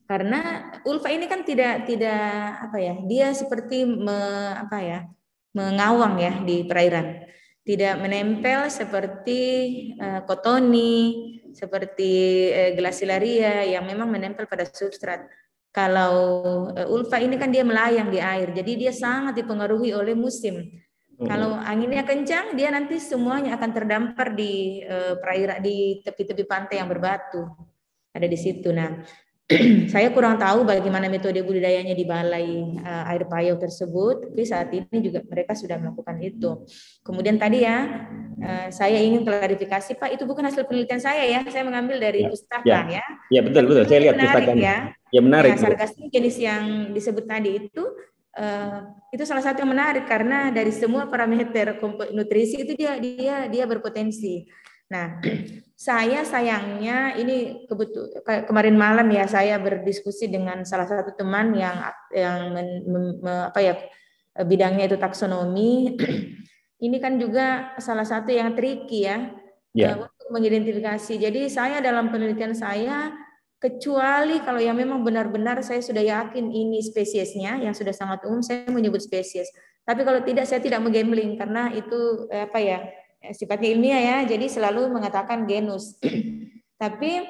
Karena ulfa ini kan tidak tidak apa ya, dia seperti me, apa ya, mengawang ya di perairan. Tidak menempel seperti uh, kotoni, seperti uh, glasilaria yang memang menempel pada substrat. Kalau uh, ulfa ini kan dia melayang di air, jadi dia sangat dipengaruhi oleh musim. Hmm. Kalau anginnya kencang, dia nanti semuanya akan terdampar di uh, perairan, di tepi-tepi pantai yang berbatu. Ada di situ. Nah, saya kurang tahu bagaimana metode budidayanya di balai uh, air payau tersebut, tapi saat ini juga mereka sudah melakukan itu. Kemudian tadi ya, uh, saya ingin klarifikasi, Pak, itu bukan hasil penelitian saya ya, saya mengambil dari ya, pustaka ya. Ya, ya betul betul. Saya lihat pustakanya. Ya, ya menarik. Ya, sargasum jenis yang disebut tadi itu, uh, itu salah satu yang menarik karena dari semua parameter nutrisi itu dia dia dia berpotensi. Nah, saya sayangnya ini kebetul kemarin malam ya saya berdiskusi dengan salah satu teman yang yang men, men, apa ya bidangnya itu taksonomi. Ini kan juga salah satu yang tricky ya, yeah. uh, untuk mengidentifikasi. Jadi saya dalam penelitian saya kecuali kalau yang memang benar-benar saya sudah yakin ini spesiesnya yang sudah sangat umum, saya menyebut spesies. Tapi kalau tidak saya tidak menggambling karena itu eh, apa ya? sifatnya ilmiah ya, jadi selalu mengatakan genus. Tapi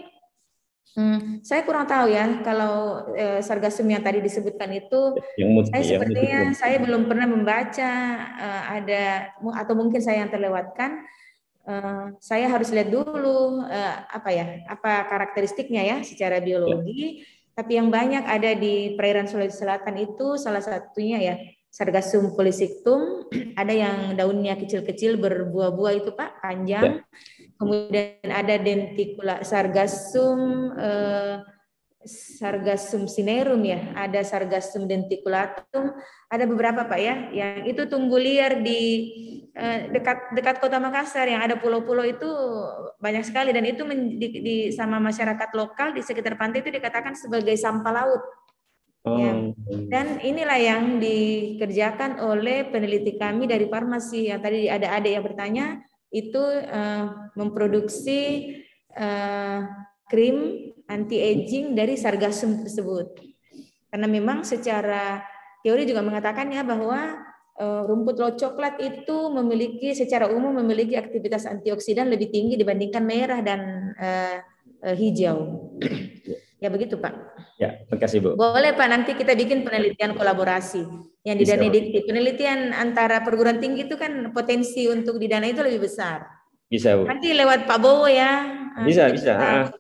hmm, saya kurang tahu ya kalau eh, sargasum yang tadi disebutkan itu, yang saya ya, sepertinya yang saya belum pernah membaca eh, ada atau mungkin saya yang terlewatkan. Eh, saya harus lihat dulu eh, apa ya, apa karakteristiknya ya secara biologi. Ya. Tapi yang banyak ada di perairan Sulawesi Selatan itu salah satunya ya. Sargasum polycystum, ada yang daunnya kecil-kecil berbuah-buah itu Pak, panjang. Ya. Kemudian ada denticula sargasum eh, sargasum cinerum ya, ada sargasum denticulatum, ada beberapa Pak ya, yang itu tumbuh liar di eh, dekat dekat Kota Makassar yang ada pulau-pulau itu banyak sekali dan itu men, di, di sama masyarakat lokal di sekitar pantai itu dikatakan sebagai sampah laut. Ya. Dan inilah yang dikerjakan oleh peneliti kami dari farmasi yang tadi ada adik yang bertanya itu uh, memproduksi uh, krim anti-aging dari sargasum tersebut. Karena memang secara teori juga mengatakannya bahwa uh, rumput laut coklat itu memiliki secara umum memiliki aktivitas antioksidan lebih tinggi dibandingkan merah dan uh, uh, hijau. Ya begitu Pak. Ya, terima kasih Bu. Boleh Pak, nanti kita bikin penelitian kolaborasi yang didanai dikti. Penelitian antara perguruan tinggi itu kan potensi untuk didanai itu lebih besar. Bisa Bu. Nanti lewat Pak Bowo ya. Bisa, bisa.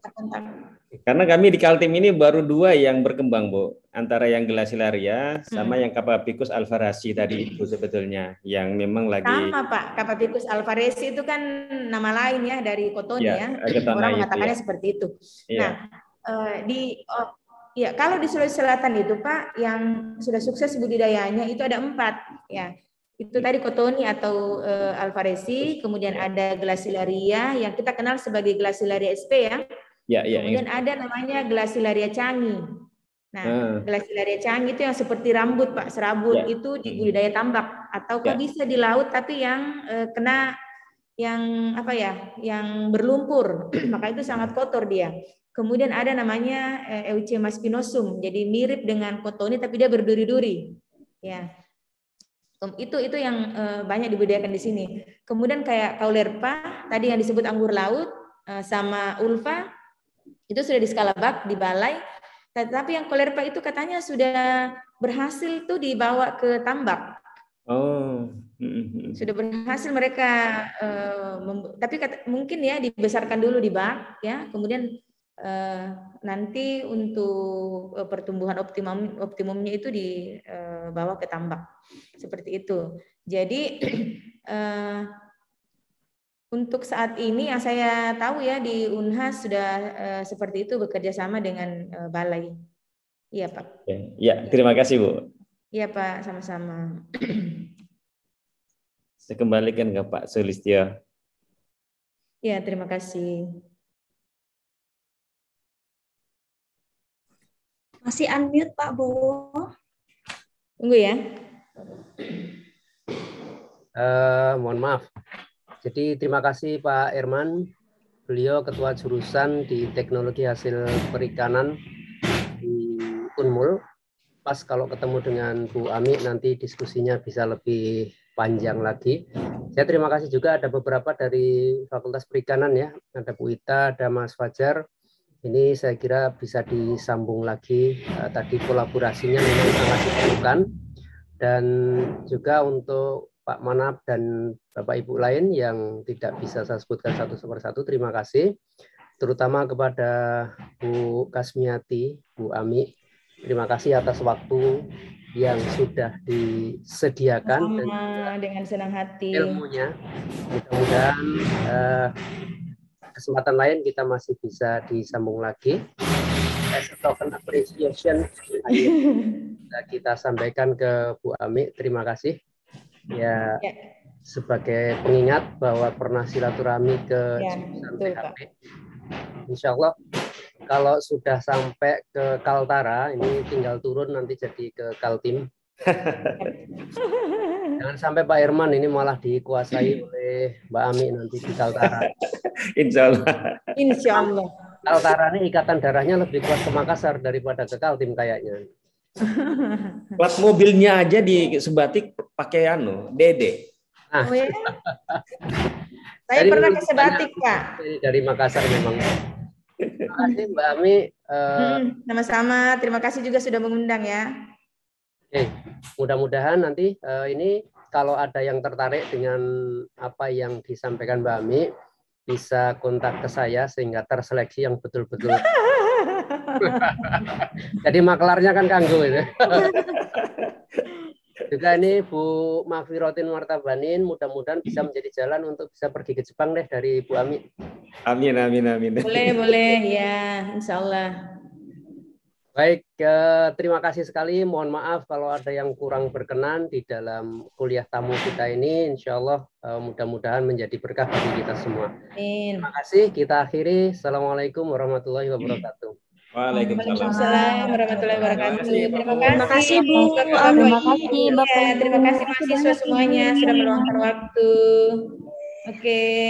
Karena kami di Kaltim ini baru dua yang berkembang Bu. Antara yang Glasilaria sama hmm. yang Capapicus alvarezi tadi itu sebetulnya. Yang memang lagi. Sama Pak, Capapicus alvarezi itu kan nama lain ya dari kotoni ya. ya. Orang mengatakannya ya. Seperti itu. Ya. Nah. Uh, di oh, ya kalau di Sulawesi Selatan itu Pak yang sudah sukses budidayanya itu ada empat ya itu tadi kotoni atau uh, alvarezi, kemudian ada Glasilaria yang kita kenal sebagai Glasilaria S P ya, ya, ya kemudian ya. Ada namanya Glasilaria cangi. Nah hmm. Glasilaria cangi itu yang seperti rambut Pak, serabut ya. Itu di budidaya tambak atau ya. Bisa di laut tapi yang uh, kena yang apa ya yang berlumpur maka itu sangat kotor dia. Kemudian ada namanya Eucema spinosum, jadi mirip dengan kotoni tapi dia berduri-duri. Ya, itu itu yang uh, banyak dibudidayakan di sini. Kemudian kayak Caulerpa, tadi yang disebut anggur laut uh, sama ulfa itu sudah di skala bak di balai. Tapi yang Caulerpa itu katanya sudah berhasil tuh dibawa ke tambak. Oh, sudah berhasil mereka, uh, tapi kata, mungkin ya dibesarkan dulu di bak, ya, kemudian uh, nanti untuk uh, pertumbuhan optimum optimumnya itu dibawa uh, ke tambak, seperti itu. Jadi uh, untuk saat ini yang saya tahu ya di Unhas sudah uh, seperti itu bekerja sama dengan uh, balai. Iya Pak. Ya, terima kasih Bu. Iya Pak, sama-sama. Saya kembalikan ke Pak Sulistyo. Ya, terima kasih. Masih unmute Pak Bowo. Tunggu ya. Uh, mohon maaf. Jadi terima kasih Pak Herman. Beliau Ketua Jurusan di Teknologi Hasil Perikanan di Unmul. Pas kalau ketemu dengan Bu Ami nanti diskusinya bisa lebih panjang lagi. Saya terima kasih juga ada beberapa dari Fakultas Perikanan ya, ada Bu Ita, ada Mas Fajar. Ini saya kira bisa disambung lagi. Uh, tadi kolaborasinya memang sangat diperlukan. Dan juga untuk Pak Manap dan Bapak Ibu lain yang tidak bisa saya sebutkan satu persatu, terima kasih. Terutama kepada Bu Kasmiati, Bu Ami, terima kasih atas waktu yang sudah disediakan. Sama, dan dengan senang hati. Ilmunya. Mudah-mudahan eh, kesempatan lain kita masih bisa disambung lagi. As a token appreciation, kita sampaikan ke Bu Ami, terima kasih. Ya, ya. Sebagai pengingat bahwa pernah silaturahmi ke ya, jurusan T H P. Insya Allah kalau sudah sampai ke Kaltara, ini tinggal turun nanti jadi ke Kaltim. Jangan sampai Pak Herman ini malah dikuasai oleh Mbak Ami nanti di Kaltara. Insya Allah. Insya Allah. Kaltara ini ikatan darahnya lebih kuat ke Makassar daripada ke Kaltim kayaknya. Plat mobilnya aja di Sebatik pakai anu, Dede. Nah. Oh ya? Saya dari pernah ke Sebatik, Pak. Dari Makassar memang. Terima kasih Mbak Ami. Uh, hmm, sama-sama. Terima kasih juga sudah mengundang ya. Oke, mudah-mudahan nanti uh, ini kalau ada yang tertarik dengan apa yang disampaikan Mbak Ami, bisa kontak ke saya sehingga terseleksi yang betul-betul. Jadi maklarnya kan kanggo itu. Juga ini Bu Mahfirotin Martabanin, mudah-mudahan bisa menjadi jalan untuk bisa pergi ke Jepang deh dari Bu Ami. Amin, amin, amin. Boleh, boleh, ya, insya Allah. Baik, eh, terima kasih sekali. Mohon maaf kalau ada yang kurang berkenan di dalam kuliah tamu kita ini. Insya Allah eh, mudah-mudahan menjadi berkah bagi kita semua. Amin. Terima kasih. Kita akhiri. Assalamualaikum warahmatullahi wabarakatuh. Waalaikumsalam warahmatullahi wabarakatuh. Terima kasih Bu. Terima kasih Bapak. Terima kasih mahasiswa semuanya sudah meluangkan waktu. Oke.